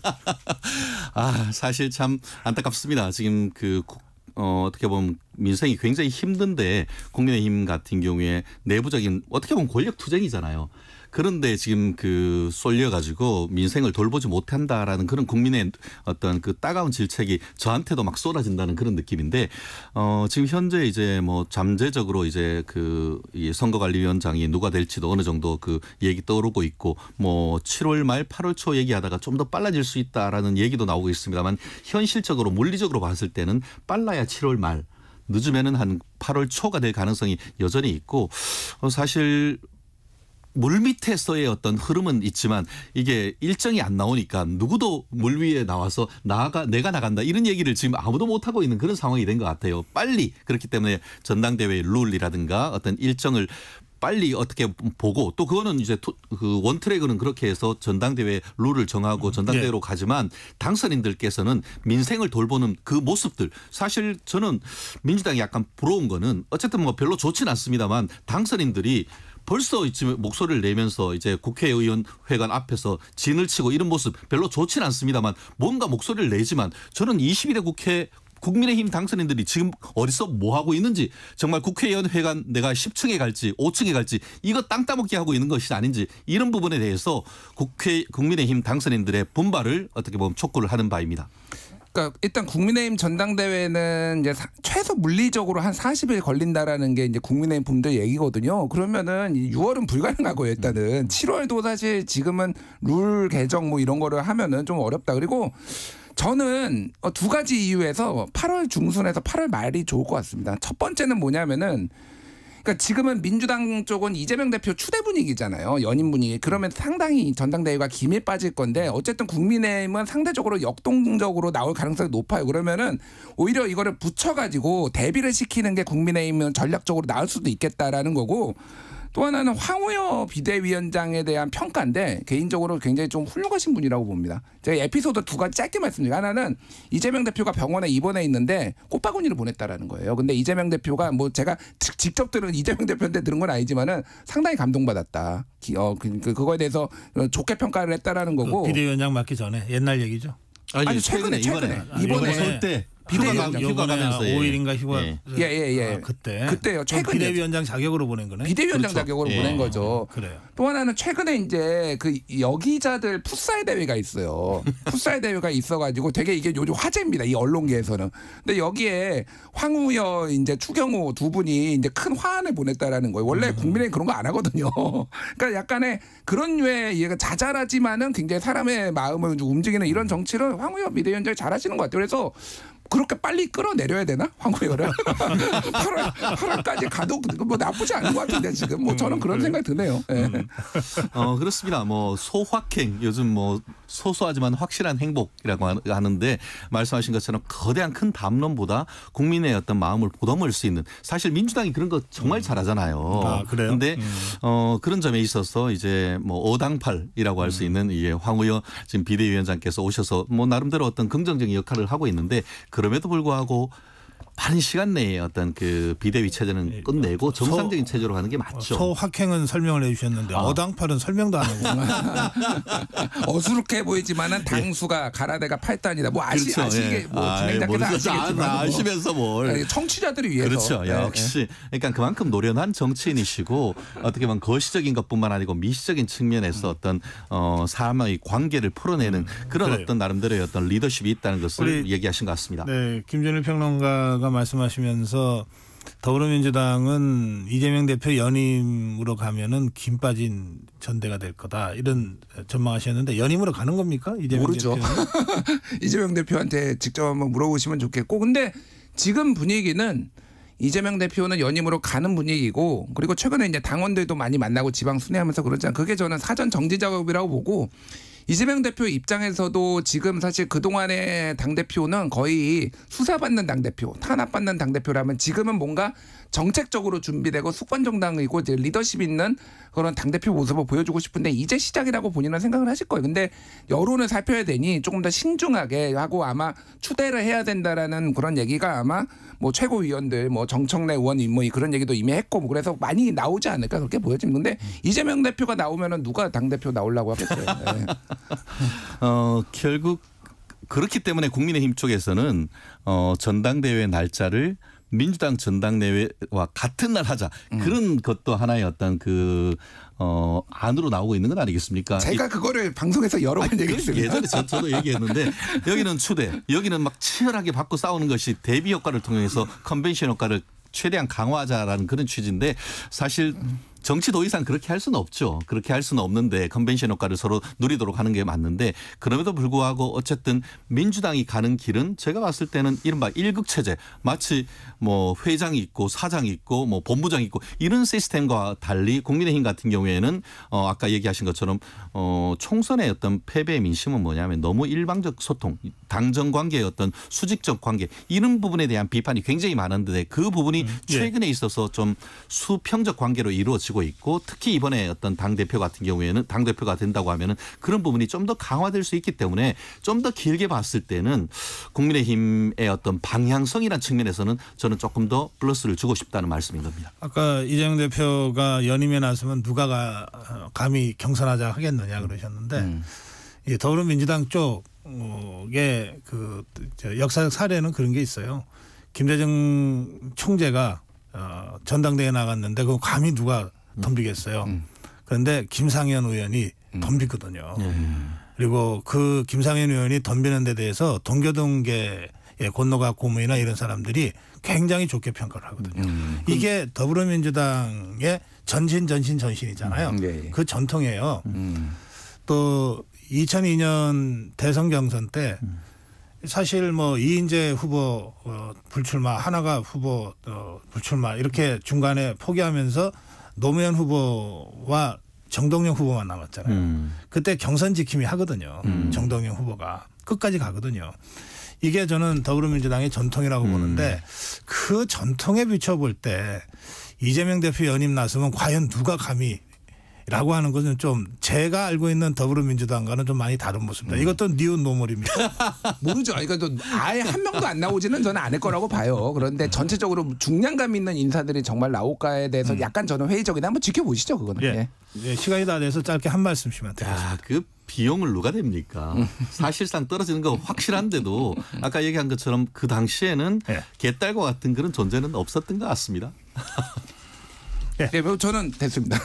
아 사실 참 안타깝습니다. 지금 그 어, 어떻게 보면 민생이 굉장히 힘든데 국민의힘 같은 경우에 내부적인 어떻게 보면 권력 투쟁이잖아요. 그런데 지금 그 쏠려가지고 민생을 돌보지 못한다라는 그런 국민의 어떤 그 따가운 질책이 저한테도 막 쏟아진다는 그런 느낌인데 어 지금 현재 이제 뭐 잠재적으로 이제 그 이 선거관리위원장이 누가 될지도 어느 정도 그 얘기 떠오르고 있고 뭐 칠월 말 팔월 초 얘기하다가 좀 더 빨라질 수 있다라는 얘기도 나오고 있습니다만 현실적으로 물리적으로 봤을 때는 빨라야 칠월 말 늦으면은 한 팔월 초가 될 가능성이 여전히 있고 어 사실 물 밑에서의 어떤 흐름은 있지만 이게 일정이 안 나오니까 누구도 물 위에 나와서 나가 내가 나간다 이런 얘기를 지금 아무도 못 하고 있는 그런 상황이 된 것 같아요. 빨리 그렇기 때문에 전당대회 룰이라든가 어떤 일정을 빨리 어떻게 보고 또 그거는 이제 그 원트랙은 그렇게 해서 전당대회 룰을 정하고 전당대회로 네. 가지만 당선인들께서는 민생을 돌보는 그 모습들 사실 저는 민주당이 약간 부러운 거는 어쨌든 뭐 별로 좋진 않습니다만 당선인들이 벌써 이쯤 목소리를 내면서 이제 국회의원회관 앞에서 진을 치고 이런 모습 별로 좋진 않습니다만 뭔가 목소리를 내지만 저는 이십이 대 국회 국민의힘 당선인들이 지금 어디서 뭐 하고 있는지 정말 국회의원회관 내가 십 층에 갈지 오 층에 갈지 이거 땅 따먹기 하고 있는 것이 아닌지 이런 부분에 대해서 국회 국민의힘 당선인들의 분발을 어떻게 보면 촉구를 하는 바입니다. 그러니까 일단 국민의힘 전당대회는 이제 사, 최소 물리적으로 한 사십 일 걸린다라는 게 이제 국민의힘 분들 얘기거든요. 그러면은 유월은 불가능하고요. 일단은 칠월도 사실 지금은 룰 개정 뭐 이런 거를 하면은 좀 어렵다. 그리고 저는 두 가지 이유에서 팔월 중순에서 팔월 말이 좋을 것 같습니다. 첫 번째는 뭐냐면은 그러니까 지금은 민주당 쪽은 이재명 대표 추대 분위기잖아요. 연임 분위기. 그러면 상당히 전당대회가 김에 빠질 건데 어쨌든 국민의힘은 상대적으로 역동적으로 나올 가능성이 높아요. 그러면은 오히려 이거를 붙여가지고 대비를 시키는 게 국민의힘은 전략적으로 나을 수도 있겠다라는 거고 또 하나는 황우여 비대위원장에 대한 평가인데 개인적으로 굉장히 좀 훌륭하신 분이라고 봅니다. 제가 에피소드 두 가지 짧게 말씀드리고 하나는 이재명 대표가 병원에 입원해 있는데 꽃바구니를 보냈다라는 거예요. 근데 이재명 대표가 뭐 제가 직접 들은 이재명 대표한테 들은 건 아니지만은 상당히 감동받았다. 어, 그, 그거에 대해서 좋게 평가를 했다라는 거고. 그 비대위원장 맡기 전에 옛날 얘기죠. 아니, 아니 최근에 최근에 이번에 이번에 설 때. 비대위원장 휴가 가면서 오 일인가 휴가 예예예 예, 예. 아, 그때 그때요. 최근 비대위원장 자격으로 보낸 거네. 비대위원장 그렇죠. 자격으로 예. 보낸 거죠. 그래요. 또 하나는 최근에 이제 그 여기자들 풋살 대회가 있어요. 풋살 대회가 있어가지고 되게 이게 요즘 화제입니다. 이 언론계에서는. 근데 여기에 황우여 이제 추경호 두 분이 이제 큰 화환을 보냈다라는 거예요. 원래 음. 국민의힘 그런 거 안 하거든요. 그러니까 약간의 그런 류의 얘가 자잘하지만은 굉장히 사람의 마음을 움직이는 이런 정치를 황우여 비대위원장이 잘하시는 것 같아요. 그래서. 그렇게 빨리 끌어내려야 되나? 황우여를 팔월, 팔월까지 가도 뭐 나쁘지 않은 것 같은데 지금 뭐 저는 그런 생각이 드네요. 네. 음. 어 그렇습니다. 뭐 소확행 요즘 뭐 소소하지만 확실한 행복이라고 하는데 말씀하신 것처럼 거대한 큰 담론보다 국민의 어떤 마음을 보듬을 수 있는 사실 민주당이 그런 거 정말 잘하잖아요. 아 그래요? 근데 음. 어 그런 점에 있어서 이제 뭐 오당팔이라고 할 수 있는 이게 황우여 지금 비대위원장께서 오셔서 뭐 나름대로 어떤 긍정적인 역할을 하고 있는데. 그럼에도 불구하고 빠른 시간 내에 어떤 그 비대위 체제는 끝내고 정상적인 소, 체제로 가는 게 맞죠. 소확행은 설명을 해 주셨는데 아. 어당팔은 설명도 안 하고. 어수룩해 보이지만은 당수가 가라데가 팔 단이다. 뭐 아시, 그렇죠. 아시게 예. 뭐 진행자께서 아시겠지만 아, 아시면서 뭘. 청취자들을 위해서. 그렇죠. 역시. 그러니까 그만큼 노련한 정치인이시고 어떻게 보면 거시적인 것뿐만 아니고 미시적인 측면에서 어떤 어, 사람의 관계를 풀어내는 그런 그래요. 어떤 나름대로의 어떤 리더십이 있다는 것을 얘기하신 것 같습니다. 네. 김준일 평론가가 말씀하시면서 더불어민주당은 이재명 대표 연임으로 가면은 김 빠진 전대가 될 거다 이런 전망하셨는데 연임으로 가는 겁니까? 이재명 모르죠. 이재명 대표한테 직접 한번 물어보시면 좋겠고 근데 지금 분위기는 이재명 대표는 연임으로 가는 분위기고 그리고 최근에 이제 당원들도 많이 만나고 지방 순회하면서 그러잖아요. 그게 저는 사전 정지 작업이라고 보고 이재명 대표 입장에서도 지금 사실 그동안의 당대표는 거의 수사받는 당대표, 탄압받는 당대표라면 지금은 뭔가 정책적으로 준비되고 수권정당이고 이제 리더십 있는 그런 당대표 모습을 보여주고 싶은데 이제 시작이라고 본인은 생각을 하실 거예요. 근데 여론을 살펴야 되니 조금 더 신중하게 하고 아마 추대를 해야 된다라는 그런 얘기가 아마 뭐 최고위원들 뭐 정청래 의원님 뭐 그런 얘기도 이미 했고 뭐 그래서 많이 나오지 않을까 그렇게 보여집니다. 근데 이재명 대표가 나오면은 누가 당대표 나오려고 하겠어요. 네. 어, 결국 그렇기 때문에 국민의힘 쪽에서는 어, 전당대회 날짜를 민주당 전당대회와 같은 날 하자. 음. 그런 것도 하나의 어떤 그 어, 안으로 나오고 있는 건 아니겠습니까? 제가 그거를 방송에서 여러 번 얘기했습니다. 예전에 저, 저도 얘기했는데 여기는 추대, 여기는 막 치열하게 받고 싸우는 것이 대비 효과를 통해서 컨벤션 효과를 최대한 강화하자라는 그런 취지인데 사실 정치 더 이상 그렇게 할 수는 없죠. 그렇게 할 수는 없는데 컨벤션 효과를 서로 누리도록 하는 게 맞는데 그럼에도 불구하고 어쨌든 민주당이 가는 길은 제가 봤을 때는 이른바 일극체제 마치 뭐 회장이 있고 사장이 있고 뭐 본부장이 있고 이런 시스템과 달리 국민의힘 같은 경우에는 어 아까 얘기하신 것처럼 어 총선의 어떤 패배의 민심은 뭐냐면 너무 일방적 소통 당정 관계의 어떤 수직적 관계 이런 부분에 대한 비판이 굉장히 많은데 그 부분이 음, 예. 최근에 있어서 좀 수평적 관계로 이루어지고 있고 특히 이번에 어떤 당대표 같은 경우에는 당대표가 된다고 하면은 그런 부분이 좀 더 강화될 수 있기 때문에 좀 더 길게 봤을 때는 국민의힘의 어떤 방향성이라는 측면에서는 저는 조금 더 플러스를 주고 싶다는 말씀인 겁니다. 아까 이재명 대표가 연임에 나서면 누가 감히 경선하자 하겠느냐 그러셨는데 음. 이 더불어민주당 쪽의 그 역사적 사례는 그런 게 있어요. 김대중 총재가 어, 전당대회에 나갔는데 그 감히 누가 덤비겠어요. 음. 그런데 김상현 의원이 음. 덤비거든요. 음. 그리고 그 김상현 의원이 덤비는 데 대해서 동교동계 권노가 고문이나 이런 사람들이 굉장히 좋게 평가를 하거든요. 음. 이게 더불어민주당의 전신 전신 전신이잖아요. 음. 예, 예. 그 전통이에요. 음. 또 이천이 년 대선 경선 때 음. 사실 뭐 이인재 후보 어, 불출마, 하나가 후보 어, 불출마 이렇게 중간에 포기하면서 노무현 후보와 정동영 후보만 남았잖아요. 음. 그때 경선 지킴이 하거든요. 음. 정동영 후보가 끝까지 가거든요. 이게 저는 더불어민주당의 전통이라고 음. 보는데 그 전통에 비춰볼 때 이재명 대표 연임 나서면 과연 누가 감히 라고 하는 것은 좀 제가 알고 있는 더불어민주당과는 좀 많이 다른 모습입니다. 음. 이것도 니은 노멀입니다. 모르죠. 그러니까 아예 한 명도 안 나오지는 저는 않을 거라고 봐요. 그런데 전체적으로 중량감 있는 인사들이 정말 나올까에 대해서 음. 약간 저는 회의적이다. 한번 지켜보시죠. 그거는. 예. 예. 예. 시간이 다 돼서 짧게 한 말씀씩만 드리겠습니다. 야, 그 비용을 누가 됩니까? 사실상 떨어지는 거 확실한데도 아까 얘기한 것처럼 그 당시에는 예. 개딸과 같은 그런 존재는 없었던 것 같습니다. 네, 네, 저는 됐습니다.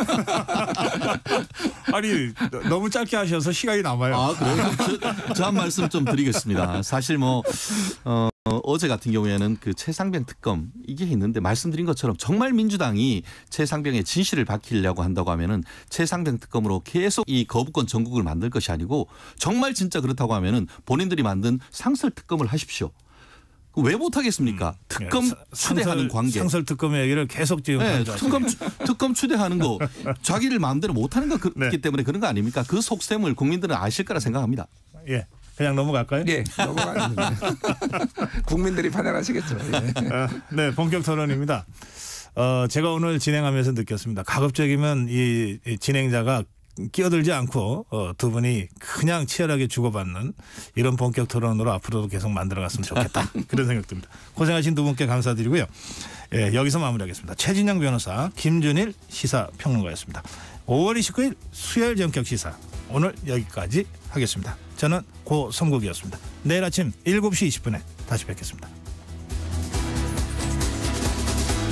아니 너무 짧게 하셔서 시간이 남아요. 아, 그래요? 저 한 말씀 좀 드리겠습니다. 사실 뭐 어, 어제 같은 경우에는 그 최상병 특검 이게 있는데 말씀드린 것처럼 정말 민주당이 최상병의 진실을 밝히려고 한다고 하면은 최상병 특검으로 계속 이 거부권 전국을 만들 것이 아니고 정말 진짜 그렇다고 하면은 본인들이 만든 상설 특검을 하십시오. 왜 못하겠습니까? 음. 특검 네. 추대하는 상설, 관계. 상설 특검의 얘기를 계속 지금 네, 특검 특검 추대하는 거 자기를 마음대로 못하는 거기 네. 때문에 그런 거 아닙니까? 그 속셈을 국민들은 아실 거라 생각합니다. 예, 그냥 넘어갈까요? 예, 넘어가는 국민들이 판단하시겠죠. 예. 아, 네, 본격 토론입니다. 어, 제가 오늘 진행하면서 느꼈습니다. 가급적이면 이, 이 진행자가 끼어들지 않고 어, 두 분이 그냥 치열하게 주고받는 이런 본격 토론으로 앞으로도 계속 만들어갔으면 좋겠다. 그런 생각 듭니다. 고생하신 두 분께 감사드리고요. 예, 여기서 마무리하겠습니다. 최진영 변호사, 김준일 시사평론가였습니다. 오월 이십구일 수요일 전격 시사 오늘 여기까지 하겠습니다. 저는 고성국이었습니다. 내일 아침 일곱 시 이십 분에 다시 뵙겠습니다.